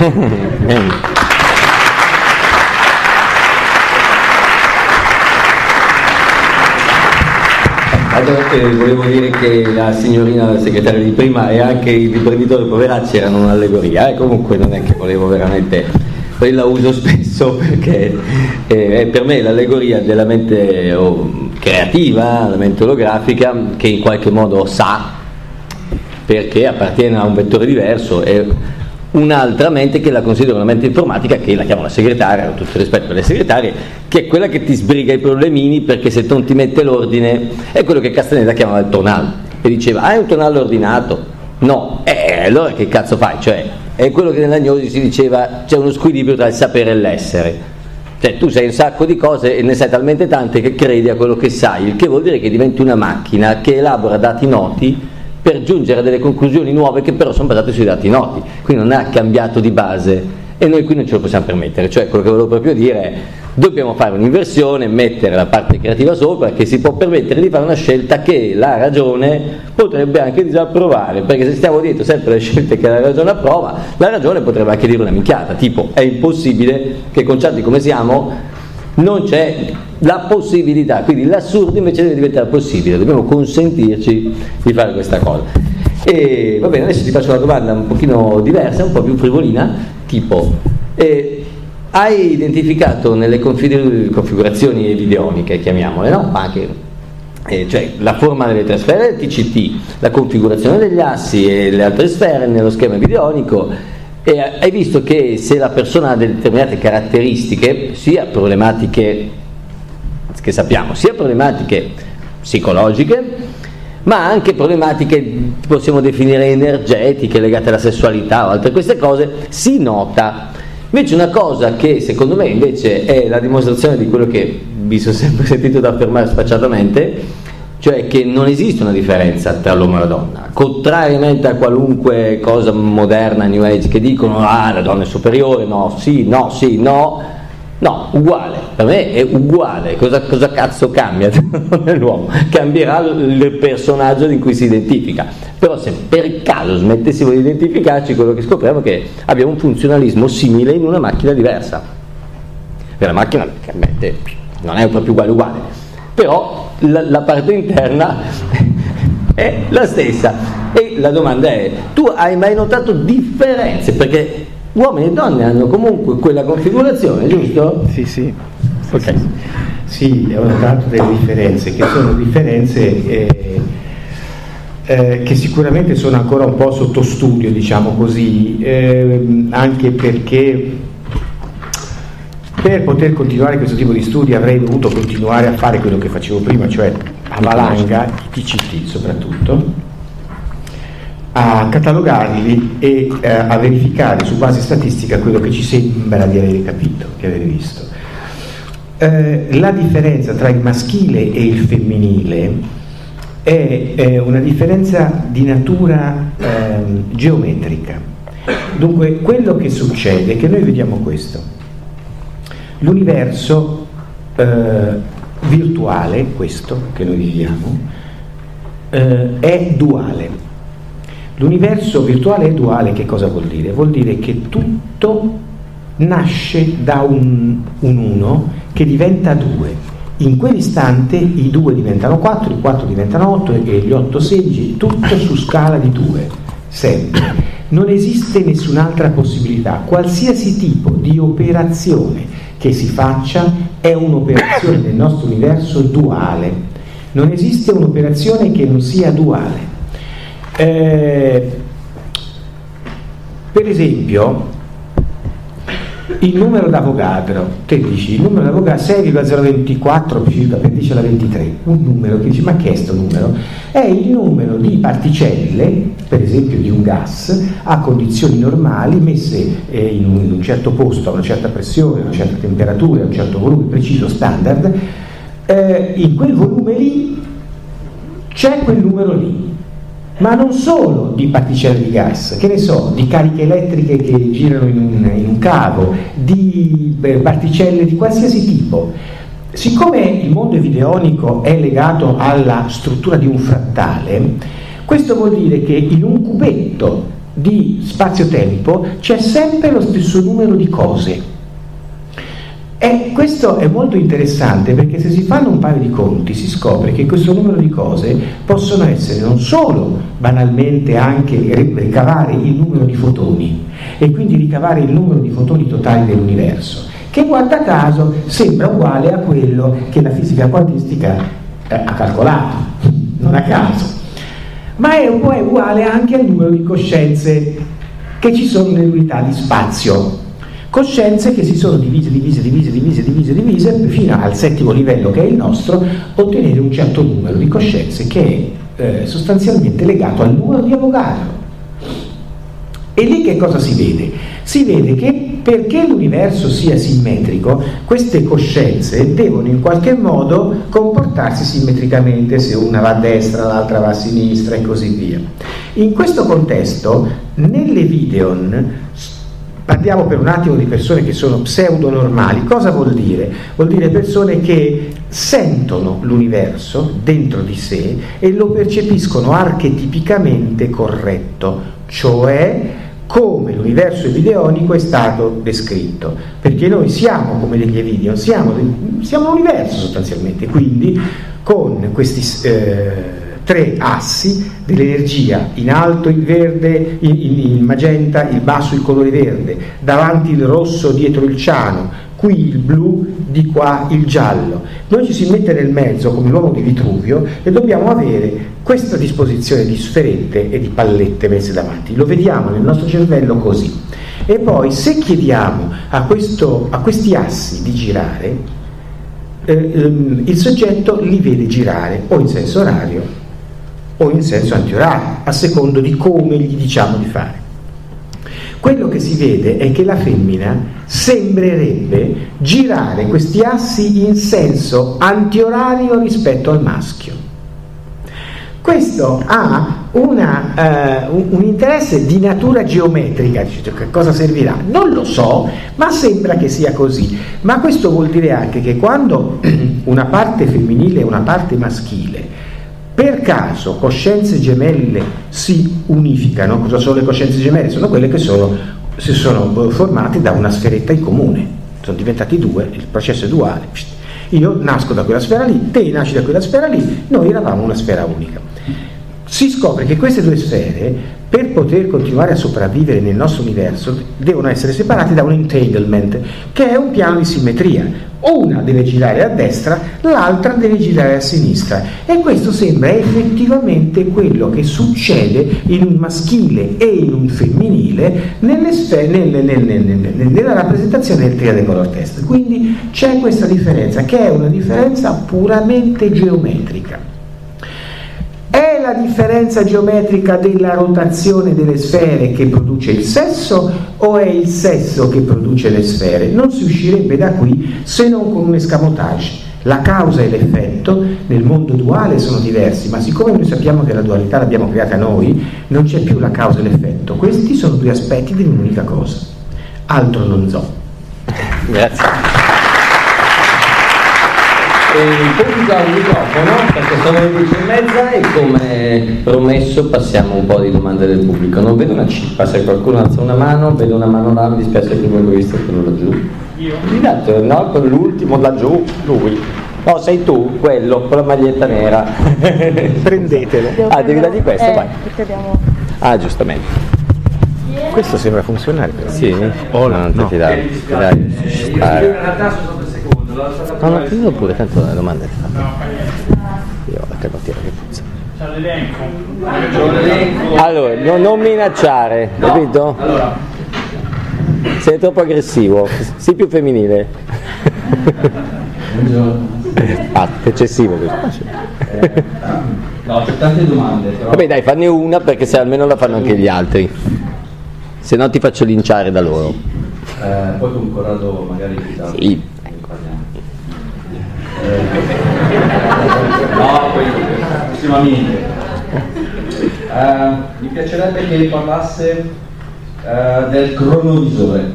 Allora, eh, volevo dire che la signorina la segretaria di prima e anche il imprenditore poveracci erano un'allegoria, e eh, comunque non è che volevo veramente. Poi la uso spesso perché eh, per me l'allegoria della mente oh, creativa, la mente olografica, che in qualche modo sa, perché appartiene a un vettore diverso, è un'altra mente che la considero una mente informatica, che la chiamo la segretaria, con tutto il rispetto per le segretarie, che è quella che ti sbriga i problemini, perché se non ti mette l'ordine è quello che Castaneda chiamava il tonale, e diceva: hai un tonale ordinato? No, eh, allora che cazzo fai? Cioè, è quello che nell'agnosi si diceva: c'è uno squilibrio tra il sapere e l'essere, cioè tu sai un sacco di cose e ne sai talmente tante che credi a quello che sai, il che vuol dire che diventi una macchina che elabora dati noti per giungere a delle conclusioni nuove che però sono basate sui dati noti, quindi non ha cambiato di base, e noi qui non ce lo possiamo permettere. Cioè, quello che volevo proprio dire è: dobbiamo fare un'inversione, mettere la parte creativa sopra, che si può permettere di fare una scelta che la ragione potrebbe anche disapprovare, perché se stiamo dietro sempre le scelte che la ragione approva, la ragione potrebbe anche dire una minchiata, tipo: è impossibile che conciati come siamo non c'è la possibilità, quindi l'assurdo invece deve diventare possibile, dobbiamo consentirci di fare questa cosa. E va bene, adesso ti faccio una domanda un pochino diversa, un po' più frivolina, tipo eh, hai identificato nelle configurazioni videoniche, chiamiamole, no? Anche, eh, cioè la forma delle tre sfere del T C T, la configurazione degli assi e le altre sfere nello schema videonico, e hai visto che se la persona ha determinate caratteristiche, sia problematiche che sappiamo, sia problematiche psicologiche, ma anche problematiche possiamo definire energetiche, legate alla sessualità o altre queste cose, si nota. Invece una cosa che secondo me invece è la dimostrazione di quello che vi sono sempre sentito da affermare sfacciatamente, cioè che non esiste una differenza tra l'uomo e la donna, contrariamente a qualunque cosa moderna, New Age, che dicono: ah, la donna è superiore, no, sì, no, sì, no, no, uguale, per me è uguale. Cosa, cosa cazzo cambia nell'uomo? Cambierà il personaggio in cui si identifica, però se per caso smettessimo di identificarci, quello che scopriamo è che abbiamo un funzionalismo simile in una macchina diversa. Per la macchina chiaramente non è proprio uguale uguale, però la, la parte interna è la stessa. E la domanda è: tu hai mai notato differenze? Perché uomini e donne hanno comunque quella configurazione, giusto? Sì, sì. Ok. Sì, ho notato delle differenze, che sono differenze eh, eh, che sicuramente sono ancora un po' sotto studio, diciamo così, eh, anche perché per poter continuare questo tipo di studi avrei dovuto continuare a fare quello che facevo prima, cioè a valanga, i T C T soprattutto, a catalogarli e eh, a verificare su base statistica quello che ci sembra di aver capito, di aver visto. Eh, la differenza tra il maschile e il femminile è, è una differenza di natura eh, geometrica. Dunque, quello che succede è che noi vediamo questo: l'universo eh, virtuale, questo che noi viviamo, eh, è duale. L'universo virtuale è duale. Che cosa vuol dire? Vuol dire che tutto nasce da un, un uno che diventa due. In quell'istante i due diventano quattro, i quattro diventano otto e gli otto sedici, tutto su scala di due, sempre. Non esiste nessun'altra possibilità. Qualsiasi tipo di operazione che si faccia è un'operazione nel nostro universo duale. Non esiste un'operazione che non sia duale. Eh, per esempio, il numero d'Avogadro, te dici il numero d'Avogadro sei virgola zero ventiquattro circa per dieci alla ventitré, un numero che dici ma che è sto numero? È il numero di particelle, per esempio di un gas, a condizioni normali messe eh, in, un, in un certo posto, a una certa pressione, a una certa temperatura, a un certo volume preciso standard, eh, in quel volume lì c'è quel numero lì. Ma non solo di particelle di gas, che ne so, di cariche elettriche che girano in un, in un cavo, di beh, particelle di qualsiasi tipo. Siccome il mondo evideonico è legato alla struttura di un frattale, questo vuol dire che in un cubetto di spazio-tempo c'è sempre lo stesso numero di cose. E questo è molto interessante perché se si fanno un paio di conti si scopre che questo numero di cose possono essere non solo banalmente anche ricavare il numero di fotoni e quindi ricavare il numero di fotoni totali dell'universo, che guarda caso sembra uguale a quello che la fisica quantistica eh, ha calcolato, non a caso, ma è uguale anche al numero di coscienze che ci sono nell'unità di spazio. Coscienze che si sono divise, divise, divise, divise, divise, divise fino al settimo livello che è il nostro, ottenere un certo numero di coscienze che è eh, sostanzialmente legato al numero di Avogadro. E lì che cosa si vede? Si vede che perché l'universo sia simmetrico, queste coscienze devono in qualche modo comportarsi simmetricamente, se una va a destra, l'altra va a sinistra e così via. In questo contesto, nell'Evideon, parliamo per un attimo di persone che sono pseudo-normali. Cosa vuol dire? Vuol dire persone che sentono l'universo dentro di sé e lo percepiscono archetipicamente corretto, cioè come l'universo evideonico è stato descritto, perché noi siamo come degli Evideon, siamo, siamo l'universo sostanzialmente, quindi con questi eh, tre assi dell'energia, in alto il verde, in, in, in magenta, il basso il colore verde, davanti il rosso, dietro il ciano, qui il blu, di qua il giallo. Noi ci si mette nel mezzo come l'uomo di Vitruvio e dobbiamo avere questa disposizione di sferette e di pallette messe davanti. Lo vediamo nel nostro cervello così. E poi se chiediamo a, questo, a questi assi di girare, eh, ehm, il soggetto li vede girare o in senso orario o in senso antiorario, a secondo di come gli diciamo di fare. Quello che si vede è che la femmina sembrerebbe girare questi assi in senso antiorario rispetto al maschio. Questo ha una, uh, un, un interesse di natura geometrica. Dice, che cosa servirà? Non lo so, ma sembra che sia così. Ma questo vuol dire anche che quando una parte femminile e una parte maschile per caso coscienze gemelle si unificano, cosa sono le coscienze gemelle? Sono quelle che sono, si sono formate da una sferetta in comune, sono diventati due, il processo è duale. Io nasco da quella sfera lì, te nasci da quella sfera lì, noi eravamo una sfera unica. Si scopre che queste due sfere, per poter continuare a sopravvivere nel nostro universo, devono essere separate da un entanglement, che è un piano di simmetria. Una deve girare a destra, l'altra deve girare a sinistra, e questo sembra effettivamente quello che succede in un maschile e in un femminile nelle sfere, nelle, nelle, nelle, nella rappresentazione del triade color test. Quindi c'è questa differenza, che è una differenza puramente geometrica. È la differenza geometrica della rotazione delle sfere che produce il sesso o è il sesso che produce le sfere? Non si uscirebbe da qui se non con un escamotage. La causa e l'effetto nel mondo duale sono diversi, ma siccome noi sappiamo che la dualità l'abbiamo creata noi, non c'è più la causa e l'effetto. Questi sono due aspetti di un'unica cosa. Altro non so. Grazie. E il pubblico ha un microfono perché sono le dieci e mezza e come promesso passiamo un po' di domande del pubblico. Non vedo una cippa, se qualcuno alza una mano, vedo una mano là, mi dispiace che avevo visto quello laggiù. Io? Dato, no, con l'ultimo laggiù, lui. No, sei tu, quello, con la maglietta nera. Prendetelo. Ah, devi dargli questo, eh, vai. Abbiamo... Ah, giustamente. Questo sembra funzionare però. Sì? Oh, no, non no. ti fidare, ti fidare. Io in realtà sono stato il secondo, l'ho stata No, no, io pure, tanto la domanda è fatta. Io ho la canottiera che puzza. C'è l'elenco. Allora, no, non minacciare, capito? Allora, sei troppo aggressivo, sii più femminile. Ah, eccessivo questo. no, c'è tante domande, però. Vabbè dai, fanne una perché se almeno la fanno anche gli altri. Se no ti faccio linciare da loro. Eh, poi con Corrado magari ti dà. Sì. Eh, no, poi prossimamente. Eh, mi piacerebbe che parlasse eh, del cronovisore.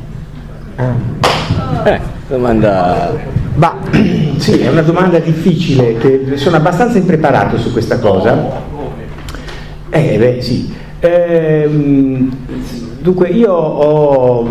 Eh, domanda. Ma sì, è una domanda difficile, che sono abbastanza impreparato su questa cosa. Eh beh sì. Ehm, dunque io ho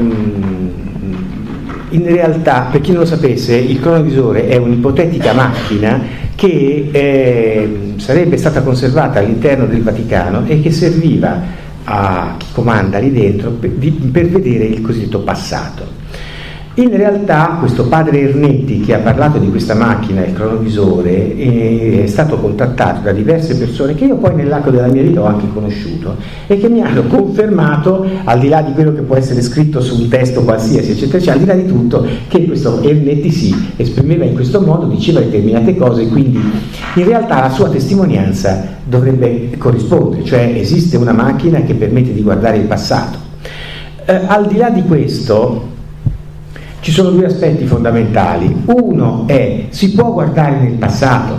in realtà, per chi non lo sapesse, il cronovisore è un'ipotetica macchina che eh, sarebbe stata conservata all'interno del Vaticano e che serviva a chi comanda lì dentro per, per vedere il cosiddetto passato. In realtà questo padre Ernetti, che ha parlato di questa macchina, il cronovisore, è stato contattato da diverse persone che io poi nell'arco della mia vita ho anche conosciuto e che mi hanno confermato, al di là di quello che può essere scritto su un testo qualsiasi, eccetera, eccetera, al di là di tutto, che questo Ernetti si esprimeva in questo modo, diceva determinate cose e quindi in realtà la sua testimonianza dovrebbe corrispondere, cioè esiste una macchina che permette di guardare il passato. Eh, al di là di questo, ci sono due aspetti fondamentali. Uno è, si può guardare nel passato?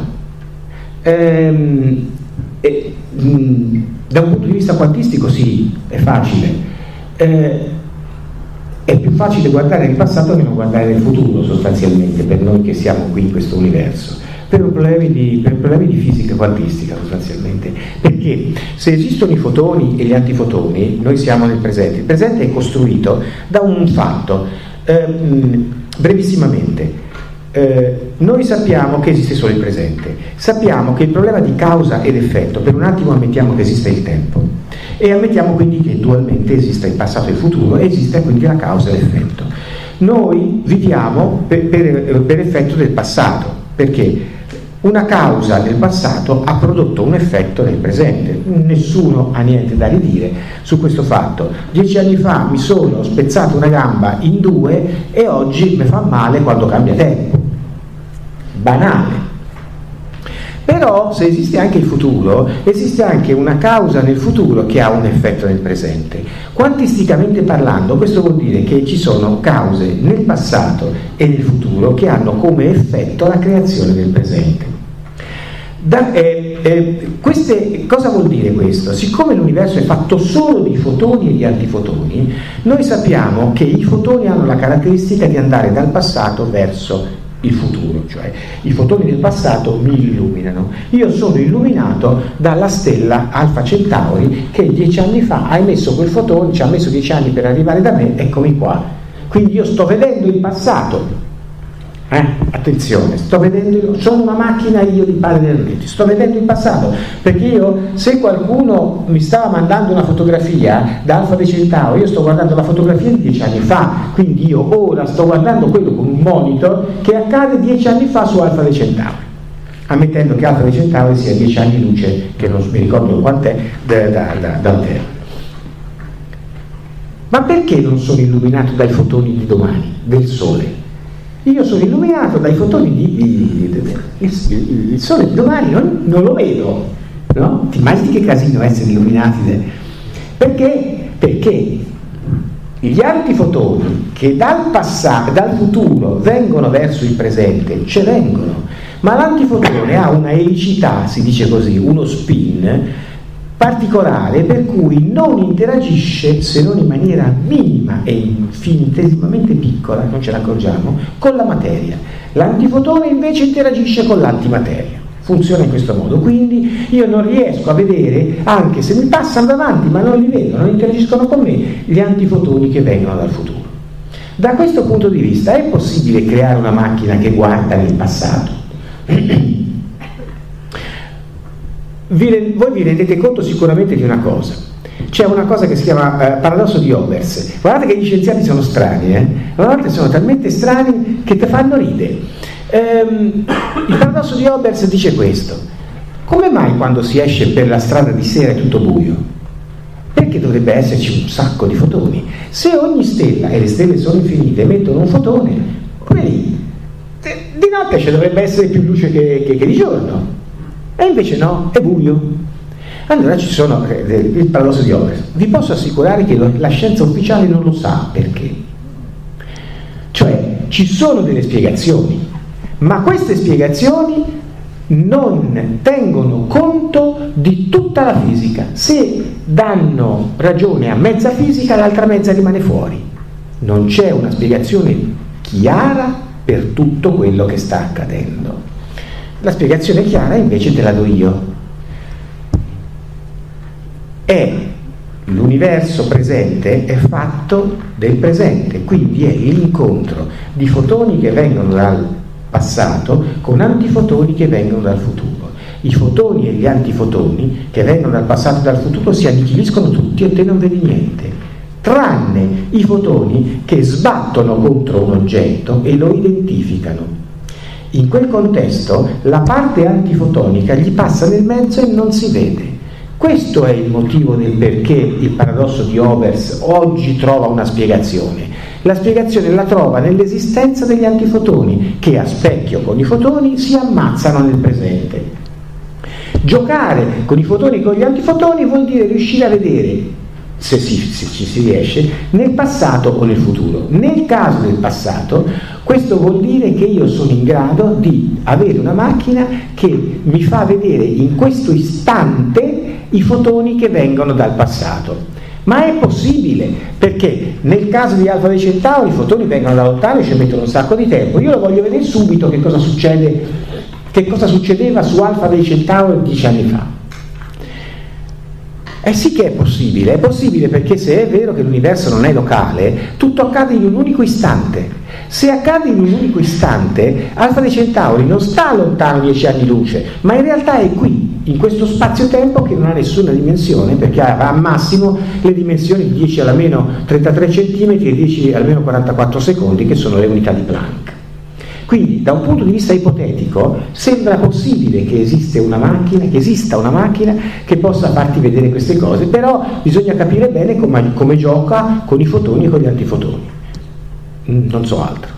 Ehm, e, mh, da un punto di vista quantistico sì, è facile. Eh, è più facile guardare nel passato che non guardare nel futuro, sostanzialmente, per noi che siamo qui in questo universo. Per problemi di, per problemi di fisica quantistica, sostanzialmente. Perché se esistono i fotoni e gli antifotoni, noi siamo nel presente. Il presente è costruito da un fatto. Eh, brevissimamente, eh, noi sappiamo che esiste solo il presente, sappiamo che il problema di causa ed effetto, per un attimo ammettiamo che esiste il tempo e ammettiamo quindi che dualmente esista il passato e il futuro, esiste quindi la causa e l'effetto. Noi viviamo per, per, per effetto del passato, perché una causa del passato ha prodotto un effetto nel presente. Nessuno ha niente da ridire su questo fatto. Dieci anni fa mi sono spezzato una gamba in due e oggi mi fa male quando cambia tempo. Banale. Però se esiste anche il futuro, esiste anche una causa nel futuro che ha un effetto nel presente. Quantisticamente parlando, questo vuol dire che ci sono cause nel passato e nel futuro che hanno come effetto la creazione del presente. Da, eh, eh, queste, cosa vuol dire questo? Siccome l'universo è fatto solo di fotoni e di antifotoni, noi sappiamo che i fotoni hanno la caratteristica di andare dal passato verso il futuro, cioè i fotoni del passato mi illuminano. Io sono illuminato dalla stella Alfa Centauri che dieci anni fa ha emesso quel fotone, ci ha messo dieci anni per arrivare da me, eccomi qua. Quindi io sto vedendo il passato. Eh, attenzione, sto vedendo, sono una macchina io di padre Ernetti, sto vedendo il passato, perché io, se qualcuno mi stava mandando una fotografia da Alfa Centauri, io sto guardando la fotografia di dieci anni fa, quindi io ora sto guardando quello con un monitor che accade dieci anni fa su Alfa Centauri, ammettendo che Alfa Centauri sia dieci anni luce, che non mi ricordo quant'è, da, da, da, dal Terra. Ma perché non sono illuminato dai fotoni di domani, del Sole? Io sono illuminato dai fotoni di, di, di, di il, il sole di domani non, non lo vedo, no? Ti immagini che casino essere illuminati? De... Perché? Perché gli antifotoni che dal passato, dal futuro vengono verso il presente, ce vengono, ma l'antifotone ha una elicità, si dice così, uno spin particolare per cui non interagisce, se non in maniera minima e infinitesimamente piccola, non ce ne accorgiamo, con la materia. L'antifotone invece interagisce con l'antimateria. Funziona in questo modo, quindi io non riesco a vedere, anche se mi passano davanti ma non li vedo, non interagiscono con me, gli antifotoni che vengono dal futuro. Da questo punto di vista è possibile creare una macchina che guarda nel passato? Vi, voi vi rendete conto sicuramente di una cosa. C'è una cosa che si chiama eh, paradosso di Obers. Guardate che gli scienziati sono strani, eh? A volte sono talmente strani che ti fanno ridere. Ehm, il paradosso di Obers dice questo: come mai quando si esce per la strada di sera è tutto buio? Perché dovrebbe esserci un sacco di fotoni? Se ogni stella, e le stelle sono infinite, emettono un fotone, quelli, di notte ci dovrebbe essere più luce che, che, che di giorno, e invece no, è buio. Allora ci sono eh, il paradosso di Obers. Vi posso assicurare che lo, la scienza ufficiale non lo sa perché. Cioè ci sono delle spiegazioni, ma queste spiegazioni non tengono conto di tutta la fisica. Se danno ragione a mezza fisica, l'altra mezza rimane fuori. Non c'è una spiegazione chiara per tutto quello che sta accadendo. La spiegazione chiara invece te la do io. È l'universo presente è fatto del presente, quindi è l'incontro di fotoni che vengono dal passato con antifotoni che vengono dal futuro. I fotoni e gli antifotoni che vengono dal passato e dal futuro si annichiliscono tutti e te non vedi niente, tranne i fotoni che sbattono contro un oggetto e lo identificano. In quel contesto la parte antifotonica gli passa nel mezzo e non si vede. Questo è il motivo del perché il paradosso di Obers oggi trova una spiegazione. La spiegazione la trova nell'esistenza degli antifotoni che a specchio con i fotoni si ammazzano nel presente. Giocare con i fotoni e con gli antifotoni vuol dire riuscire a vedere, se ci si, si, si riesce, nel passato o nel futuro. Nel caso del passato, questo vuol dire che io sono in grado di avere una macchina che mi fa vedere in questo istante i fotoni che vengono dal passato. Ma è possibile, perché nel caso di Alfa dei Centauri i fotoni vengono da lontano e ci mettono un sacco di tempo. Io lo voglio vedere subito che cosa succede, che cosa succedeva su Alfa dei Centauri dieci anni fa. Eh sì che è possibile, è possibile perché se è vero che l'universo non è locale, tutto accade in un unico istante. Se accade in un unico istante, Alfa dei Centauri non sta lontano dieci anni luce, ma in realtà è qui, in questo spazio-tempo che non ha nessuna dimensione, perché ha al massimo le dimensioni di dieci alla meno trentatré centimetri e dieci alla meno quarantaquattro secondi, che sono le unità di Planck. Quindi, da un punto di vista ipotetico, sembra possibile che esiste una macchina, che esista una macchina che possa farti vedere queste cose, però bisogna capire bene come, come gioca con i fotoni e con gli antifotoni. Non so altro.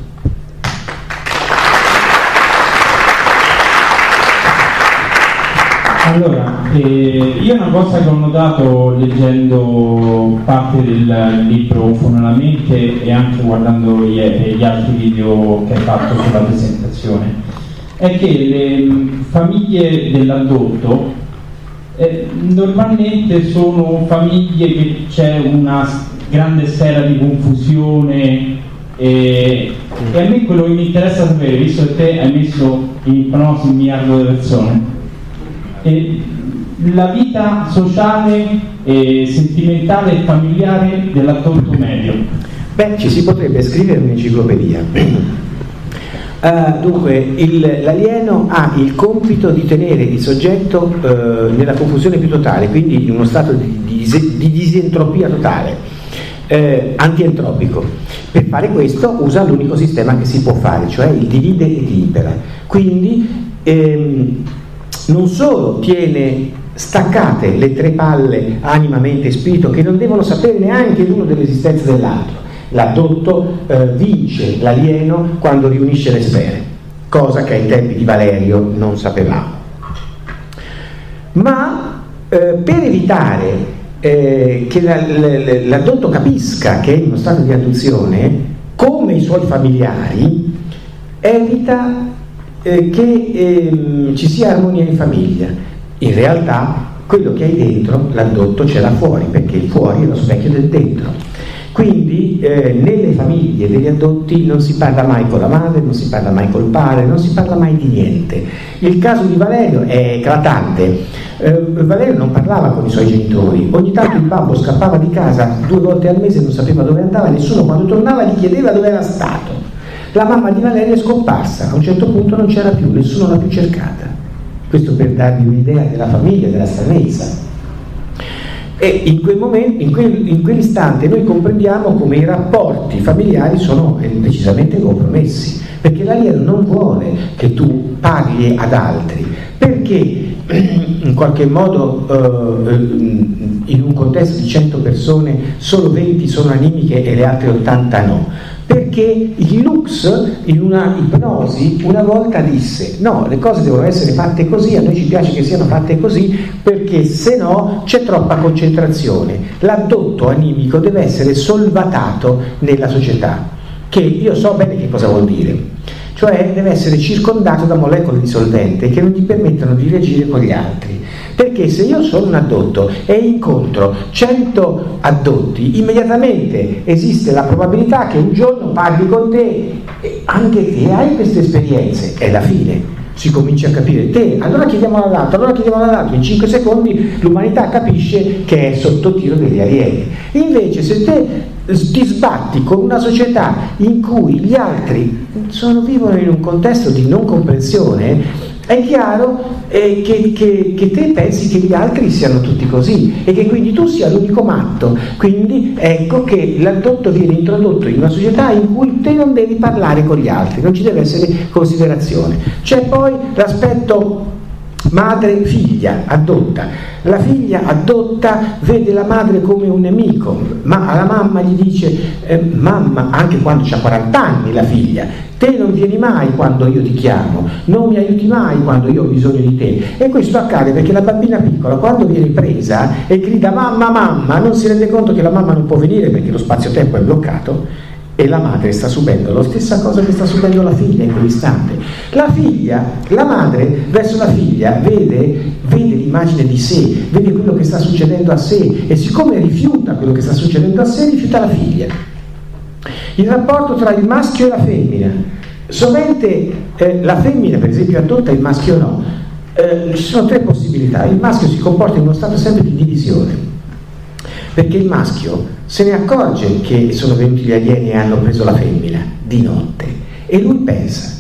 Allora, eh, io una cosa che ho notato leggendo parte del libro Fono alla mente e anche guardando gli, gli altri video che hai fatto sulla presentazione è che le famiglie dell'addotto eh, normalmente sono famiglie che c'è una grande sfera di confusione e, e a me quello che mi interessa sapere, visto che te hai messo in ipnosi un miliardo di persone, e la vita sociale, e sentimentale e familiare dell'addotto medio. Beh, ci si potrebbe scrivere un'enciclopedia. Uh, dunque, il, l'alieno ha il compito di tenere il soggetto uh, nella confusione più totale, quindi in uno stato di, di, di disentropia totale, uh, antientropico. Per fare questo usa l'unico sistema che si può fare, cioè il divide e libera. Quindi ehm, non solo tiene staccate le tre palle anima, mente e spirito che non devono sapere neanche l'uno dell'esistenza dell'altro. L'addotto eh, vince l'alieno quando riunisce le sfere, cosa che ai tempi di Valerio non sapevamo. Ma eh, per evitare eh, che la, la, l'addotto capisca che è in uno stato di adduzione, come i suoi familiari, evita eh, che eh, ci sia armonia in famiglia. In realtà quello che hai dentro, l'addotto ce l'ha fuori, perché il fuori è lo specchio del dentro. Quindi eh, nelle famiglie degli adotti non si parla mai con la madre, non si parla mai col padre, non si parla mai di niente. Il caso di Valerio è eclatante. Eh, Valerio non parlava con i suoi genitori, ogni tanto il babbo scappava di casa due volte al mese, non sapeva dove andava, nessuno quando tornava gli chiedeva dove era stato. La mamma di Valerio è scomparsa, a un certo punto non c'era più, nessuno l'ha più cercata. Questo per darvi un'idea della famiglia, della stranezza. E in quel momento, in, quel, in quell'istante noi comprendiamo come i rapporti familiari sono decisamente compromessi, perché l'alieno non vuole che tu parli ad altri, perché in qualche modo eh, in un contesto di cento persone solo venti sono animiche e le altre ottanta no. Perché il Lux in una ipnosi una volta disse no, le cose devono essere fatte così, a noi ci piace che siano fatte così perché se no c'è troppa concentrazione, l'addotto animico deve essere solvatato nella società, che io so bene che cosa vuol dire, cioè deve essere circondato da molecole di solvente che non gli permettono di reagire con gli altri. Perché se io sono un addotto e incontro cento addotti, immediatamente esiste la probabilità che un giorno parli con te, e anche te hai queste esperienze, è la fine, si comincia a capire te, allora chiediamo all'altro, allora chiediamo all'altro, in cinque secondi l'umanità capisce che è sotto tiro degli alieni. Invece se te ti sbatti con una società in cui gli altri sono, vivono in un contesto di non comprensione, è chiaro eh, che, che, che te pensi che gli altri siano tutti così e che quindi tu sia l'unico matto. Quindi ecco che l'addotto viene introdotto in una società in cui te non devi parlare con gli altri, non ci deve essere considerazione. C'è poi l'aspetto madre-figlia adotta. La figlia adotta vede la madre come un nemico, ma alla mamma gli dice eh, mamma, anche quando ha quaranta anni la figlia, te non vieni mai quando io ti chiamo, non mi aiuti mai quando io ho bisogno di te. E questo accade perché la bambina piccola quando viene presa e grida mamma mamma non si rende conto che la mamma non può venire perché lo spazio-tempo è bloccato e la madre sta subendo la stessa cosa che sta subendo la figlia in quell'istante. La figlia, la madre verso la figlia vede, vede l'immagine di sé, vede quello che sta succedendo a sé e siccome rifiuta quello che sta succedendo a sé, rifiuta la figlia. Il rapporto tra il maschio e la femmina. Sovente eh, la femmina per esempio adotta, il maschio no. Eh, ci sono tre possibilità. Il maschio si comporta in uno stato sempre di divisione, perché il maschio se ne accorge che sono venuti gli alieni e hanno preso la femmina di notte e lui pensa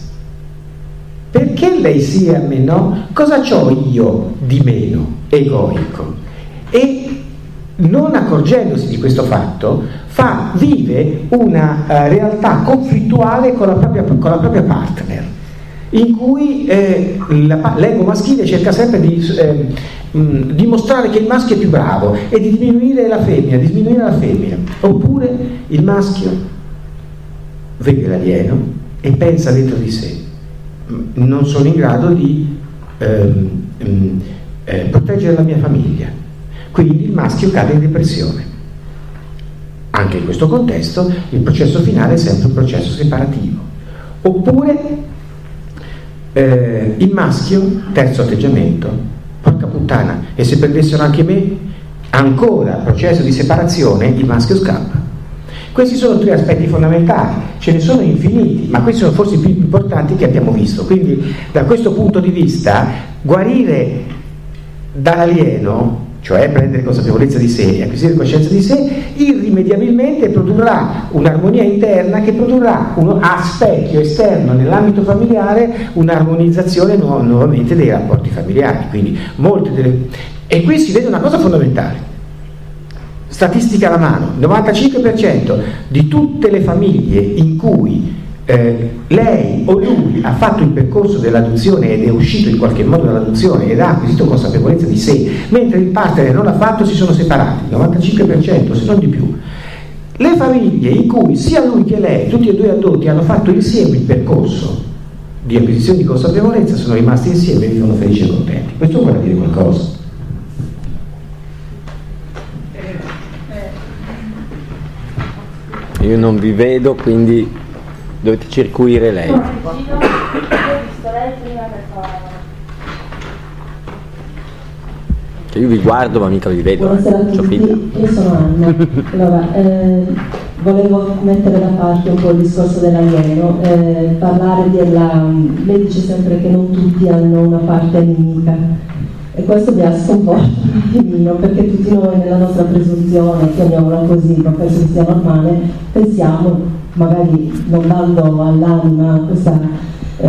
perché lei sì e a me no? Cosa c'ho io di meno egoico? E non accorgendosi di questo fatto fa, vive una uh, realtà conflittuale con la propria, con la propria partner, in cui eh, la, l'ego maschile cerca sempre di eh, mh, dimostrare che il maschio è più bravo e di diminuire la femmina, di diminuire la femmina. Oppure il maschio vede l'alieno e pensa dentro di sé non sono in grado di eh, mh, eh, proteggere la mia famiglia, quindi il maschio cade in depressione. Anche in questo contesto il processo finale è sempre un processo separativo. Oppure eh, il maschio, terzo atteggiamento, porca puttana, e se prendessero anche me? Ancora processo di separazione, il maschio scappa. Questi sono tre aspetti fondamentali, ce ne sono infiniti, ma questi sono forse i più importanti che abbiamo visto. Quindi da questo punto di vista guarire dall'alieno, cioè prendere consapevolezza di sé e acquisire coscienza di sé, irrimediabilmente produrrà un'armonia interna che produrrà uno, a specchio esterno nell'ambito familiare un'armonizzazione nu- nuovamente dei rapporti familiari. Quindi molte delle... E qui si vede una cosa fondamentale, statistica alla mano: il novantacinque per cento di tutte le famiglie in cui Eh, lei o lui ha fatto il percorso dell'adozione ed è uscito in qualche modo dall'adozione ed ha acquisito consapevolezza di sé, mentre il partner non l'ha fatto, si sono separati, il novantacinque per cento se non di più. Le famiglie in cui sia lui che lei, tutti e due adotti, hanno fatto insieme il percorso di acquisizione di consapevolezza sono rimasti insieme e vivono felici e contenti. Questo vuole dire qualcosa. Io non vi vedo, quindi dovete circuire lei. No, io ho visto lei prima per favore. Che io vi guardo ma mica vi vedo. Buonasera a eh. tutti, io sono Anna. Allora, eh, volevo mettere da parte un po' il discorso dell'alieno, eh, parlare della... lei dice sempre che non tutti hanno una parte animica e questo mi ha sconvolto un attimino, perché tutti noi nella nostra presunzione, chiamiamola così, ma penso che sia normale, pensiamo, magari non dando all'anima questa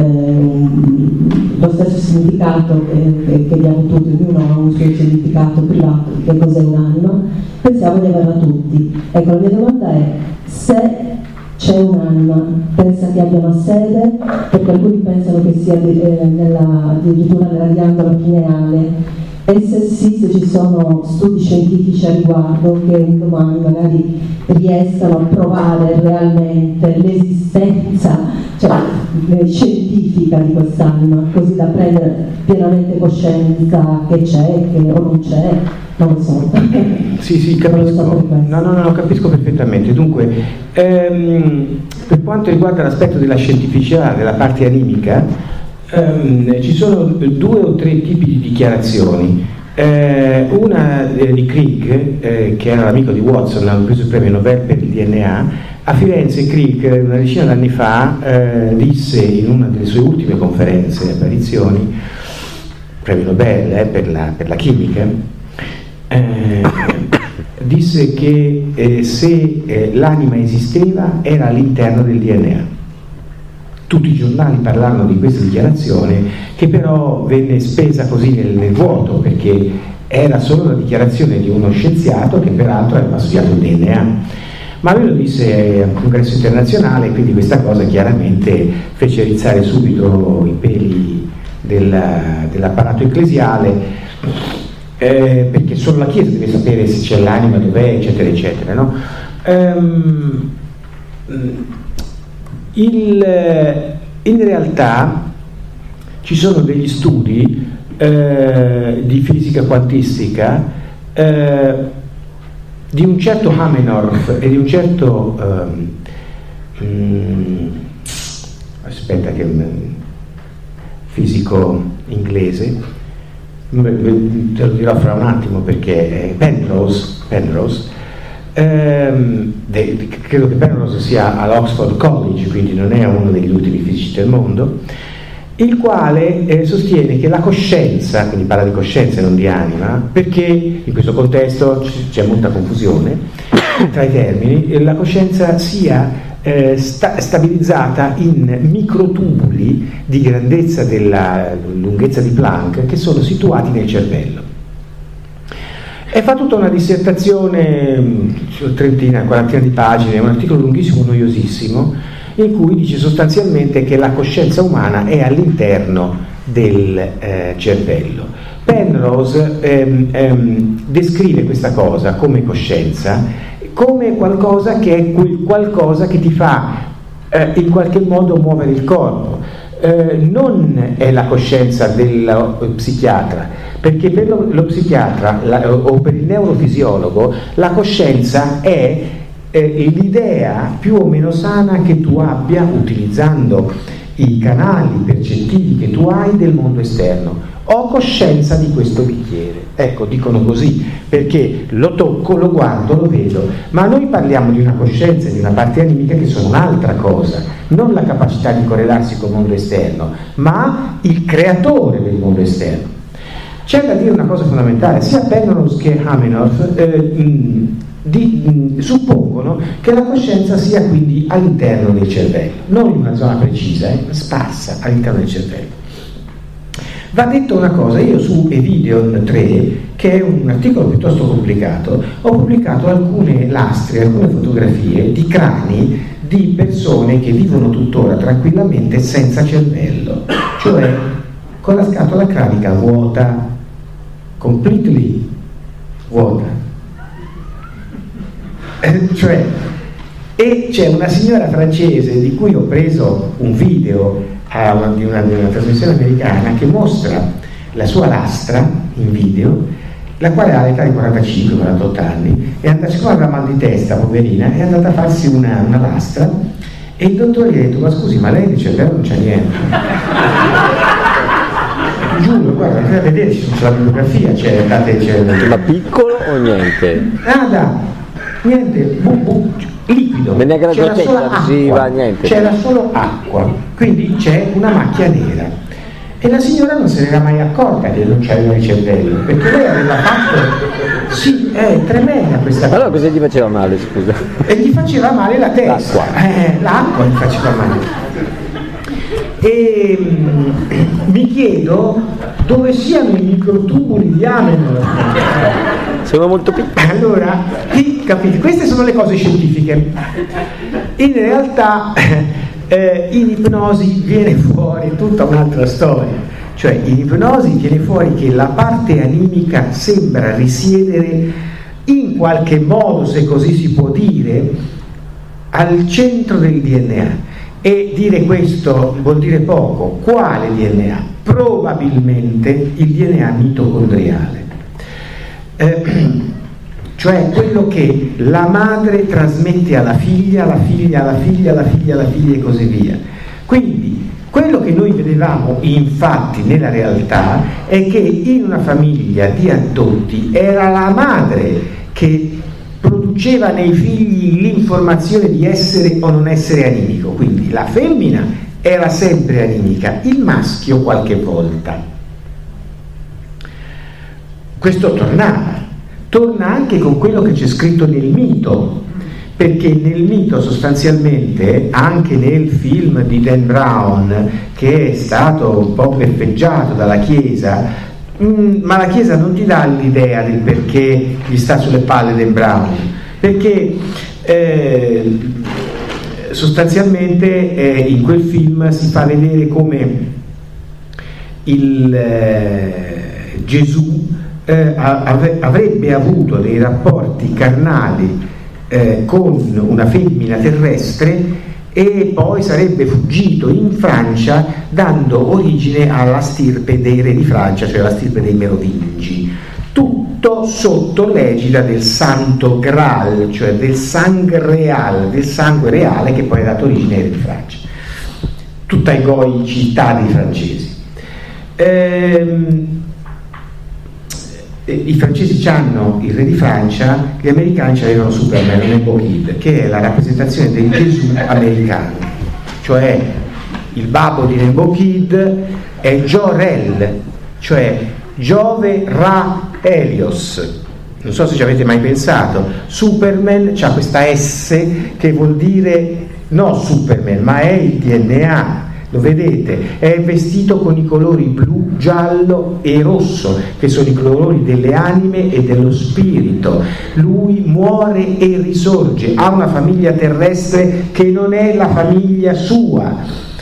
Eh, lo stesso significato che, che, che diamo tutti, ognuno ha un suo significato privato di che cos'è un'anima, pensiamo di averla tutti. Ecco, la mia domanda è: se c'è un'anima, pensa che abbia una sede, perché alcuni pensano che sia eh, nella, addirittura nella ghiandola pineale, e se sì, se ci sono studi scientifici a riguardo che un domani magari riescano a provare realmente l'esistenza, cioè, scientifica di quest'anima, così da prendere pienamente coscienza che c'è, che o non c'è, non lo so. Sì, sì, capisco. No, no, no, capisco perfettamente. Dunque, ehm, per quanto riguarda l'aspetto della scientificità, della parte animica, Um, ci sono due o tre tipi di dichiarazioni. Eh, una eh, di Crick, eh, che era l'amico di Watson, ha preso il premio Nobel per il D N A. A Firenze Crick, una decina d'anni fa, eh, disse in una delle sue ultime conferenze, apparizioni, premio Nobel eh, per, la, per la chimica, eh, disse che eh, se eh, l'anima esisteva era all'interno del D N A. Tutti i giornali parlarono di questa dichiarazione, che però venne spesa così nel, nel vuoto, perché era solo la dichiarazione di uno scienziato che peraltro aveva studiato il D N A. Ma lui lo disse a un congresso internazionale, quindi questa cosa chiaramente fece rizzare subito i peli della, dell'apparato ecclesiale, eh, perché solo la Chiesa deve sapere se c'è l'anima, dov'è, eccetera, eccetera, no? Um, Il, in realtà ci sono degli studi eh, di fisica quantistica eh, di un certo Hamenorf e di un certo um, um, aspetta che è un fisico inglese, te lo dirò fra un attimo, perché è Penrose, Penrose Ehm, de, credo che Penrose sia all'Oxford College, quindi non è uno degli ultimi fisici del mondo, il quale eh, sostiene che la coscienza, quindi parla di coscienza e non di anima, perché in questo contesto c- c'è molta confusione tra i termini, la coscienza sia eh, sta- stabilizzata in microtubuli di grandezza della lunghezza di Planck che sono situati nel cervello. E fa tutta una dissertazione, trentina, quarantina di pagine, un articolo lunghissimo, noiosissimo, in cui dice sostanzialmente che la coscienza umana è all'interno del eh, cervello. Penrose ehm, ehm, descrive questa cosa come coscienza, come qualcosa che è quel qualcosa che ti fa eh, in qualche modo muovere il corpo. Eh, non è la coscienza dello psichiatra, perché per lo, lo psichiatra la, o per il neurofisiologo la coscienza è eh, l'idea più o meno sana che tu abbia, utilizzando i canali percettivi che tu hai del mondo esterno. Ho coscienza di questo bicchiere, ecco, dicono così, perché lo tocco, lo guardo, lo vedo, ma noi parliamo di una coscienza e di una parte animica che sono un'altra cosa, non la capacità di correlarsi col mondo esterno, ma il creatore del mondo esterno. C'è da dire una cosa fondamentale: sia Penrose che Hamenorf eh, mh, di, mh, suppongono che la coscienza sia quindi all'interno del cervello, non in una zona precisa, eh, sparsa all'interno del cervello. Va detto una cosa: io su Evideon tre, che è un articolo piuttosto complicato, ho pubblicato alcune lastre, alcune fotografie di crani di persone che vivono tuttora tranquillamente senza cervello, cioè con la scatola cranica vuota, completely vuota. Eh, cioè, e c'è una signora francese di cui ho preso un video a una, di, una, di una trasmissione americana che mostra la sua lastra in video, la quale ha l'età di quarantacinque quarantotto anni, e andata, siccome aveva mal di testa, poverina, è andata a farsi una, una lastra, e il dottore gli ha detto: ma scusi, ma lei nel cervello non c'è niente. Giuro, guarda, andate a vedere, c'è la bibliografia, c'è, c'è, ma piccolo o niente? Nada. niente, bu, bu, liquido, c'era solo acqua, niente. c'era solo acqua, quindi c'è una macchia nera. E la signora non se n'era mai accorta che non c'aveva il cervello, perché lei aveva fatto, sì, è tremenda questa cosa. Allora cosa gli faceva male, scusa? E gli faceva male la testa, l'acqua, eh, l'acqua gli faceva male. E mh, mi chiedo dove siano i microtubuli di Amenor. Sono molto piccoli. Allora, qui, capite, queste sono le cose scientifiche. In realtà eh, in ipnosi viene fuori tutta un'altra storia, cioè in ipnosi viene fuori che la parte animica sembra risiedere in qualche modo, se così si può dire, al centro del D N A. E dire questo vuol dire poco. Quale D N A? Probabilmente il D N A mitocondriale, eh, cioè quello che la madre trasmette alla figlia, alla figlia, alla figlia, alla figlia, alla figlia e così via. Quindi quello che noi vedevamo infatti nella realtà è che in una famiglia di adotti era la madre che produceva nei figli l'informazione di essere o non essere animico, quindi la femmina era sempre animica, il maschio qualche volta. Questo tornava, torna anche con quello che c'è scritto nel mito, perché nel mito sostanzialmente, anche nel film di Dan Brown, che è stato un po' beffeggiato dalla Chiesa, Mm, ma la Chiesa non ti dà l'idea del perché gli sta sulle palle Dan Brown, perché eh, sostanzialmente eh, in quel film si fa vedere come il eh, Gesù eh, avrebbe avuto dei rapporti carnali eh, con una femmina terrestre e poi sarebbe fuggito in Francia dando origine alla stirpe dei re di Francia, cioè la stirpe dei Merovingi, tutto sotto l'egida del Santo Graal, cioè del sangue reale, del sangue reale che poi ha dato origine ai re di Francia, tutta egoicità dei francesi. Ehm, I francesi hanno il re di Francia, gli americani avevano Superman, Rainbow Kid, che è la rappresentazione del Gesù americano, cioè il babbo di Rainbow Kid è Jor-El, cioè Giove Ra Helios. Non so se ci avete mai pensato, Superman ha questa S che vuol dire no Superman, ma è il D N A. Lo vedete? È vestito con i colori blu, giallo e rosso, che sono i colori delle anime e dello spirito. Lui muore e risorge, ha una famiglia terrestre che non è la famiglia sua.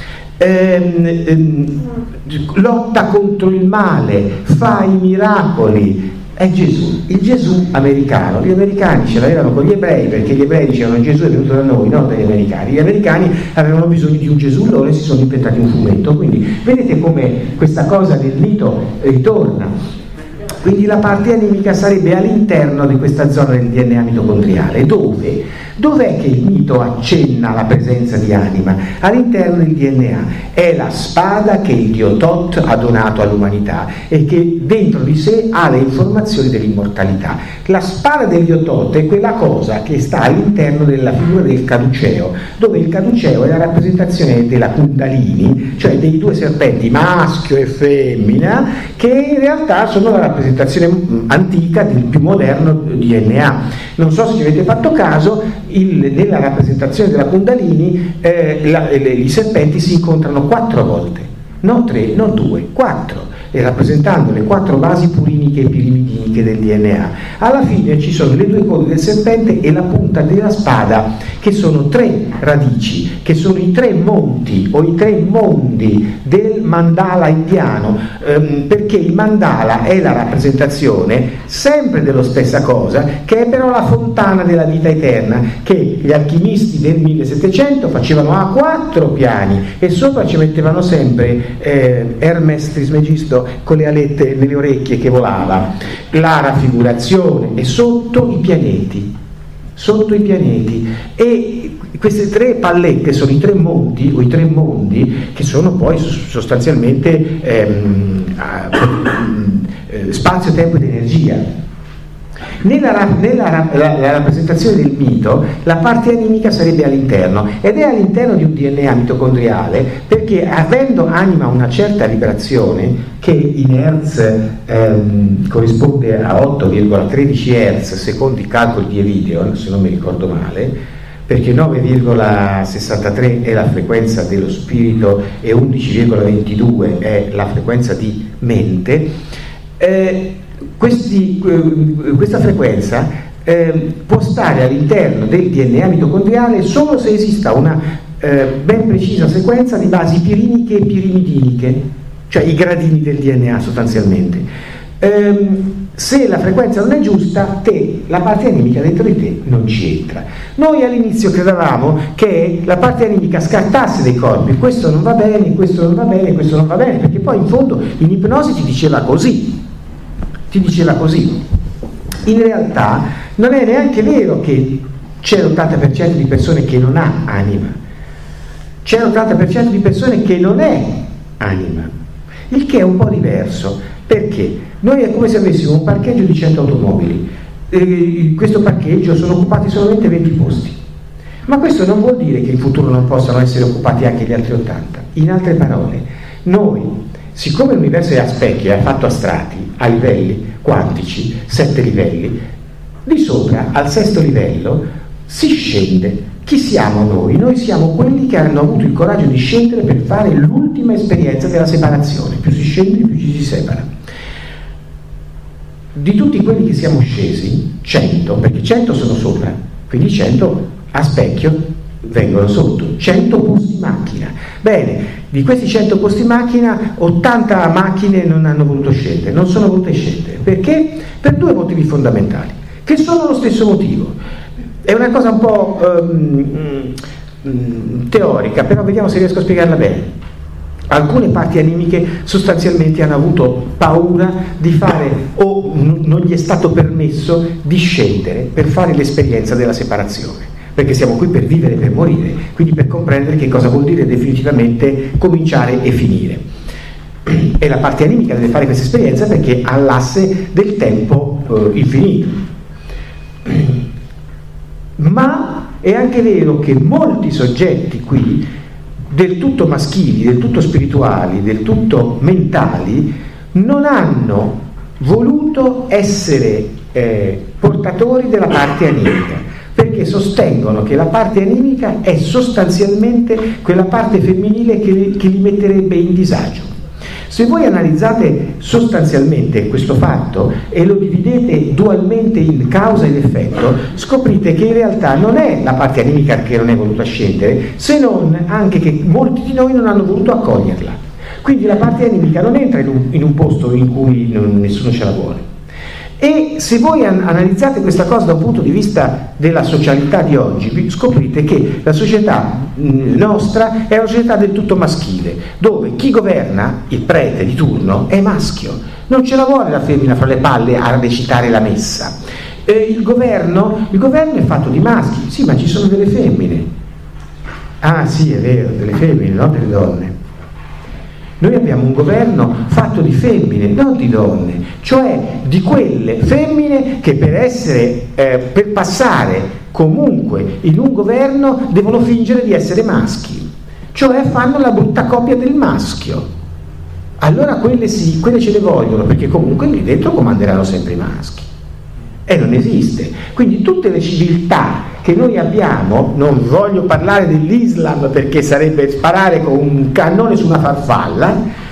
Ehm, ehm, lotta contro il male, fa i miracoli. È Gesù, il Gesù americano. Gli americani ce l'avevano con gli ebrei, perché gli ebrei dicevano Gesù è venuto da noi, non dagli americani. Gli americani avevano bisogno di un Gesù loro e si sono inventati un fumetto. Quindi vedete come questa cosa del mito ritorna. Quindi la parte animica sarebbe all'interno di questa zona del D N A mitocondriale. Dove? Dov'è che il mito accenna alla presenza di anima? All'interno del D N A. È la spada che il dio Thoth ha donato all'umanità e che dentro di sé ha le informazioni dell'immortalità. La spada del dio Thoth è quella cosa che sta all'interno della figura del caduceo, dove il caduceo è la rappresentazione della Kundalini, cioè dei due serpenti, maschio e femmina, che in realtà sono la rappresentazione antica del più moderno D N A. Non so se ci avete fatto caso, il, nella rappresentazione della Kundalini eh, la, le, i serpenti si incontrano quattro volte, non tre, non due, quattro, e rappresentando le quattro basi puriniche e pirimidiniche del D N A. Alla fine ci sono le due code del serpente e la punta della spada, che sono tre radici, che sono i tre monti o i tre mondi del mandala indiano, ehm, perché il mandala è la rappresentazione sempre dello stessa cosa, che è però la fontana della vita eterna, che gli alchimisti del millesettecento facevano a quattro piani e sopra ci mettevano sempre eh, Hermes Trismegisto con le alette nelle orecchie che volava, la raffigurazione, e sotto i pianeti, sotto i pianeti, e queste tre pallette sono i tre monti o i tre mondi che sono poi sostanzialmente ehm, spazio, tempo ed energia. Nella, nella la, la rappresentazione del mito la parte animica sarebbe all'interno, ed è all'interno di un D N A mitocondriale, perché avendo anima una certa vibrazione che in Hertz ehm, corrisponde a otto virgola tredici Hertz secondo i calcoli di Evideon, se non mi ricordo male, perché nove virgola sessantatré è la frequenza dello spirito e undici virgola ventidue è la frequenza di mente, eh, questi, eh, questa frequenza eh, può stare all'interno del D N A mitocondriale solo se esista una eh, ben precisa sequenza di basi piriniche e pirimidiniche, cioè i gradini del D N A sostanzialmente. Ehm, se la frequenza non è giusta, te, la parte animica dentro di te non ci entra. Noi all'inizio credevamo che la parte animica scartasse dei corpi, questo non va bene, questo non va bene, questo non va bene, perché poi in fondo in ipnosi ti diceva così, ti diceva così. In realtà non è neanche vero che c'è l'ottanta per cento di persone che non ha anima, c'è l'ottanta per cento di persone che non è anima, il che è un po' diverso, perché noi è come se avessimo un parcheggio di cento automobili, e in questo parcheggio sono occupati solamente venti posti, ma questo non vuol dire che in futuro non possano essere occupati anche gli altri ottanta. In altre parole, noi, siccome l'universo è a specchi, è fatto a strati, a livelli quantici, sette livelli, di sopra al sesto livello si scende. Chi siamo noi? Noi siamo quelli che hanno avuto il coraggio di scendere per fare l'ultima esperienza della separazione. Più si scende, più ci si separa. Di tutti quelli che siamo scesi, cento, perché cento sono sopra, quindi cento a specchio vengono sotto, cento posti macchina. Bene, di questi cento posti macchina, ottanta macchine non hanno voluto scendere, non sono volute scendere. Perché? Per due motivi fondamentali, che sono lo stesso motivo. È una cosa un po' um, um, teorica, però vediamo se riesco a spiegarla bene. Alcune parti animiche sostanzialmente hanno avuto paura di fare, o n- non gli è stato permesso di scendere per fare l'esperienza della separazione, perché siamo qui per vivere e per morire, quindi per comprendere che cosa vuol dire definitivamente cominciare e finire. E la parte animica deve fare questa esperienza perché ha l'asse del tempo eh, infinito. Ma è anche vero che molti soggetti qui, del tutto maschili, del tutto spirituali, del tutto mentali, non hanno voluto essere eh, portatori della parte animica, perché sostengono che la parte animica è sostanzialmente quella parte femminile che, che li metterebbe in disagio. Se voi analizzate sostanzialmente questo fatto e lo dividete dualmente in causa ed effetto, scoprite che in realtà non è la parte animica che non è voluta scendere, se non anche che molti di noi non hanno voluto accoglierla. Quindi la parte animica non entra in un, in un posto in cui non, nessuno ce la vuole. E se voi an- analizzate questa cosa da un punto di vista della socialità di oggi, scoprite che la società mh, nostra è una società del tutto maschile, dove chi governa, il prete di turno, è maschio, non ce la vuole la femmina fra le palle a recitare la messa. Eh, il governo, il governo è fatto di maschi, sì, ma ci sono delle femmine. Ah sì, è vero, delle femmine, non delle donne. Noi abbiamo un governo fatto di femmine, non di donne, cioè di quelle femmine che per essere, eh, per passare comunque in un governo devono fingere di essere maschi, cioè fanno la brutta copia del maschio. Allora quelle sì, quelle ce le vogliono, perché comunque lì dentro comanderanno sempre i maschi. E non esiste. Quindi tutte le civiltà che noi abbiamo, non voglio parlare dell'Islam perché sarebbe sparare con un cannone su una farfalla,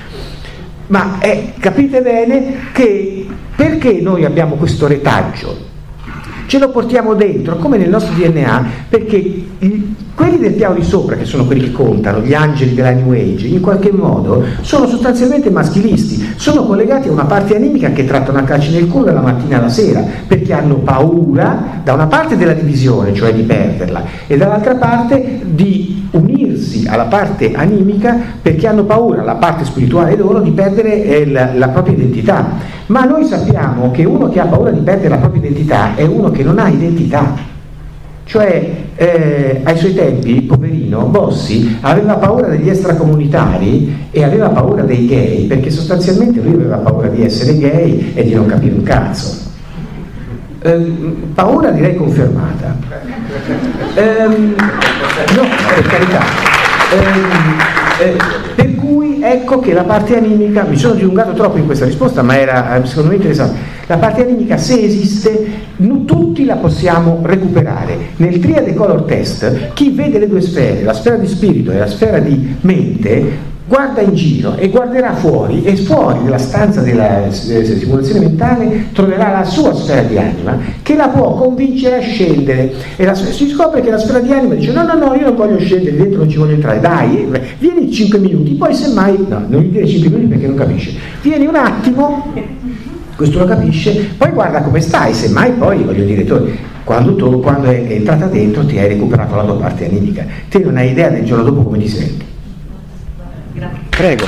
ma eh, capite bene che perché noi abbiamo questo retaggio? Ce lo portiamo dentro, come nel nostro D N A, perché i, quelli del piano di sopra, che sono quelli che contano, gli angeli della New Age, in qualche modo sono sostanzialmente maschilisti, sono collegati a una parte animica che trattano a calci nel culo dalla mattina alla sera, perché hanno paura da una parte della divisione, cioè di perderla, e dall'altra parte di unirsi alla parte animica perché hanno paura, la parte spirituale loro, di perdere eh, la, la propria identità. Ma noi sappiamo che uno che ha paura di perdere la propria identità è uno che non ha identità. Cioè eh, ai suoi tempi, poverino, Bossi aveva paura degli extracomunitari e aveva paura dei gay, perché sostanzialmente lui aveva paura di essere gay e di non capire un cazzo. Eh, paura direi confermata. Ehm, no, per carità. Ehm, eh, per cui ecco che la parte animica, mi sono dilungato troppo in questa risposta, ma era secondo me interessante. La parte animica, se esiste, non tutti la possiamo recuperare. Nel triade color test, chi vede le due sfere, la sfera di spirito e la sfera di mente, guarda in giro e guarderà fuori, e fuori della stanza della simulazione mentale troverà la sua sfera di anima che la può convincere a scendere, e la, si scopre che la sfera di anima dice no no no, io non voglio scendere, dentro non ci voglio entrare, dai, vieni cinque minuti, poi semmai, no, non gli dire cinque minuti perché non capisce, vieni un attimo, questo lo capisce, poi guarda come stai, semmai poi, voglio dire, tu, quando tu quando è entrata dentro ti hai recuperato la tua parte animica, te non hai idea del giorno dopo come ti senti. Prego.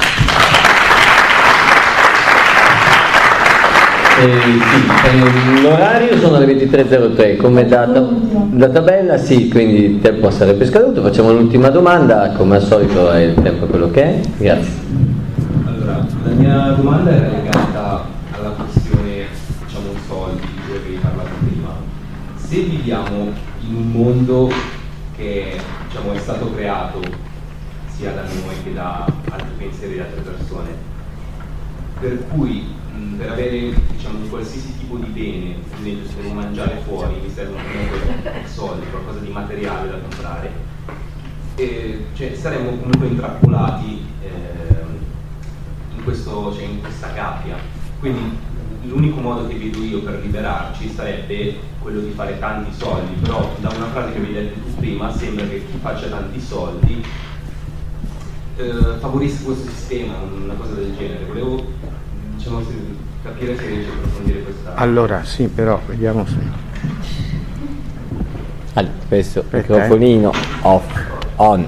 Eh, sì, eh, l'orario sono le ventitré e zero tre, come data, la tabella sì, quindi il tempo sarebbe scaduto. Facciamo l'ultima domanda, come al solito è il tempo quello che è. Grazie. Allora, la mia domanda era legata alla questione, diciamo, soldi, di cui avevi parlato prima. Se viviamo in un mondo che, diciamo, è stato creato sia da noi che da altri pensieri di altre persone, per cui mh, per avere, diciamo, qualsiasi tipo di bene, ad esempio se devo mangiare fuori mi servono comunque soldi, qualcosa di materiale da comprare, e, cioè, saremmo comunque intrappolati eh, in, questo, cioè, in questa gabbia. Quindi l'unico modo che vedo io per liberarci sarebbe quello di fare tanti soldi, però da una frase che mi hai detto tu prima sembra che chi faccia tanti soldi Uh, favorisca questo sistema, una cosa del genere. Volevo, diciamo, se, capire se riesce a approfondire questa. Allora, sì, però vediamo se. Allora, questo microfonino off, on,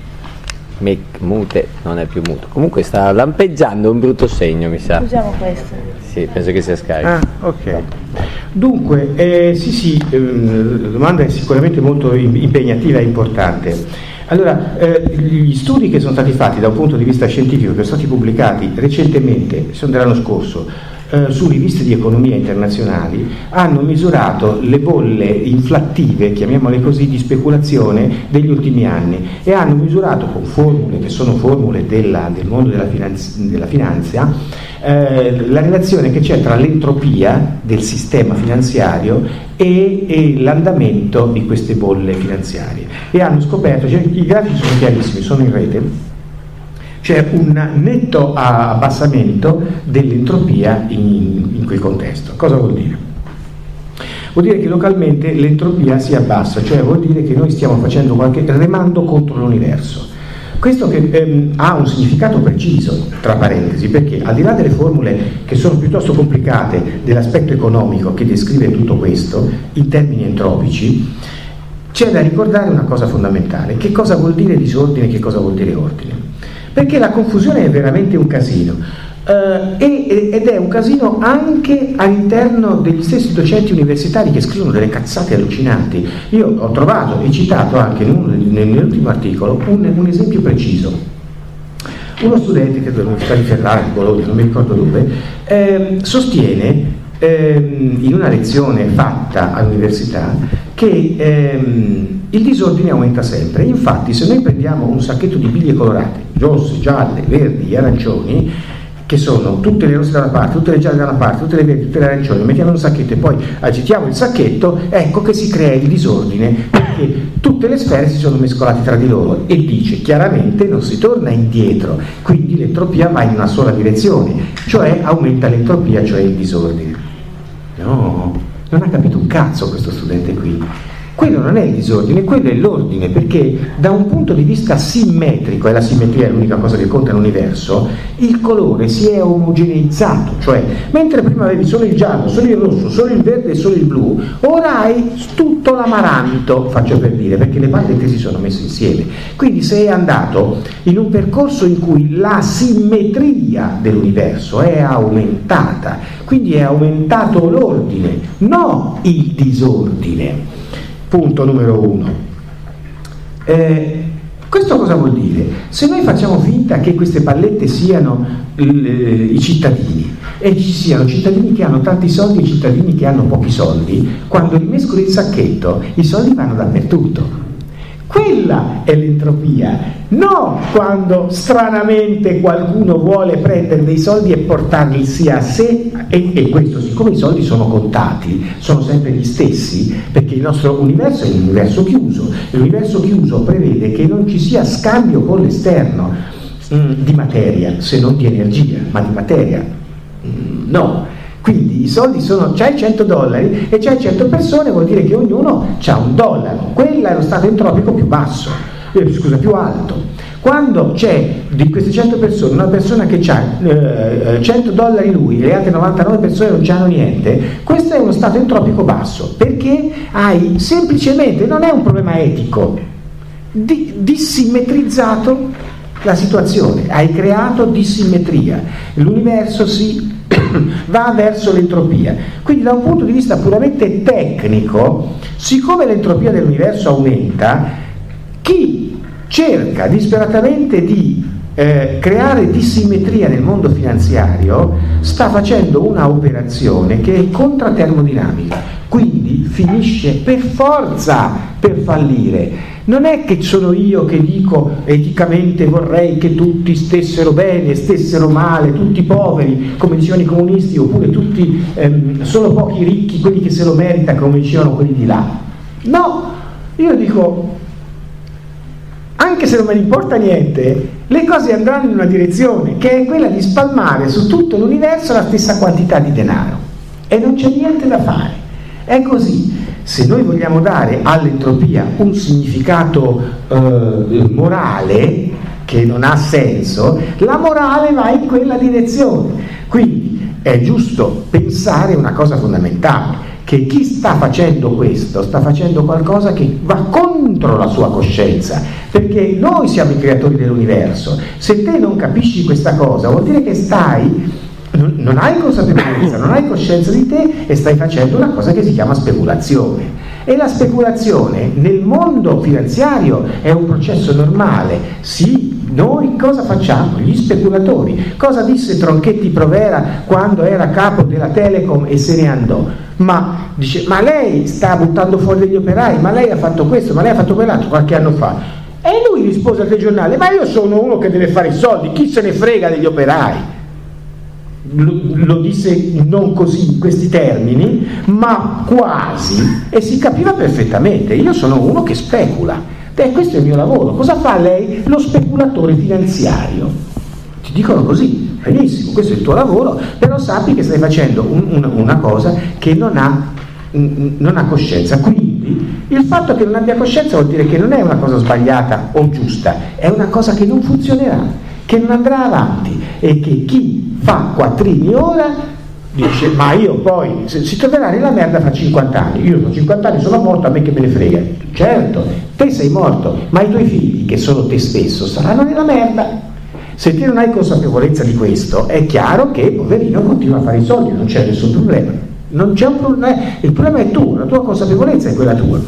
mic, mute, non è più muto. Comunque sta lampeggiando un brutto segno, mi sa. Usiamo questo. Sì, penso che sia scarico. Ah, ok. Dunque, eh, sì, sì, ehm, la domanda è sicuramente molto impegnativa e importante. Allora, eh, gli studi che sono stati fatti da un punto di vista scientifico, che sono stati pubblicati recentemente, sono dell'anno scorso, eh, su riviste di economia internazionali, hanno misurato le bolle inflattive, chiamiamole così, di speculazione degli ultimi anni, e hanno misurato con formule che sono formule della, del mondo della, finanz- della finanza, eh, la relazione che c'è tra l'entropia del sistema finanziario e, e l'andamento di queste bolle finanziarie, e hanno scoperto, cioè, i grafici sono chiarissimi, sono in rete, c'è un netto abbassamento dell'entropia in, in quel contesto. Cosa vuol dire? Vuol dire che localmente l'entropia si abbassa, cioè vuol dire che noi stiamo facendo qualche remando contro l'universo. Questo che ehm, ha un significato preciso, tra parentesi, perché al di là delle formule che sono piuttosto complicate dell'aspetto economico che descrive tutto questo in termini entropici, c'è da ricordare una cosa fondamentale: che cosa vuol dire disordine e che cosa vuol dire ordine, perché la confusione è veramente un casino. Uh, e, ed è un casino anche all'interno degli stessi docenti universitari che scrivono delle cazzate allucinanti. Io ho trovato e citato anche in un, nell'ultimo articolo un, un esempio preciso. Uno studente che dell'Università di Ferrara, di Bologna, non mi ricordo dove, eh, sostiene eh, in una lezione fatta all'università che ehm, il disordine aumenta sempre. Infatti, se noi prendiamo un sacchetto di biglie colorate, rosse, gialle, verdi, arancioni, che sono tutte le rosse da una parte, tutte le gialle da una parte, tutte le verdi, tutte le arancioni, lo mettiamo in un sacchetto e poi agitiamo il sacchetto, ecco che si crea il disordine, perché tutte le sfere si sono mescolate tra di loro, e dice chiaramente non si torna indietro, quindi l'entropia va in una sola direzione, cioè aumenta l'entropia, cioè il disordine. No, non ha capito un cazzo questo studente qui. Quello non è il disordine, quello è l'ordine, perché da un punto di vista simmetrico, e la simmetria è l'unica cosa che conta nell'universo, il colore si è omogeneizzato, cioè mentre prima avevi solo il giallo, solo il rosso, solo il verde e solo il blu, ora hai tutto l'amaranto, faccio per dire, perché le pallette si sono messe insieme. Quindi sei andato in un percorso in cui la simmetria dell'universo è aumentata, quindi è aumentato l'ordine, non il disordine. Punto numero uno. Eh, questo cosa vuol dire? Se noi facciamo finta che queste pallette siano eh, i cittadini e ci siano cittadini che hanno tanti soldi e cittadini che hanno pochi soldi, quando rimescoli il sacchetto i soldi vanno dappertutto. Quella è l'entropia, no quando stranamente qualcuno vuole prendere dei soldi e portarli sia a sé, e, e questo siccome i soldi sono contati, sono sempre gli stessi, perché il nostro universo è un universo chiuso, e l'universo chiuso prevede che non ci sia scambio con l'esterno mh, di materia, se non di energia, ma di materia, mh, no. Quindi i soldi sono, c'hai cento dollari e c'hai cento persone, vuol dire che ognuno ha un dollaro. Quello è lo stato entropico più basso, eh, scusa, più alto. Quando c'è di queste cento persone una persona che ha eh, cento dollari lui e le altre novantanove persone non hanno niente, questo è uno stato entropico basso, perché hai semplicemente, non è un problema etico, di, dissimmetrizzato la situazione, hai creato dissimmetria, l'universo si va verso l'entropia. Quindi da un punto di vista puramente tecnico, siccome l'entropia dell'universo aumenta, chi cerca disperatamente di eh, creare dissimmetria nel mondo finanziario sta facendo una operazione che è contra-termodinamica, quindi finisce per forza per fallire. Non è che sono io che dico eticamente vorrei che tutti stessero bene, stessero male, tutti poveri, come dicevano i comunisti, oppure tutti ehm, solo pochi ricchi, quelli che se lo meritano, come dicevano quelli di là. No, io dico, anche se non me ne importa niente, le cose andranno in una direzione, che è quella di spalmare su tutto l'universo la stessa quantità di denaro. E non c'è niente da fare. È così. Se noi vogliamo dare all'entropia un significato eh, morale che non ha senso, la morale va in quella direzione. Quindi è giusto pensare una cosa fondamentale, che chi sta facendo questo sta facendo qualcosa che va contro la sua coscienza, perché noi siamo i creatori dell'universo. Se te non capisci questa cosa, vuol dire che stai non hai consapevolezza, non hai coscienza di te e stai facendo una cosa che si chiama speculazione. E la speculazione nel mondo finanziario è un processo normale. Sì, noi cosa facciamo? Gli speculatori. Cosa disse Tronchetti Provera quando era capo della Telecom e se ne andò? Ma dice, ma lei sta buttando fuori degli operai, ma lei ha fatto questo, ma lei ha fatto quell'altro qualche anno fa. E lui rispose al telegiornale, ma io sono uno che deve fare i soldi, chi se ne frega degli operai? Lo, lo disse non così in questi termini, ma quasi, e si capiva perfettamente. Io sono uno che specula, e questo è il mio lavoro. Cosa fa lei? Lo speculatore finanziario. Ti dicono così, benissimo, questo è il tuo lavoro, però sappi che stai facendo un, un, una cosa che non ha, non ha coscienza. Quindi il fatto che non abbia coscienza vuol dire che non è una cosa sbagliata o giusta, è una cosa che non funzionerà, che non andrà avanti, e che chi fa quattrini ora dice, ma io poi si troverà nella merda fra cinquanta anni. Io fra cinquanta anni sono morto, a me che me ne frega. Certo, te sei morto, ma i tuoi figli, che sono te stesso, saranno nella merda. Se te non hai consapevolezza di questo, è chiaro che poverino continua a fare i soldi, non c'è nessun problema. Non c'è un problema, il problema è tu, la tua consapevolezza è quella tua.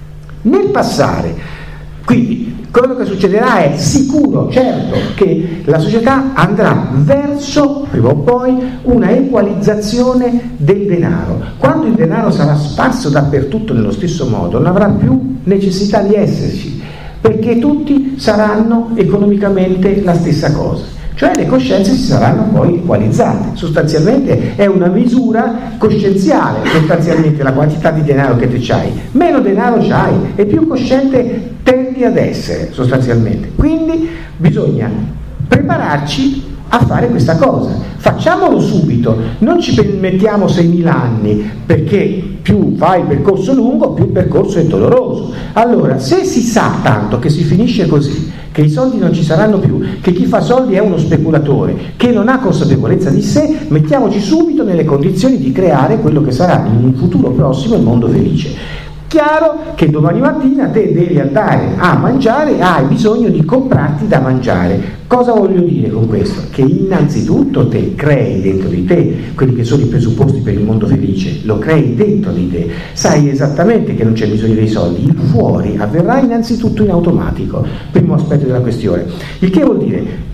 Nel passare, quindi quello che succederà è sicuro, certo, che la società andrà verso, prima o poi, una equalizzazione del denaro. Quando il denaro sarà sparso dappertutto nello stesso modo, non avrà più necessità di esserci, perché tutti saranno economicamente la stessa cosa. Cioè le coscienze si saranno poi equalizzate. Sostanzialmente è una misura coscienziale, sostanzialmente la quantità di denaro che te c'hai. Meno denaro c'hai e più cosciente tendi ad essere, sostanzialmente. Quindi bisogna prepararci a fare questa cosa. Facciamolo subito, non ci mettiamo seimila anni, perché più fai il percorso lungo, più il percorso è doloroso. Allora, se si sa tanto che si finisce così, che i soldi non ci saranno più, che chi fa soldi è uno speculatore, che non ha consapevolezza di sé, mettiamoci subito nelle condizioni di creare quello che sarà in un futuro prossimo il mondo felice. Chiaro che domani mattina te devi andare a mangiare, hai bisogno di comprarti da mangiare. Cosa voglio dire con questo? Che innanzitutto te crei dentro di te quelli che sono i presupposti per il mondo felice, lo crei dentro di te, sai esattamente che non c'è bisogno dei soldi, il fuori avverrà innanzitutto in automatico, primo aspetto della questione, il che vuol dire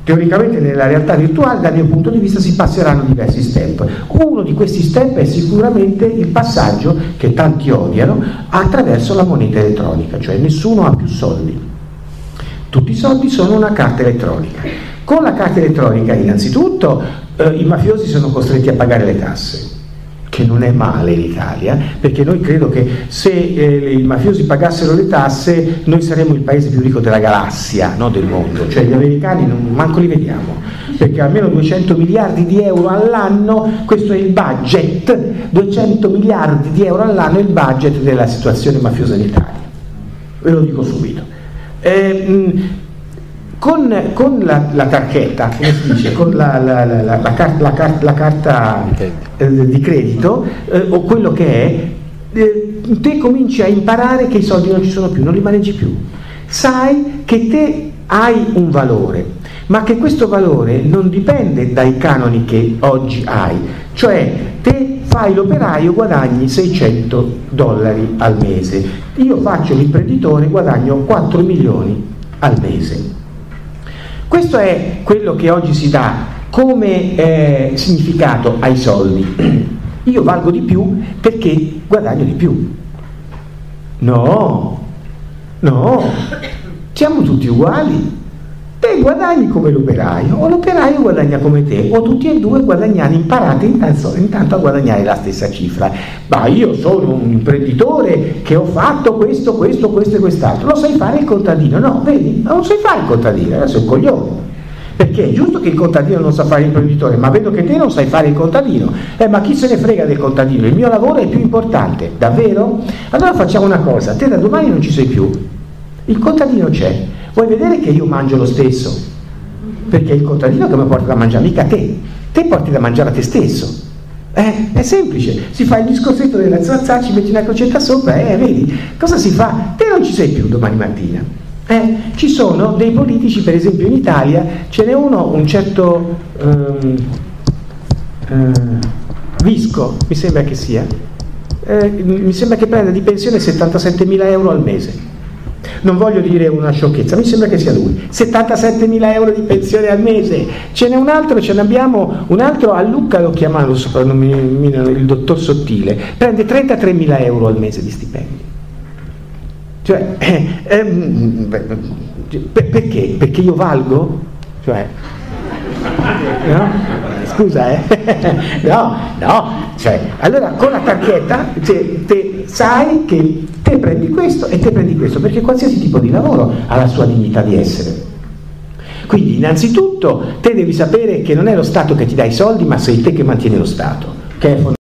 Teoricamente nella realtà virtuale, dal mio punto di vista, si passeranno diversi step. Uno di questi step è sicuramente il passaggio, che tanti odiano, attraverso la moneta elettronica, cioè nessuno ha più soldi. Tutti i soldi sono una carta elettronica. Con la carta elettronica, innanzitutto, eh, i mafiosi sono costretti a pagare le tasse, che non è male in Italia, perché noi credo che se eh, i mafiosi pagassero le tasse noi saremmo il paese più ricco della galassia, no, del mondo, cioè gli americani non, manco li vediamo, perché almeno duecento miliardi di euro all'anno, questo è il budget, duecento miliardi di euro all'anno è il budget della situazione mafiosa in Italia, ve lo dico subito. Eh, mh, Con, con la, la tarchetta, come si dice, con la, la, la, la, la, car- la, car- la carta eh, di credito eh, o quello che è, eh, te cominci a imparare che i soldi non ci sono più, non li maneggi più. Sai che te hai un valore, ma che questo valore non dipende dai canoni che oggi hai, cioè te fai l'operaio, guadagni seicento dollari al mese, io faccio l'imprenditore, guadagno quattro milioni al mese. Questo è quello che oggi si dà come eh, significato ai soldi. Io valgo di più perché guadagno di più. No, no, siamo tutti uguali. Te guadagni come l'operaio, o l'operaio guadagna come te, o tutti e due guadagnate, imparate intanto, intanto a guadagnare la stessa cifra. Ma io sono un imprenditore che ho fatto questo, questo, questo e quest'altro. Lo sai fare il contadino? No, vedi? Non sai fare il contadino, adesso è un coglione. Perché è giusto che il contadino non sa fare l'imprenditore, ma vedo che te non sai fare il contadino. Eh, ma chi se ne frega del contadino? Il mio lavoro è più importante, davvero? Allora facciamo una cosa, te da domani non ci sei più, il contadino c'è. Vuoi vedere che io mangio lo stesso? Perché è il contadino che mi porta da mangiare, mica te. Te porti da mangiare a te stesso. Eh, è semplice, si fa il discorsetto della zazza, ci metti una crocetta sopra, eh, vedi? Cosa si fa? Te non ci sei più domani mattina. Eh, ci sono dei politici, per esempio in Italia, ce n'è uno, un certo um, uh, Visco, mi sembra che sia, eh, mi sembra che prenda di pensione settantasettemila euro al mese. Non voglio dire una sciocchezza, mi sembra che sia lui. settantasettemila euro di pensione al mese. Ce n'è un altro, ce ne abbiamo un altro, a Lucca lo chiamano soprannominano il dottor Sottile, prende trentatremila euro al mese di stipendi. Cioè, eh, eh, perché? Perché io valgo? Cioè, no? Scusa, eh? No, no, cioè, allora con la tarchetta te, te sai che te prendi questo e te prendi questo, perché qualsiasi tipo di lavoro ha la sua dignità di essere. Quindi innanzitutto te devi sapere che non è lo Stato che ti dà i soldi, ma sei te che mantieni lo Stato, che è fondamentale.